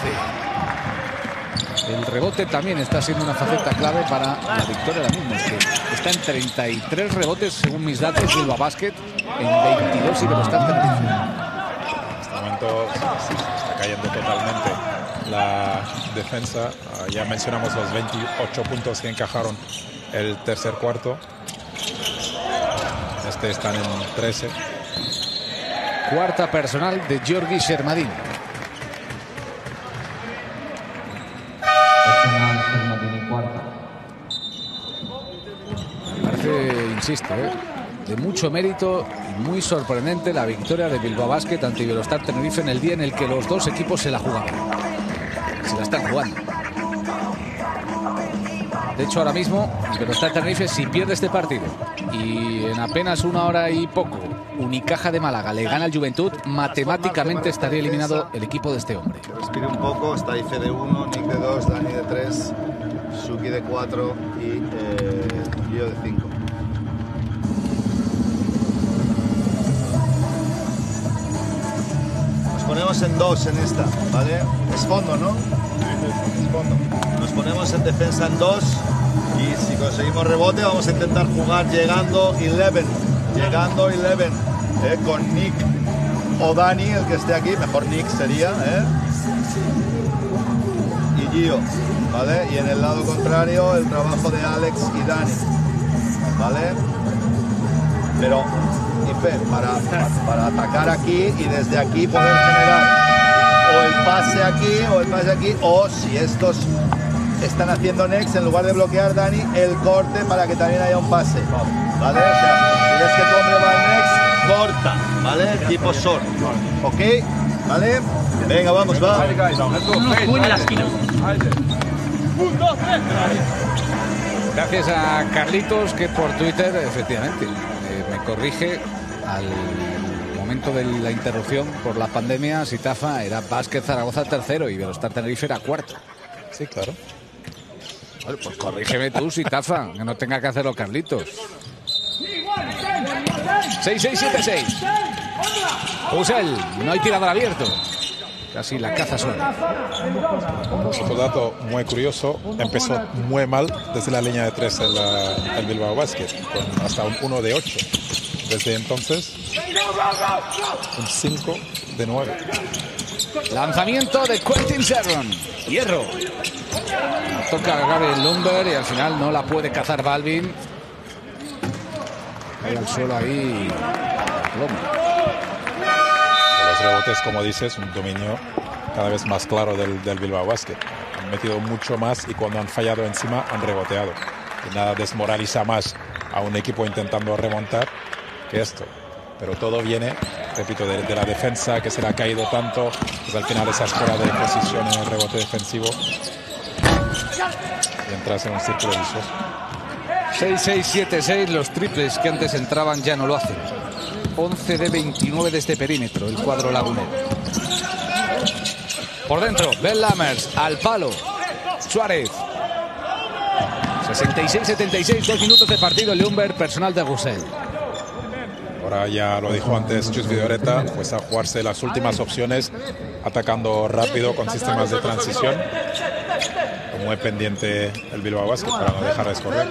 El rebote también está siendo una faceta clave para la victoria ahora mismo. Es que está en 33 rebotes, según mis datos, Bilbao Basket, en 22 Iberostar Tenerife. En este momento está cayendo totalmente la defensa. Ya mencionamos los 28 puntos que encajaron el tercer cuarto. Están en 13. Cuarta personal de Giorgi Shermadini. Me parece, insisto, de mucho mérito y muy sorprendente la victoria de Bilbao Basket ante Iberostar Tenerife en el día en el que los dos equipos se la jugaban. Se la están jugando. De hecho, ahora mismo Iberostar Tenerife, si pierde este partido y en apenas una hora y poco Unicaja de Málaga le gana al Juventud, matemáticamente estaría eliminado el equipo de este hombre. Respire un poco, está Ife de 1, Nick de 2, Dani de 3, Suki de 4 y Gio de 5. Nos ponemos en 2 en esta, ¿vale? Es fondo, ¿no? Es fondo. Nos ponemos en defensa en 2 y si conseguimos rebote vamos a intentar jugar llegando 11. Llegando 11, con Nick o Dani, el que esté aquí, mejor Nick sería, y Gio, ¿vale? Y en el lado contrario el trabajo de Alex y Dani, ¿vale? Pero, Ife, para atacar aquí y desde aquí poder generar o el pase aquí, o si estos están haciendo next, en lugar de bloquear Dani, el corte para que también haya un pase, ¿vale? O sea, si ves que tu hombre va al next, corta, ¿vale? Tipo short, ¿ok? ¿Vale? Venga, vamos, va. Gracias a Carlitos, que por Twitter, efectivamente, me corrige al momento de la interrupción por la pandemia, Sitafa, era Vázquez Zaragoza tercero y Iberostar Tenerife era cuarto. Sí, claro. Bueno, pues corrígeme tú, Sitafa, que no tenga que hacerlo Carlitos. 6-6-7-6. Husel, no hay tirador abierto. Casi la caza sola. Otro dato muy curioso, empezó muy mal desde la línea de 3 el Bilbao Basket, con hasta un 1 de 8. Desde entonces, un 5 de 9. Lanzamiento de Quentin Serron. Hierro. Toca a Gabriel Lumber y al final no la puede cazar Balvin. Cae al suelo ahí. Los rebotes, como dices, un dominio cada vez más claro del Bilbao Basket. Han metido mucho más y cuando han fallado encima han reboteado. Y nada desmoraliza más a un equipo intentando remontar que esto. Pero todo viene, repito, de la defensa que se le ha caído tanto. Pues al final esa escuela de posición en el rebote defensivo y entras en un círculo vicioso. 6-6-7-6, los triples que antes entraban ya no lo hacen. 11 de 29 de este perímetro, el cuadro lagunero. Por dentro, Ben Lammers, al palo. Suárez. 66-76, 2 minutos de partido, Lumber, personal de Roussel. Ahora ya lo dijo antes Chus Vidoreta, pues a jugarse las últimas opciones, atacando rápido con sistemas de transición. Muy pendiente el Bilbao Basket para no dejar de escorrer.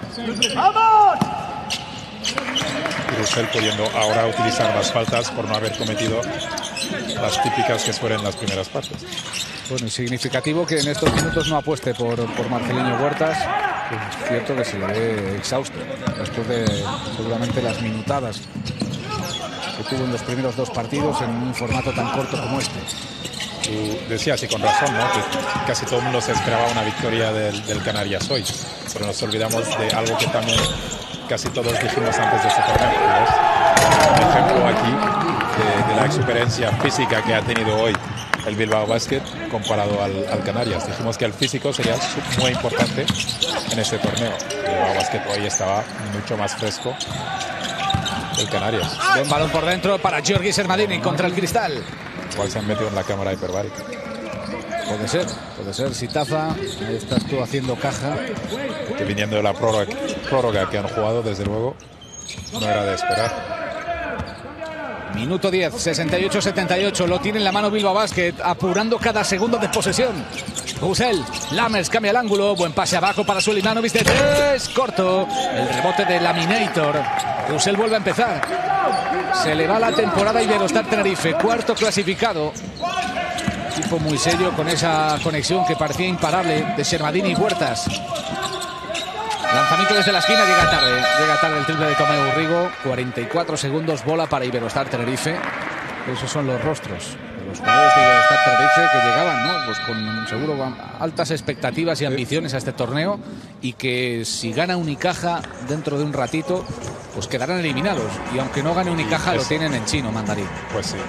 Y Roussel pudiendo ahora utilizar las faltas por no haber cometido las típicas que fueron las primeras partes. Bueno, y significativo que en estos minutos no apueste por Marceliño Huertas. Pues es cierto que se le ve exhausto después de seguramente las minutadas que tuvo en los primeros 2 partidos en un formato tan corto como este. Tú decías, y con razón, ¿no?, que casi todo el mundo se esperaba una victoria del Canarias hoy, pero nos olvidamos de algo que también casi todos dijimos antes de este torneo, que es un ejemplo aquí de la experiencia física que ha tenido hoy el Bilbao Basket comparado al Canarias. Dijimos que el físico sería muy importante en este torneo. El Bilbao Basket hoy estaba mucho más fresco que el Canarias. Buen balón por dentro para Giorgi Sermadini contra el cristal. Igual se han metido en la cámara hiperbárica. Puede ser, Sitafa. Ahí estás tú haciendo caja. Que viniendo de la prórroga que han jugado, desde luego, no era de esperar. Minuto 10, 68-78. Lo tiene en la mano Bilbao Basket, apurando cada segundo de posesión. Roussel, Lammers cambia el ángulo. Buen pase abajo para Sulimanovic de 3. Corto. El rebote de Laminator. Roussel vuelve a empezar. Se le va la temporada a Iberostar Tenerife, cuarto clasificado. Equipo muy serio con esa conexión que parecía imparable de Sermadini y Huertas. Lanzamiento desde la esquina, llega tarde el triple de Tomeu Urrigo. 44 segundos, bola para Iberostar Tenerife. Esos son los rostros de los jugadores de Iberostar Tenerife que llegaban, ¿no?, pues con seguro altas expectativas y ambiciones a este torneo, y que si gana Unicaja dentro de un ratito, pues quedarán eliminados. Y aunque no gane Unicaja, lo tienen en chino, Mandarín. Pues sí.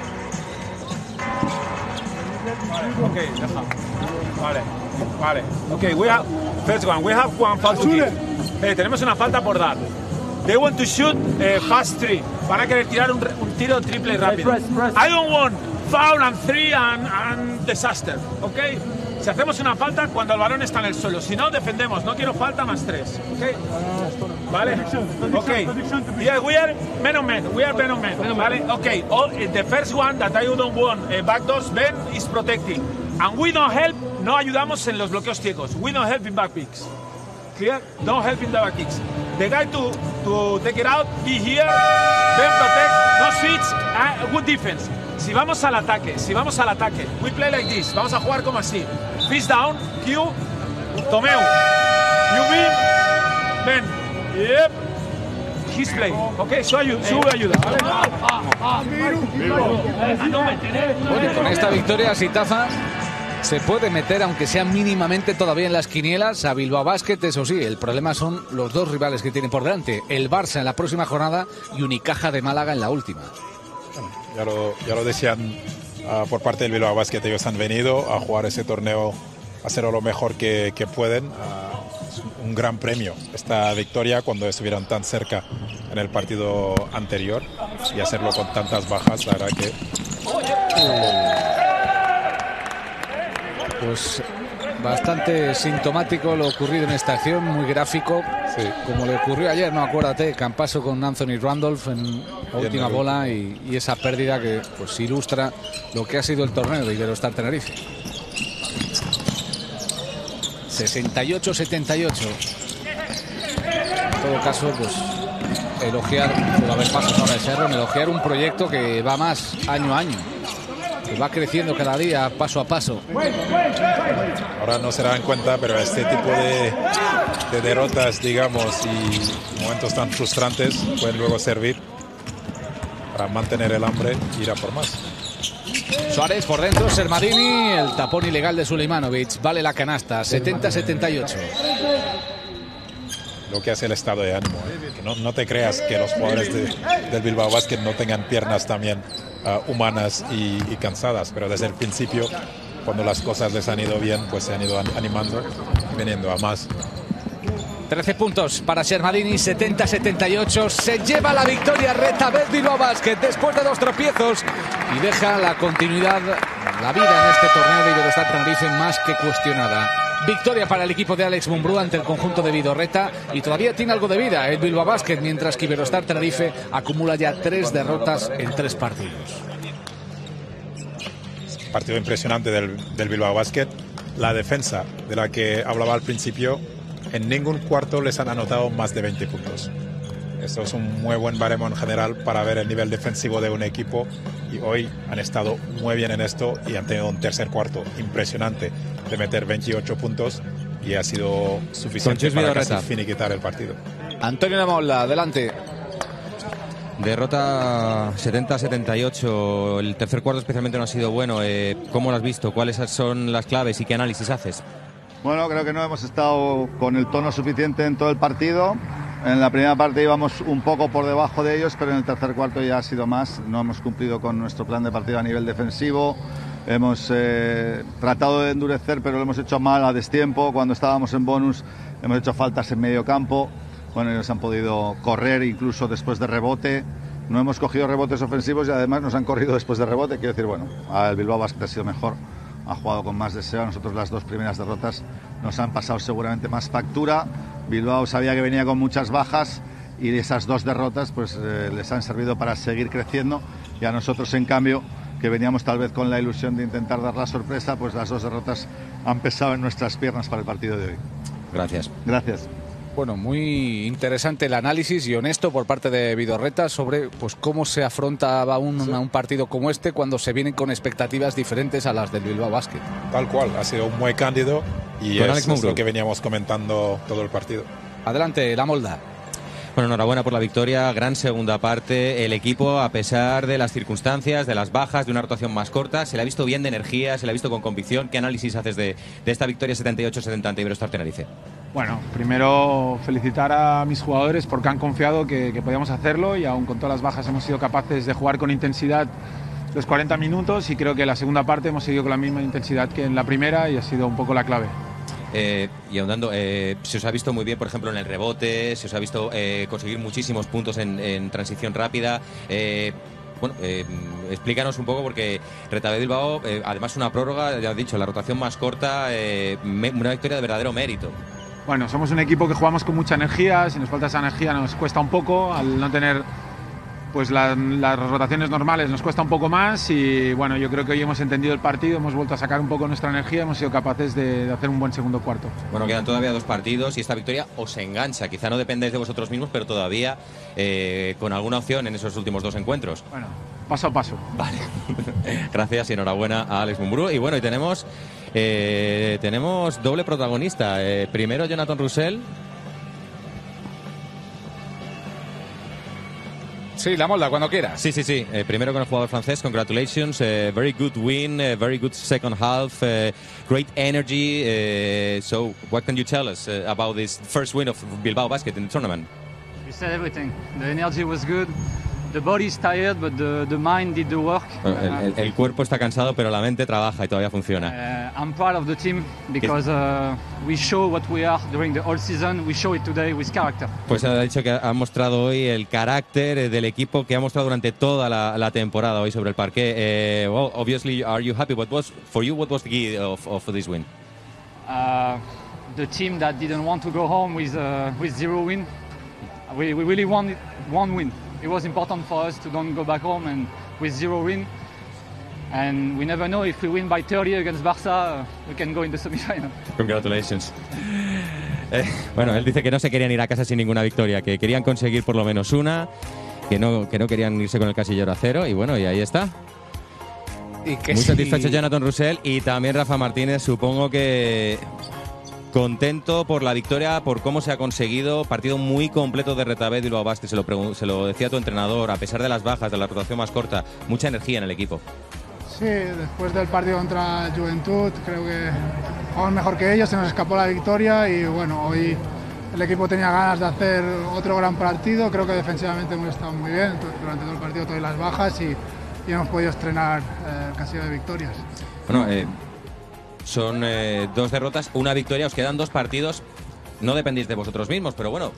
Ok, vale. Ok, first one, we have one foul to give. Tenemos una falta por dar. They want to shoot fast 3. Van a querer tirar un tiro triple rápido. I don't want foul and 3 and disaster. Ok. Si hacemos una falta cuando el balón está en el suelo, si no defendemos, no quiero falta más 3. Ok. Vale. Ok. Yeah, we are men on men. We are men on men. Vale. Ok. The first one that I don't want backdoors, Ben is protecting, and we don't help. No ayudamos en los bloqueos ciegos. We don't help in back picks. Clear? Don't help in the back kicks. The guy to take it out, be here, then protect, no switch, good defense. Si vamos al ataque, we play like this, vamos a jugar como así. Fist down, Q, Tomeu, Yubi, Ben, yep, his play, ok, su ayuda, ¿vale? Bueno, con esta victoria, Sitafa se puede meter, aunque sea mínimamente todavía en las quinielas, a Bilbao Basket. Eso sí, el problema son los 2 rivales que tienen por delante, el Barça en la próxima jornada y Unicaja de Málaga en la última. Ya lo decían por parte del Bilbao Basket, ellos han venido a jugar ese torneo, a hacerlo lo mejor que pueden. un gran premio esta victoria cuando estuvieron tan cerca en el partido anterior y hacerlo con tantas bajas, la verdad que... Pues bastante sintomático lo ocurrido en esta acción, muy gráfico, sí, como le ocurrió ayer, no, acuérdate, Campaso con Anthony Randolph en la última bola y esa pérdida que pues ilustra lo que ha sido el torneo de Iberostar Tenerife. 68-78. En todo caso, pues elogiar, puede haber pasos ahora de Serra, elogiar un proyecto que va más año a año, que va creciendo cada día, paso a paso. Ahora no se dan cuenta, pero este tipo de derrotas, digamos, y momentos tan frustrantes pueden luego servir para mantener el hambre e ir a por más. Suárez por dentro, Sermadini, el tapón ilegal de Sulejmanovic, vale la canasta, 70-78. Lo que hace el estado de ánimo, que no te creas que los jugadores del Bilbao Basket no tengan piernas también humanas y cansadas, pero desde el principio, cuando las cosas les han ido bien, pues se han ido animando y viniendo a más. 13 puntos para Sermadini, 70-78. Se lleva la victoria Retabet Bilbao Basket después de 2 tropiezos y deja la continuidad, la vida en este torneo de Iberostar Tenerife más que cuestionada. Victoria para el equipo de Alex Mumbrú ante el conjunto de Vidorreta y todavía tiene algo de vida el Bilbao Basket, mientras que Iberostar Tenerife acumula ya 3 derrotas en 3 partidos. Partido impresionante del Bilbao Basket. La defensa de la que hablaba al principio, en ningún cuarto les han anotado más de 20 puntos. Esto es un muy buen baremo en general para ver el nivel defensivo de un equipo y hoy han estado muy bien en esto y han tenido un tercer cuarto impresionante de meter 28 puntos y ha sido suficiente para casi finiquitar el partido. Antonio Lamolla, adelante. Derrota 70-78, el tercer cuarto especialmente no ha sido bueno. ¿Cómo lo has visto? ¿Cuáles son las claves y qué análisis haces? Bueno, creo que no hemos estado con el tono suficiente en todo el partido. En la primera parte íbamos un poco por debajo de ellos, pero en el tercer cuarto ya ha sido más. No hemos cumplido con nuestro plan de partido a nivel defensivo. Hemos tratado de endurecer, pero lo hemos hecho mal a destiempo. Cuando estábamos en bonus hemos hecho faltas en medio campo. Bueno, ellos han podido correr incluso después de rebote. No hemos cogido rebotes ofensivos y además nos han corrido después de rebote. Quiero decir, bueno, el Bilbao Basket ha sido mejor. Ha jugado con más deseo. A nosotros las 2 primeras derrotas nos han pasado seguramente más factura. Bilbao sabía que venía con muchas bajas y esas 2 derrotas pues les han servido para seguir creciendo, y a nosotros en cambio, que veníamos tal vez con la ilusión de intentar dar la sorpresa, pues las 2 derrotas han pesado en nuestras piernas para el partido de hoy. Gracias. Gracias. Bueno, muy interesante el análisis y honesto por parte de Vidorreta sobre pues cómo se afrontaba un partido como este cuando se vienen con expectativas diferentes a las del Bilbao Basket. Tal cual, ha sido muy cándido y es lo que veníamos comentando todo el partido. Adelante, Lamolla. Bueno, enhorabuena por la victoria, gran segunda parte. El equipo, a pesar de las circunstancias, de las bajas, de una rotación más corta, se le ha visto bien de energía, se le ha visto con convicción. ¿Qué análisis haces de esta victoria 78-70 ante Iberostar Tenerife? Bueno, primero felicitar a mis jugadores porque han confiado que podíamos hacerlo y aún con todas las bajas hemos sido capaces de jugar con intensidad los 40 minutos y creo que en la segunda parte hemos seguido con la misma intensidad que en la primera y ha sido un poco la clave. Y ahondando, se os ha visto muy bien, por ejemplo, en el rebote, se os ha visto conseguir muchísimos puntos en transición rápida. Bueno, explícanos un poco, porque Retabet Bilbao, además una prórroga, ya has dicho, la rotación más corta, una victoria de verdadero mérito. Bueno, somos un equipo que jugamos con mucha energía, si nos falta esa energía nos cuesta un poco, al no tener pues las rotaciones normales nos cuesta un poco más y bueno, yo creo que hoy hemos entendido el partido, hemos vuelto a sacar un poco nuestra energía, hemos sido capaces de hacer un buen segundo cuarto. Bueno, quedan todavía 2 partidos y esta victoria os engancha, quizá no dependéis de vosotros mismos, pero todavía con alguna opción en esos últimos 2 encuentros. Bueno, paso a paso. Vale, gracias y enhorabuena a Alex Mumbrú. Y bueno, y tenemos doble protagonista, primero Jonathan Roussel. Sí, Lamolla, cuando quieras. Sí. Primero con el jugador francés, congratulations. Very good win, very good second half, great energy. So, what can you tell us about this first win of Bilbao Basket in the tournament? You said everything. The energy was good. The body is tired, but the mind did the work. El cuerpo está cansado, pero la mente trabaja y todavía funciona. I'm proud of the team because we show what we are during the whole season. We show it today with character. Pues ha dicho que ha mostrado hoy el carácter del equipo que ha mostrado durante toda la temporada hoy sobre el parqué. Well, obviously, are you happy? What was the key of this win? The team that didn't want to go home with 0 win. We really wanted 1 win. It was important for us to don't go back home and with 0 win. And we never know if we win by 30 against Barça, we can go in the semi-final. Congratulations. Bueno, él dice que no se querían ir a casa sin ninguna victoria, que querían conseguir por lo menos una, que no querían irse con el casillero a 0 y bueno, y ahí está. Y que muy sí. satisfecho Jonathan Roussel y también Rafa Martínez, supongo que contento por la victoria, por cómo se ha conseguido. Partido muy completo de Retabet Bilbao Basket, se lo decía tu entrenador, a pesar de las bajas, de la rotación más corta, mucha energía en el equipo. Sí, después del partido contra Juventud creo que jugamos mejor que ellos, se nos escapó la victoria y bueno, hoy el equipo tenía ganas de hacer otro gran partido. Creo que defensivamente hemos estado muy bien durante todo el partido, todas las bajas y hemos podido estrenar el casillo de victorias. Bueno, son 2 derrotas, 1 victoria, os quedan 2 partidos, no dependéis de vosotros mismos, pero bueno.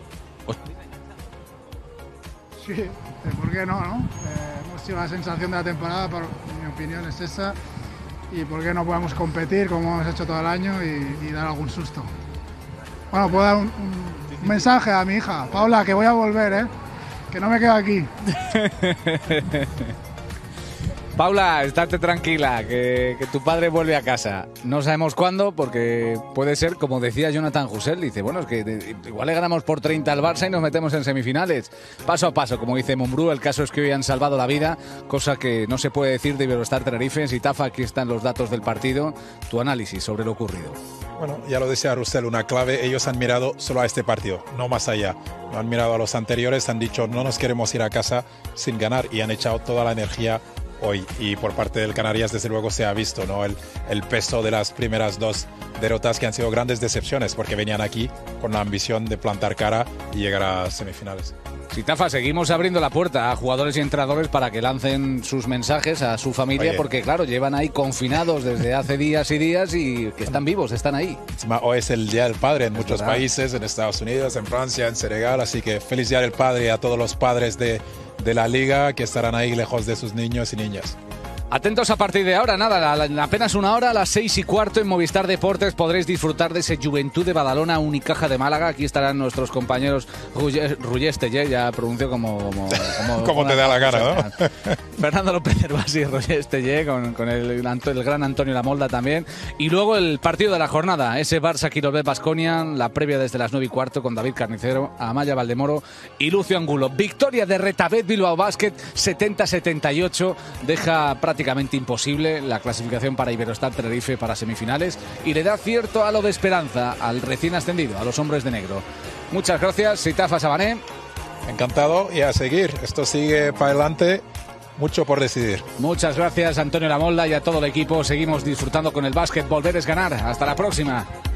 Sí, ¿por qué no? Hemos sido la sensación de la temporada, por mi opinión es esa, y por qué no podemos competir como hemos hecho todo el año y dar algún susto. Bueno, puedo dar un mensaje a mi hija, Paula, que voy a volver, que no me quedo aquí. Paula, estate tranquila, que tu padre vuelve a casa. No sabemos cuándo, porque puede ser, como decía Jonathan Roussel, dice, bueno, es que igual le ganamos por 30 al Barça y nos metemos en semifinales. Paso a paso, como dice Mumbrú, el caso es que hoy han salvado la vida, cosa que no se puede decir de Iberostar Tenerife. Sitafa, aquí están los datos del partido, tu análisis sobre lo ocurrido. Bueno, ya lo decía Roussel, una clave, ellos han mirado solo a este partido, no más allá. No han mirado a los anteriores, han dicho, no nos queremos ir a casa sin ganar y han echado toda la energía hoy, y por parte del Canarias desde luego se ha visto, ¿no? el peso de las primeras 2 derrotas que han sido grandes decepciones porque venían aquí con la ambición de plantar cara y llegar a semifinales. Sitafa, seguimos abriendo la puerta a jugadores y entrenadores para que lancen sus mensajes a su familia. Oye, porque claro, llevan ahí confinados desde hace días y días y que están vivos, están ahí. Hoy es el Día del Padre en muchos países, en Estados Unidos, en Francia, en Senegal, así que feliz Día del Padre a todos los padres de la liga que estarán ahí lejos de sus niños y niñas. Atentos a partir de ahora, nada, en apenas una hora, a las 6:15 en Movistar Deportes podréis disfrutar de ese Juventud de Badalona, Unicaja de Málaga. Aquí estarán nuestros compañeros Rullestelle, ya pronunció como te da la gana, ¿no? Fernando López Herbás y Rullestelle, con el gran Antonio Lamolda también. Y luego el partido de la jornada, ese Barça Quirolbet Baskonia, la previa desde las 9:15 con David Carnicero, Amaya Valdemoro y Lucio Angulo. Victoria de Retabet Bilbao Basket, 70-78, deja prácticamente imposible la clasificación para Iberostar Tenerife para semifinales y le da cierto halo de esperanza al recién ascendido, a los hombres de negro. Muchas gracias, Sitafa Sabané. Encantado y a seguir, esto sigue para adelante, mucho por decidir. Muchas gracias, Antonio Lamolda, y a todo el equipo. Seguimos disfrutando con el básquet, volver es ganar. Hasta la próxima.